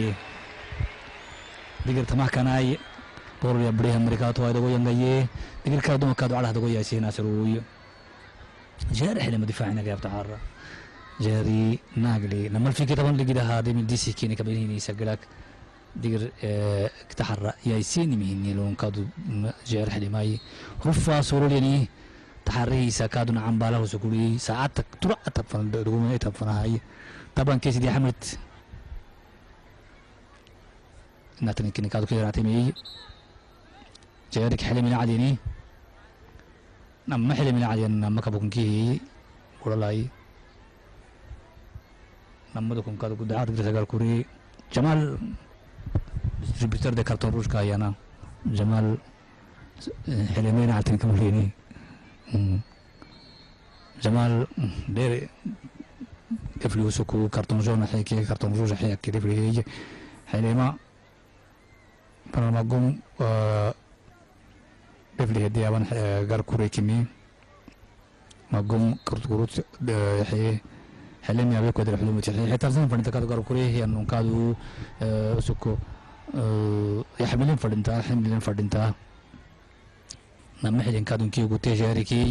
دقر تما كاناي بور يا بري امريكا تو دغو ينغي دقر كادو كادو على دغو ياسين ناصروي جارح لما دفاعنا جاب تعرى جاري ناقلي لما في كتاب اللي كده هذه من دي سي كيني كبيريني يسجلك دير تحرى ياسين مهني لون كادو جار حلماي رفا سوروليني تحري سكادو عم باله سكولي ساعتك ترى تفن دوم تفن هاي طبعا كيس دي حملت ناتني كيني كادو كده راتمي جارك حلمي عاديني نما حلمي عادي نما كبكون كي ولا لاي نما دوكم كادو كده عاد كده كوري جمال ديستريبيوتر ده كرتون روج كايانا جمال حلمين عالتين كمليني جمال دير افلوسكو كرتون جون حيكي كرتون روج حيكي ريفلي حليما فانا قوم ريفلي هدي ابان غار كوري كيمي ما قوم كرتوروت حي حلمي ابيكو در حلمي حتى زين فانت كادو غار كوري هي انو كادو سكو يحملين فردنتا نما حلين كادون كي غوتي جاريكي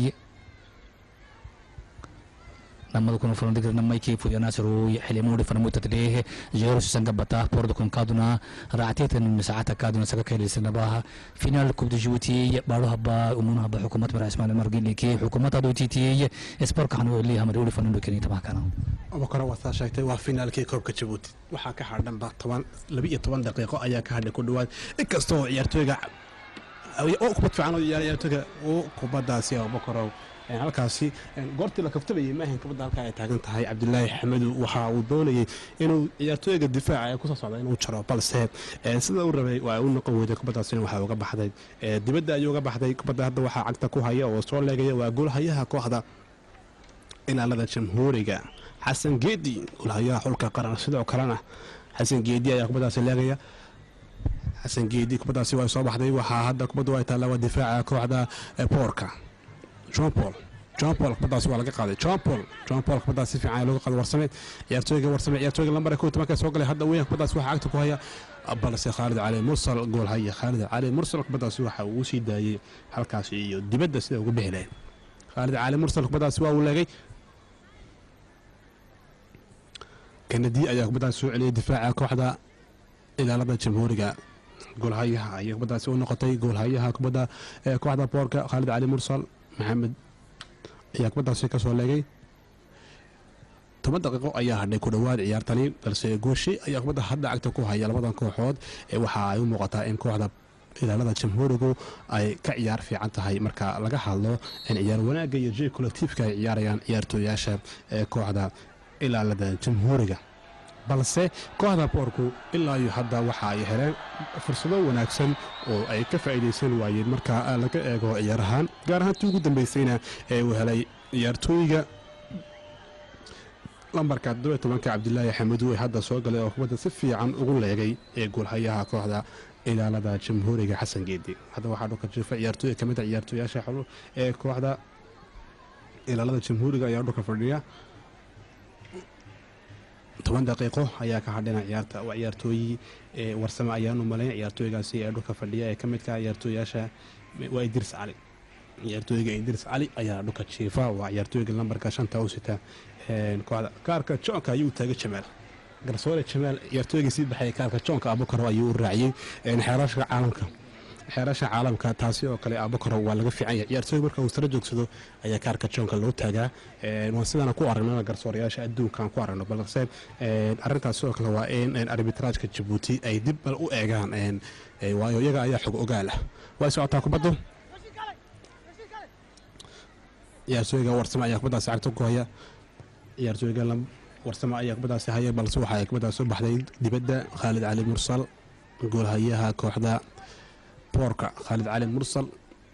نما دكون فرن دغر نما كي فو يناسرو يحلمو دي فرمو تتليه جيرو سنغبتا بوردكم كادونا راتيت من ساعات كادونا سكاكيل سنباها فينال كوب دي جيبوتي باروها با امونها بحكومه مرئيس اسماعيل مرغيلي كي حكومه دوتيتي اسبور كانوا اللي هم دولي فنن كني تبع كانوا وكره وثا شايتay waa finaalkii koobka Djibouti waxa ka xadhan ba 12 daqiiqo ayaa ka hadhay ku dhawaad inkastoo ciyaartooyga oo kubad fiican oo ciyaartoyga oo kubadaasi Abubakar halkaasi goortii la kaftabayay maahan kubadda halka ay taagan tahay Cabdullaahi Xamadu waxa uu doonayay inuu ciyaartoyga difaaca ku soo socdo inuu jaro balse sida uu rabay waa uu noqon weeday kubadaasina waxa uga baxday dibadda ayuu uga baxday kubadda hadda waxa cagta ku haya oo soo leegaya waa goolhayaha kooxda ilaalada Jamhuuriga Xasan Geedi goolhayaha xulka qaran sidoo kalena Xasan Geedi ayaa kubadaasi leegaya Xasan Geedi kubadaasi waa soo baxday waxa hadda kubaddu ay taala difaaca kooxda Porka John Paul kubadaasi waa laga qaaday John Paul kubadaasi fiican looga qaaday ciyaartoyga lambar 12 soo galay hadda weyn kubadaasi waxa cagta ku haya balse Khalid Cali Mursal goolhaya Khalid Cali Mursal kubadaasi waxa uu sii daayay halkaasi iyo dibadda sida ugu bixilay Khalid Cali Mursal kubadaasi waa uu leegay Kennedy ayaa kubadaasi soo celiyay difaaca kooxda ilaalada Jamhuuriga goolhayaha ayaa kubadaasi u noqotay goolhayaha kubadda kooxda Porka Khalid Cali Mursal محمد ayaa kubadaasi ka soo leegay 10 daqiiqo ayaa hadhay ku dhawaad ciyaartani balse gooshi ayaa kubadda hadda cagta ku haya labadan kooxood waxa ay u muuqataa in kooxda ilaalada Jamhuurigu ay ka ciyaar fiican tahay marka laga hadlo in ciyaar wanaagga iyo jey collective-ka ay ciyaarayaan ciyaartoyyaasha kooxda ilaalada Jamhuuriga balse kooxda Porku ilaa iyo hadda waxa ay heleen fursado wanaagsan oo ay ka faa'iideysan waayeen marka laga eego ciyaarahan gaar ahaan ugu dambeysayna uu helay ciyaartoyga lambarka 12 Cabdullaahi Xamadu ee hadda soo galay oo kubadda si fiican ugu leegay goolhayaha kooxda ilaalada Jamhuuriga Xasan Geedi hadda waxa dhulka jiifa ciyaartoy kamid ah ciyaartoyyaasha xulul ee kooxda ilaalada Jamhuuriga ayaa dhulka fadhiya 10 daqiiqo ayaa ka hadhayna ciyaarta waa ciyaartooy warsamo ayaanu maleyn ciyaartooygaasi ee dhulka fadhiya ee kamid ka ciyaartooyyaasha waa Idris Cali ciyaartooyga Idris Cali ayaa dhulka jiifa waa ciyaartooyga lambarka 5 oo sita kooxda kaarka joonka ayuu taagay Jamaal garsoore Jamaal ciyaartooyga sii baxay kaarka joonka Abubakar ayuu raaciyay xeerasha caalamka taasi oo kale Abubakar waa laga fiican yahay ciyaartooyga marka uu sare joogsado ayaa kaarka joonka loo taagaa waan sidana ku aragnaa garsooreyaasha adduunkan ku aragno balse arintaas oo kale waa in arbitraajka Djibouti ay dib bal u eegaan waayo iyaga ayaa xog ogaal ah way socotaa kubaddu ciyaartooyga warsamo ayaa kubadaasi cagta ku haya ciyaartooyga warsamo ayaa kubadaasi haya balse waxa ay kubadaasi u baxday dibadda Khalid Cali Mursal goolhayaha kooxda Porka Khalid Cali Mursal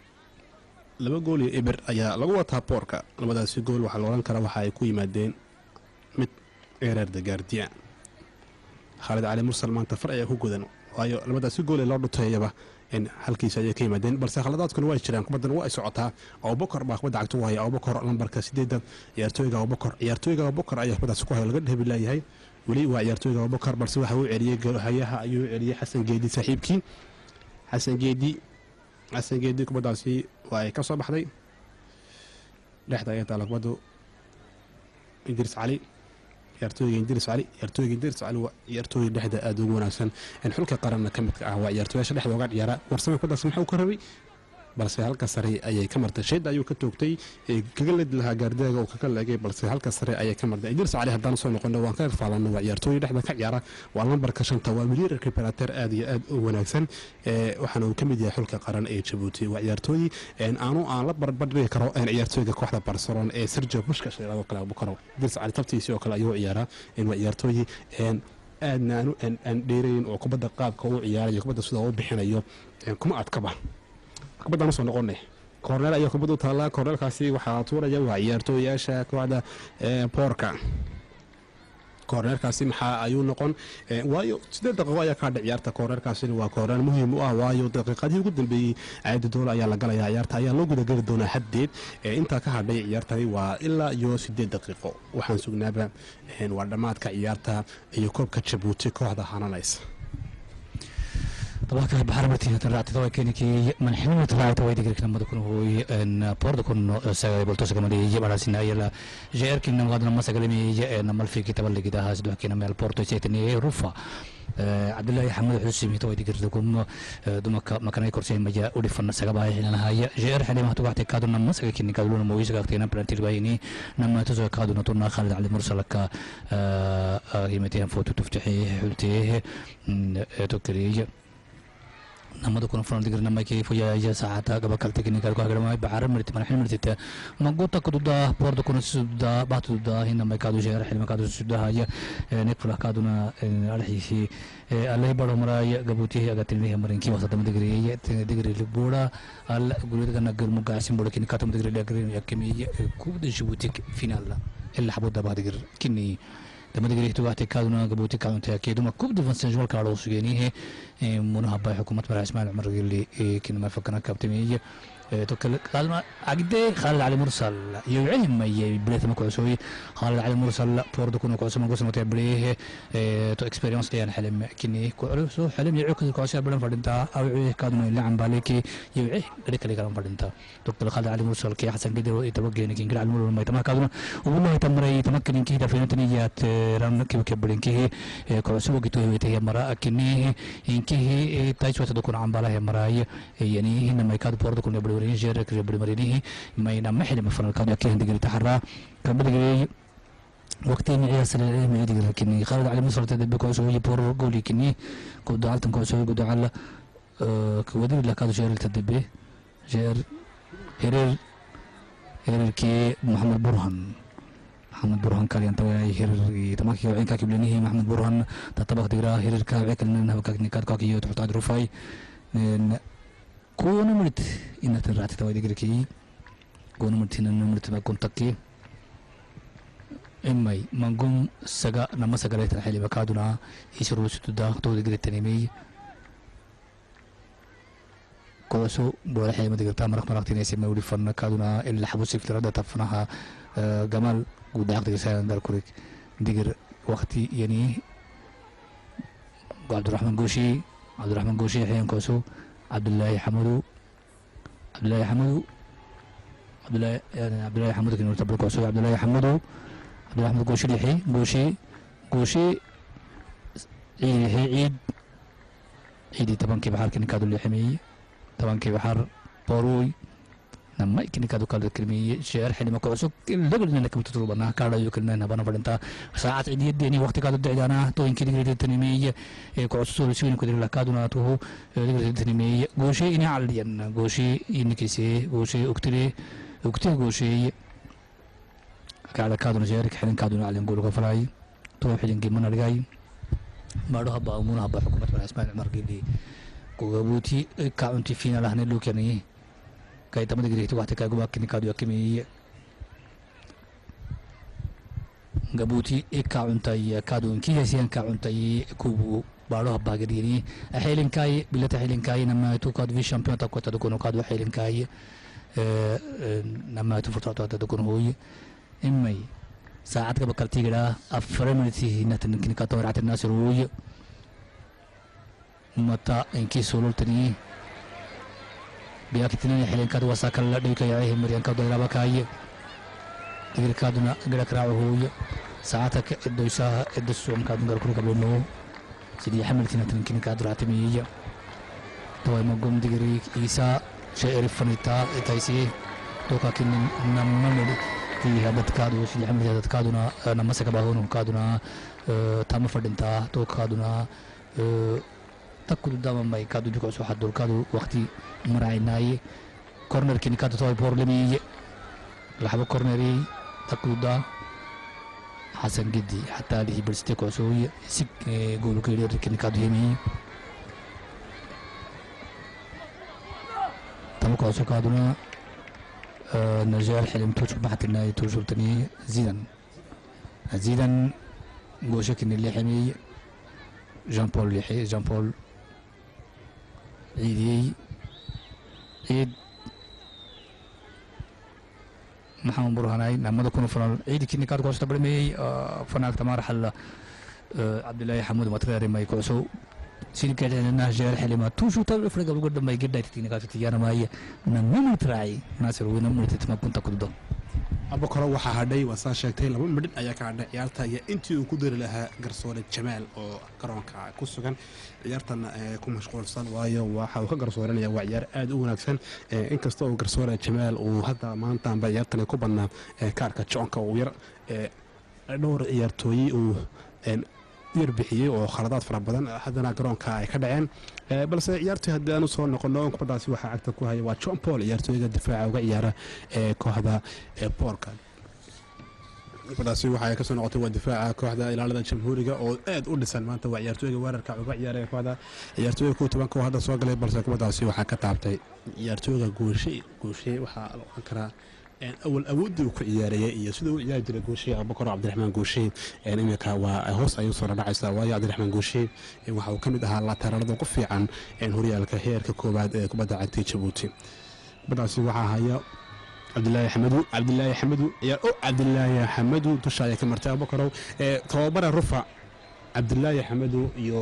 2 gool iyo eber ayaa lagu wataa Porka labadaasi gool waxa la oran karaa waxa ay ku yimaadeen mid erer de Guardian Khalid Cali Mursal maanta far ayaa ku godan waayo labadaasi gool ee loo dhutayaba in halkiisa ay ka yimaadeen balse khaladaadkuna way jiraan kubaddan waa ay socotaa Abubakar baa kubadda cagta u haya Abubakar lambarka 8 ciyaartooyga Abubakar ayaa kubadaasi ku haya laga dheebilayahay wali waa ciyaartooyga Abubakar balse waxa uu celiyay goolhayaha ayuu celiyay Xasan Geedi saaxiibkii Xasan Geedi kubadaasi waa ay ka soo baxday dhexda ay taala kubaddu Idris Cali ciyaartooyga Idris Cali waa ciyaartooy dhexda aad ugu wanaagsan in xulka qaranna ka mid ah waa ciyaartooyasha dhexda uga ciyaara warsamo kubadaasi maxuu ka rabay balse halka sare ayay ka martay sheed ayuu ka toogtay kaga lid lahaa gaardeega oo kaga leegay balse halka sare ayay ka martay Idris Cali haddana soo noqono waan ka faalano waa ciyaartooy dhexda ka ciyaara waa lambarka 5 waa miliir recuperator aad iyo aad u wanaagsan waxaana uu ka mid yahay xulka qaran ee Djibouti waa ciyaartooy aan la barbardhigi karo ciyaartooyga kooxda Barcelona ee Sergio Busquets oo kale Abubakar Idris Cali tabtiisi oo kale ayuu ciyaara waa ciyaartooy aadna aan dheerayn oo kubadda qaabka uu ciyaarayo kubadda sida uu bixinayo kuma adkaba kubaddan soo noqonay corner ayaa kubaddu taala cornerkaasi waxa tuuraya waa ciyaartooyyaasha kooxda Porka cornerkaasi maxaa ayuu noqon waayo 8 daqiiqo ayaa ka dhacay ciyaarta cornerkaasi waa corner muhiim u ah waayo daqiiqadii ugu dambeeyay caadi dool ayaa la galaya ciyaarta ayaa loo guda gali doonaa haddeed inta ka hadhay ciyaartani waa ilaa iyo 8 daqiiqo waxaan sugnaaba waa dhamaadka ciyaarta iyo koobka Djibouti kooxda hananaysa طبعا بحر مرتين ترعت طبعا كي من حين طلعت وايد كنا ما تكون هو ان بورد كون سغاي بلتو سغما دي جبر سينا يلا جير كنا غادنا ما سغلمي نمل في كتاب اللي كده هاس دو كنا مال بورتو سيتني رفا عبد الله حمد حسين تو وايد كرتكم دمك ما كان يكرسي ما جاء ودفن سغبا هنا هي جير حين ما توقعت كادنا ما سغ كني كادلون مويس غاكتينا برانتيل بايني نما تزو كادنا تونا خالد علي مرسلك يمتين فوتو تفتحي حلتيه توكري نمد كون فرن دقر نما كيف يا ساعات قبل كل تكنيك كاركو هجر ما بعرف مرت من حين مرت ما قلت كده بورد كون سودا بعد ده هنا ما كادو شهر حين ما كادو سودا هاي نقفل كادونا على شيء الله يبارك مراي قبوتي هي قتلني هم رنكي وسط مدقري دقري البورا الله قلت كنا نقر مقاسم بقول كني كاتم دقري دقري يكمي كود جبوتك فينال إلا حبود ده بعد دقر كني لما تقري توقعت كادونا قبوتي كانوا تأكيد ما كوب دفن جوال كاروس يعني هي منهبة حكومة مرا اسماعيل عمر اللي كنا ما فكرنا كابتنية توكل قالنا عقدة خالد علي مرسل يوعهم ما يبلث ما كوسوي خالد علي مرسل فورد كنا كوسو ما كوسو متبريه تو اكسبيرينس يعني حلم كني كوسو حلم يعوك كوسو بلن فردنتا او كادونا اللي عم بالك يوعي غير كلي كلام فردنتا توكل خالد علي مرسل كي حسن قدر يتوجه نكين قال على المر ما يتم كادونا والله تمري يتمكن كده في نتنيات رام كيف كبرين كي كوسو وقتو هي مرا كني إنكي تايش وتدخل عم بالها مراي يعني هنا ما يكاد فورد كنا بريني جرك بريني ما ينام حلم فرن كان يكيه دقيقة تحرى كان بدقيقة وقتين عياس العلم يدقيقة لكني خالد على مصر تدبك وسوي بور قولي كني كود عالتن كوسوي كود على كودر لك هذا شهر التدبي شهر هرير كي محمد برهان كان ينتوي هرير تماكي وعين كاكي بلنيه محمد برهان تطبق دقرا هرير كاوعي كلنا هبكاكني كاكي وتحط عاد رفاي كون مرت إن ترات توي دقركي كون مرت إن مرت ما كنت تكي إمي منقوم سجا نما سجا ليت الحلي بكادونا يسرو ستودا تو دقر التنمي كوسو بولا حلي ما دقرتها مرق تنسي ما ولي فن كادونا إلا حبوسي في الردة تفنها جمال قد عقد رسالة دار كوريك دقر وقتي يعني عبد الرحمن قوشي حين كوسو عبد الله حمودو كانوا يرتبطوا كوسو عبد الله حمود قوشي لحي قوشي عيد طبعا كي بحر كني كادو اللحمي طبعا كي بحر بوروي نما كني كادو كادو كلمي شعر حين ما كوسو لقل انك بتطلبنا كادا يكلنا نبانا فلنتا ساعات عيد يديني وقت كادو دعانا تو يمكن يقدر التنمي كوسو سوين كدر لكادونا تو يقدر التنمي غوشي اني عليان غوشي انكسي غوشي اكتري غوشي كادا كادونا جارك حين كادونا على نقول كفراي تو حين جيمنا رجاي بارو هبا ومن هبا حكومه اسماعيل عمر قلي كوغوتي كاونتي فينا لهنا لوكني كاي تم دغري تو وقت كاغو باكني كادو يكمي غبوتي كاونتاي كادو انكي سيان كاونتاي كوبو بارو هبا غديني حيلن كاي بلت حيلن كاي نما تو كاد في شامبيون تا كوتا دكونو كادو حيلن كاي نما تو فرتو تا دكونو هوي امي ساعات كبكلتي غدا افرمتي نتنكني كاتو رات الناس روي متى انكي سولتني بياكتني حلين كاد وساكل ديك يعيه مريان كاد لا بكاي غير كادنا غير كراو هوي ساعتك الدوسا الدسوم كاد غير كل قبل نو سيدي حملتنا تنكني كاد راتمي تو ما قوم دغري عيسى شعر فنيتا تايسي توكا كن نمن في هذا كادو سيدي حمل هذا كادنا نمسك باهون كادنا تام فدنتا تو كادنا تأكل دام ما يكادو جوكو سو حدو كادو وقتي مراعيناي كورنر كني كادو توي بورلمي لحبه كورنري تأكل دا حسن جدي حتى اللي برستي كوسوي سك جولو كيرير كني كادو يمي تام كوسو كادونا نرجع الحلم توش بحث الناي توشو تاني زيدان جوشك اللي حمي جان بول عيد محمد برهاناي لما تكون فنان عيد كني كاد كوستا برمي فنان تمار حل عبد الله حمود متريري ما يكوسو سيدي كان جار حلمات توشو تعرف رجع بقول ما يقدر تتيني كاد تيجانا ما هي نمو تراعي ناصر ونمو تتما كنت كدو أبو كرو waxaa hadhay wasaa sheegtay laba midhin ayaa ka hadhay ciyaarta iyo intii uu ku dari lahaa garsoore Jamaal oo garoonka ku sugan ciyaartan ku mashquulsan waayo waxa uu ka garsooranaya waa ciyaar aad u wanaagsan inkastoo garsoore Jamaal uu hadda maanta aan ciyaartan ku badnaa kaarka joonka uu yar dhowr ciyaartooy uu yar bixiyey oo khaladaad fara badan haddana garoonka ay ka dhaceen balse ciyaartii haddii aanu soo noqono kubaddaasi waxaa cagta ku haya waa John Paul ciyaartooyga difaaca uga ciyaara kooxda Porka kubaddaasi waxay ka soo noqotay waa difaaca kooxda ilaalada jamhuuriga oo aad u dhisan maanta waa ciyaartooyga weerarka uga ciyaara kooxda ciyaartooyga ku tobanka oo hadda soo galay balse kubaddaasi waxaa ka taabtay ciyaartooyga gooshay waxaa la oran karaa أول أود وكعيارية هي سدوا عياد الجوشي أبو بكر عبد الرحمن جوشي يعني إنك وهوس أيوصل نعيس ويا عبد الرحمن جوشي وحاو كم ده الله ترى رضو قفي عن إن هوري الكهير كوباد عتي جبوتي بدأ سواها هي عبد الله حمدو يا عبد الله حمدو تشاي كمرتاح بكرة توبر الرفع عبد الله حمدو يو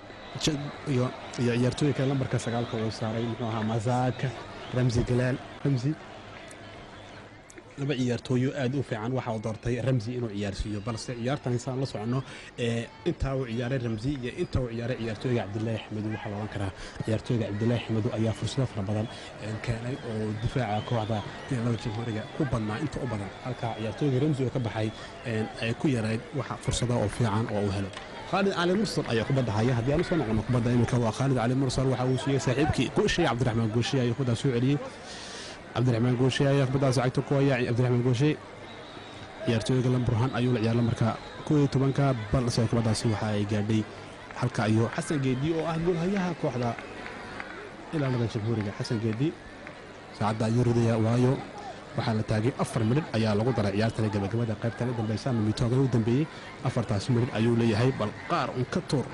يرتوي كلام بركة سجالك وصاري منها مزاك رمزي جلال رمزي laba ciyaartooyo aad u fiican waxa uu doortay Ramzi inuu ciyaarsiiyo balse ciyaartan insaan la socono inta uu ciyaaray Ramzi iyo inta uu ciyaaray ciyaartooyga Cabdullaahi Xamadu waxa la oran karaa ciyaartooyga Cabdullaahi Xamadu ayaa fursado fara badan keenay oo difaaca kooxda ilaalada jamhuuriga ku badnaa inta u badan halka ciyaartooyga Ramzi oo ka baxay ay ku yareeyay waxa fursado oo fiican oo uu helo خالد علي مرسل أي كبده هيا هدي أنا صنع أنا كبده إنك هو خالد علي مرسل وحوسية صاحبك قوشي عبد الرحمن قوشي أي كبده سعودي عبد الرحمن قوشي أي كبده ساعته كويا عبد الرحمن قوشي يرتوي قلم برهان أيول عيال مركا كوي تبانكا بل سوى كبده سوى جادي حلقة أيو حسن جدي أو أقول هيا كوحدة إلى هذا الجمهوري حسن جدي ساعد يرضي وايو waxaa la taagay 4 minid ayaa lagu daray ciyaartan gabagabada qaybtan dambaysan mitooga u dambeeyay 4 minid ayuu leeyahay bal qaar un ka toor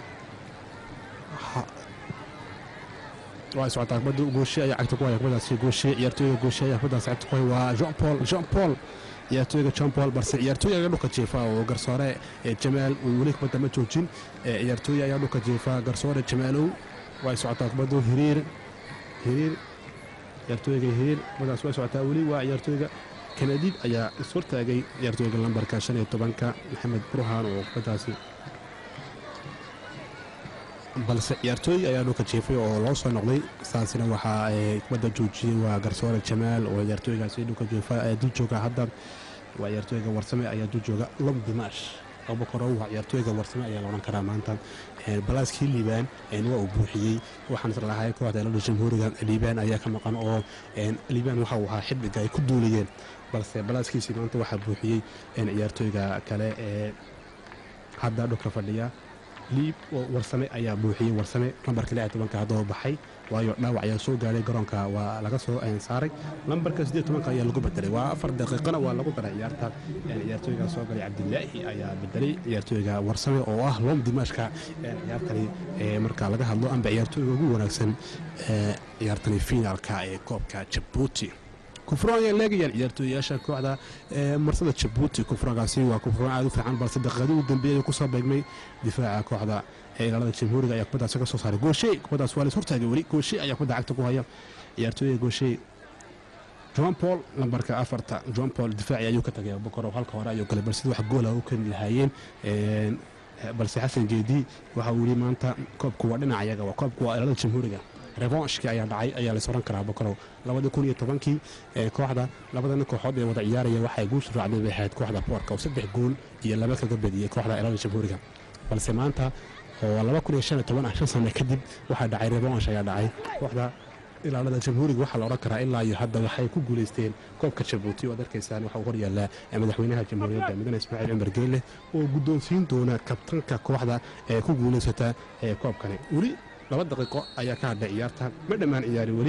waa soo taagmadu gooshi ayaa cagta ku haya kubadaasi gooshi ciyaartooyga gooshi ayaa kubadaasi cagta ku haya waa Jean Paul ciyaartooyga Jean Paul balse ciyaartooyga dhulka jeefa oo garsoore Jamaal wali kubada ma joojin ciyaartooyga ayaa dhulka jeefa garsoore Jamaalow waa soo taagmadu hiriir ciyaartooyga hiriir wadaas waa socotaa wali waa ciyaartooyga Kanadiid ayaa isoo taagay ciyaartooyga lambarka 15ka Maxamed Burhaan oo kubadaasi balse ciyaartooyga ayaa dhulka jeefay oo loo soo noqday saasina waxa ay kubada joojiyay waa garsoore Jamaal oo ciyaartooygaasi dhulka jeefa ay dul jooga hadda waa ciyaartooyga warsame ayaa dul jooga Lom Dimash Abu Bakar waa ciyaartooyga warsame ayaa la oran karaa maanta balaaskii liibaan waa uu buuxiyay waxaan islahay kooxda ilaalada jamhuuriga liibaan ayaa ka maqan oo liibaan waxa uu ahaa xidbiga ay ku duulayeen balse balaaskiisi maanta waxa buuxiyay ciyaartooyga kale hadda dhulka fadhiya liib oo warsame ayaa buuxiyay warsame lambarka 16 hadda baxay waayo dhaawac ayaa soo gaaray garoonka waa laga soo saaray lambarka 18 ayaa lagu bedelay waa 4 daqiiqana waa lagu daray ciyaarta ciyaartooyga soo galay Cabdillaahi ayaa bedelay ciyaartooyga warsame oo ah Lom Dimashka ciyaartani marka laga hadlo amba ciyaartooyga ugu wanaagsan ciyaartani finaalka ee koobka Djibouti كفران يلاقي ciyaartooyasha kooxda marsada Djibouti kufragaasi waa kufraan aad u fiican balse daqiiqadii u dambeeyay ku soo beegmay difaaca kooxda ilaalada jamhuuriga ayaa kubadaas ka soo saaray gooshay kubadaas waa la hortaagay wali gooshay ayaa kubada cagta ku haya ciyaartooyga gooshay Jean Paul lambarka 4 Jean Paul difaaci ayuu ka tagay Bukaro halka hore ayuu galay balse wax gool ah uu kan lahaayeen balse Xasan Jeedi waxa uu yiri maanta koobku waa dhinacayaga waa koobku waa ilaalada jamhuuriga revanche ayaa dhacay ayaa la soo ran karaa Bukaro 2010kii kooxda labadana kooxood ee wada ciyaaraya waxay guush raacday waxaad kooxda Porka oo 3 gool iyo 2 kaga badiyay kooxda ilaalada jamhuuriga balse maanta oo 2015 sano kadib waxa dhacay revanche ayaa dhacay kooxda ilaalada jamhuuriga waxa la oran karaa ilaa iyo hadda waxay ku guuleysteen koobka Djibouti oo darkaysan waxa uu horyaala madaxweynaha jamhuuriyadda Mudane Ismaaciil Cumar Geelle oo guddoonsiin doona kabtanka kooxda ee ku guuleysata koobkani wali 2 daqiiqo ayaa ka hadhay ciyaarta ma dhamaan ciyaari wali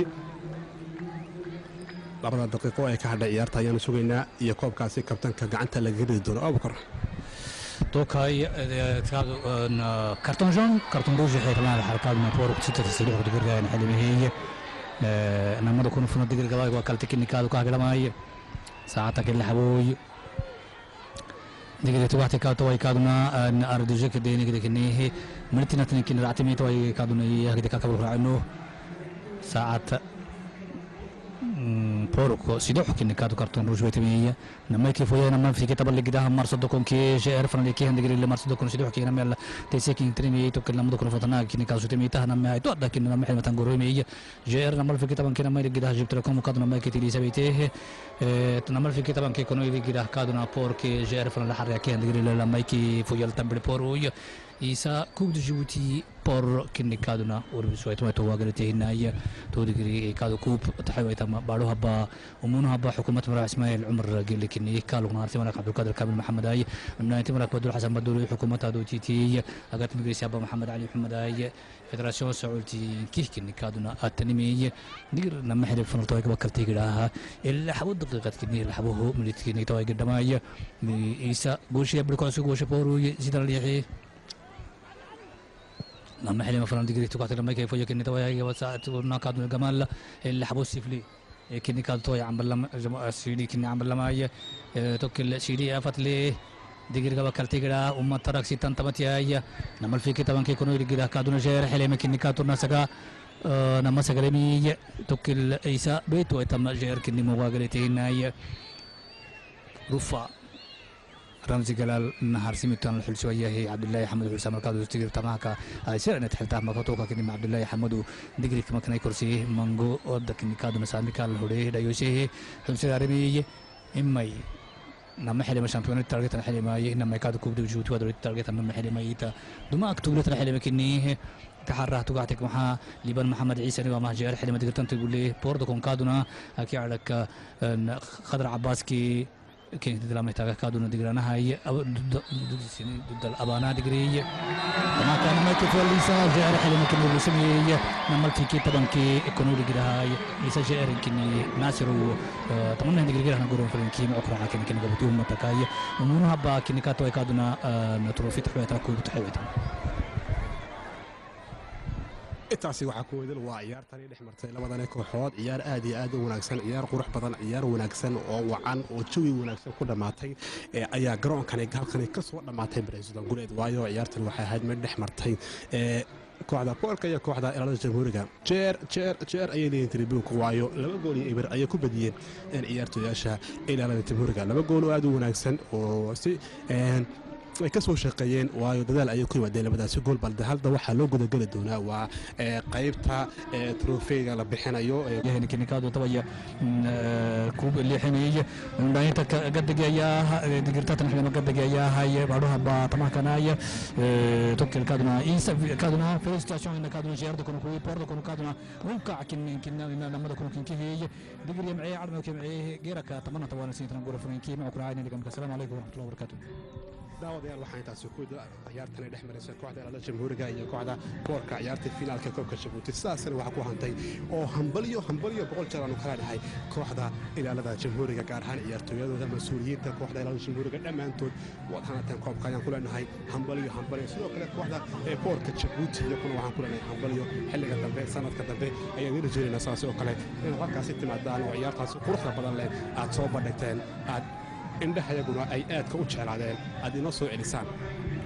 2 daqiiqo ayaa ka hadhay ciyaarta ayaan sugaynaa iyo koobkaasi kabtanka gacanta laga ridi doono Abu Bakar توكاي كارتون جون كارتون روج حيرنا الحركات من فوق 6 تسليح دقيقه يعني حلمه هي نما دكون في الدقيقه قبل وكالت كينيكادو كاغلماي ساعتك اللي حبوي دقيقه تواتي كاتو واي كادنا ان اردجك ديني كده كنيه مرتنا تنكين راتمي توي كادنا يهدي كاكبر عنه ساعات بوركو سيدوح كينيكادو كارتون روج ويتميه نما كيف ويا نما في كتاب اللي قدام مرصدكم كي شعر فرن كي هندقري اللي مرصدكم سيدوح كي نما تيسكين تريني تو كلام دكون فتنا كينيكادو تميته نما تو لكن نما حلمه تنغرومي جعر نما في كتاب كي نما اللي قدام جبت لكم وقد نما كي تلي سبيته نما في كتاب كي كانوا اللي قدام كادنا بوركي جعر فرن الحر كي هندقري لما كي فويل تمبل بوروي إيسا كوب جيبوتي بور كني كادونا وربسويت ما تواجرته هنايا تودري كادو كوب تحوي تم بعدها با ومنها با حكومة مرا إسماعيل عمر قال لك إني كانوا نهارتي ملك عبد القادر كامل محمد أي من نهاية ملك بدر حسن بدر حكومة هذا تي تي أقعد مجلس أبا محمد علي محمد أي فدراسيون سعودي كيف كني كادونا التنمية نقدر نما حد الفن توي بكرتي كراها اللي حبود دقيقة كني اللي حبوه من كني توي قدامي إيسا قوشي بلكوسو قوشي بورو زيد اللي لما حلم فران دقيقة تقاتل لما كيف يمكن توي وساعات وناقاد الجمال اللي حبوا السفلي كني كان توي عم بلما سيدي كني عم بلما هي توكل سيدي أفتلي دقيقة بكرتي كذا ترك سيتان تمتي هي نمل في كتابن كي كانوا دقيقة كادون شهر حلم كني كاتورنا سكا نما سكرمي توكل إيسا بيت ويتم شهر كني مواجهتين هي رفع رمزي جلال نهار سميتان الحل شوية هي عبد الله حمد حسام القادو تجري تماكا سير أنا تحلتها ما فتوكا كني مع عبد الله حمد دقري كما كان يكرسي مانجو أود كني كادو مسامي كان الهوري دايوسي حمسي عربي إماي نما حلي ما شامبيون التارجت الحلي ما نما يكادو كوب دو جوتو هذا التارجت نما حلي ما يتا دوما أكتوبلت الحلي ما كني تحرى توقعتك محا لبن محمد عيسى نبى مع جار حلي ما تقدر تقول لي بوردو كون كادونا أكيد عليك خضر عباسكي كينت دلما يتاقى كادونا دقرانا هاي ضد الأبانا دقري لما كان ما يكفل ليسا جار حلي ممكن بسمي نمال تيكي طبعا كي يكونوا دقرا هاي ليسا جار كني ناصرو طبعا دقري هنا نقولون فلان كي ما أخرى كني كنا قبتوهم متكاي ومنو هبا كني كاتو كادونا نتروفي تحويتها كوب تحويتها intaasi waxaa ku wadal waa ciyaartani dhex martay labadan kooxood ciyaar aad iyo aad u wanaagsan ciyaar qurux badan ciyaar wanaagsan oo wacan oo jawi wanaagsan ku dhamaatay ayaa garoonkani halkani ka soo dhamaatay Brazil guuleed waayo ciyaartan waxay ahayd mid dhex martay kooxda Poolka iyo kooxda Ilaalada Jamhuuriga jeer ayay leeyihiin tribuunku waayo laba gool iyo eber ayay ku badiyeen ciyaartoyasha Ilaalada Jamhuuriga laba gool oo aad u wanaagsan oo si way ka soo shaqeeyeen waayo dadaal ay ku yimaadeen labadaasi gool balde halda waxa loo guda gali doonaa waa qaybta trofeega la bixinayo يعني كني كادو طبيا كوب اللي حمية من بعدين قد جايا دقيقة نحن ما قد جايا هاي بعدها بطمع كنايا توكل كادونا إنسا كادونا فيستاشون إن كادونا جيرد كونوا كوي بورد كونوا كادونا وقع كنا لما كونوا كن كهية دقيقة معي عرضنا كمعي غيرك طبعا طبعا سنتنا نقول فرنكي معكم عاينا لكم السلام عليكم ورحمة الله وبركاته daawadayaal waxaan intaasi ku ciyaartan dhex maraysa kooxda Ilaalada Jamhuuriga iyo kooxda Poolka ciyaarta finaalka koobka Djibouti sidaasna waxa ku hantay oo hambaliyo boqol jeer aanu kala dhahay kooxda Ilaalada Jamhuuriga gaar ahaan ciyaartooyadooda mas'uuliyiinta kooxda Ilaalada Jamhuuriga dhammaantood wadhanatan koobka ayaan ku leenahay hambaliyo sidoo kale kooxda Poolka Djibouti iyo kuna waxaan ku leenahay hambaliyo xilliga dambe sanadka dambe ayaan rajaynaynaa saas oo kale in halkaas timaadaan oo ciyaartaas quruxda badan leh aad soo bandhigteen aad indhahayaguna ay aadka u jeclaadeen aad inoo soo celisaan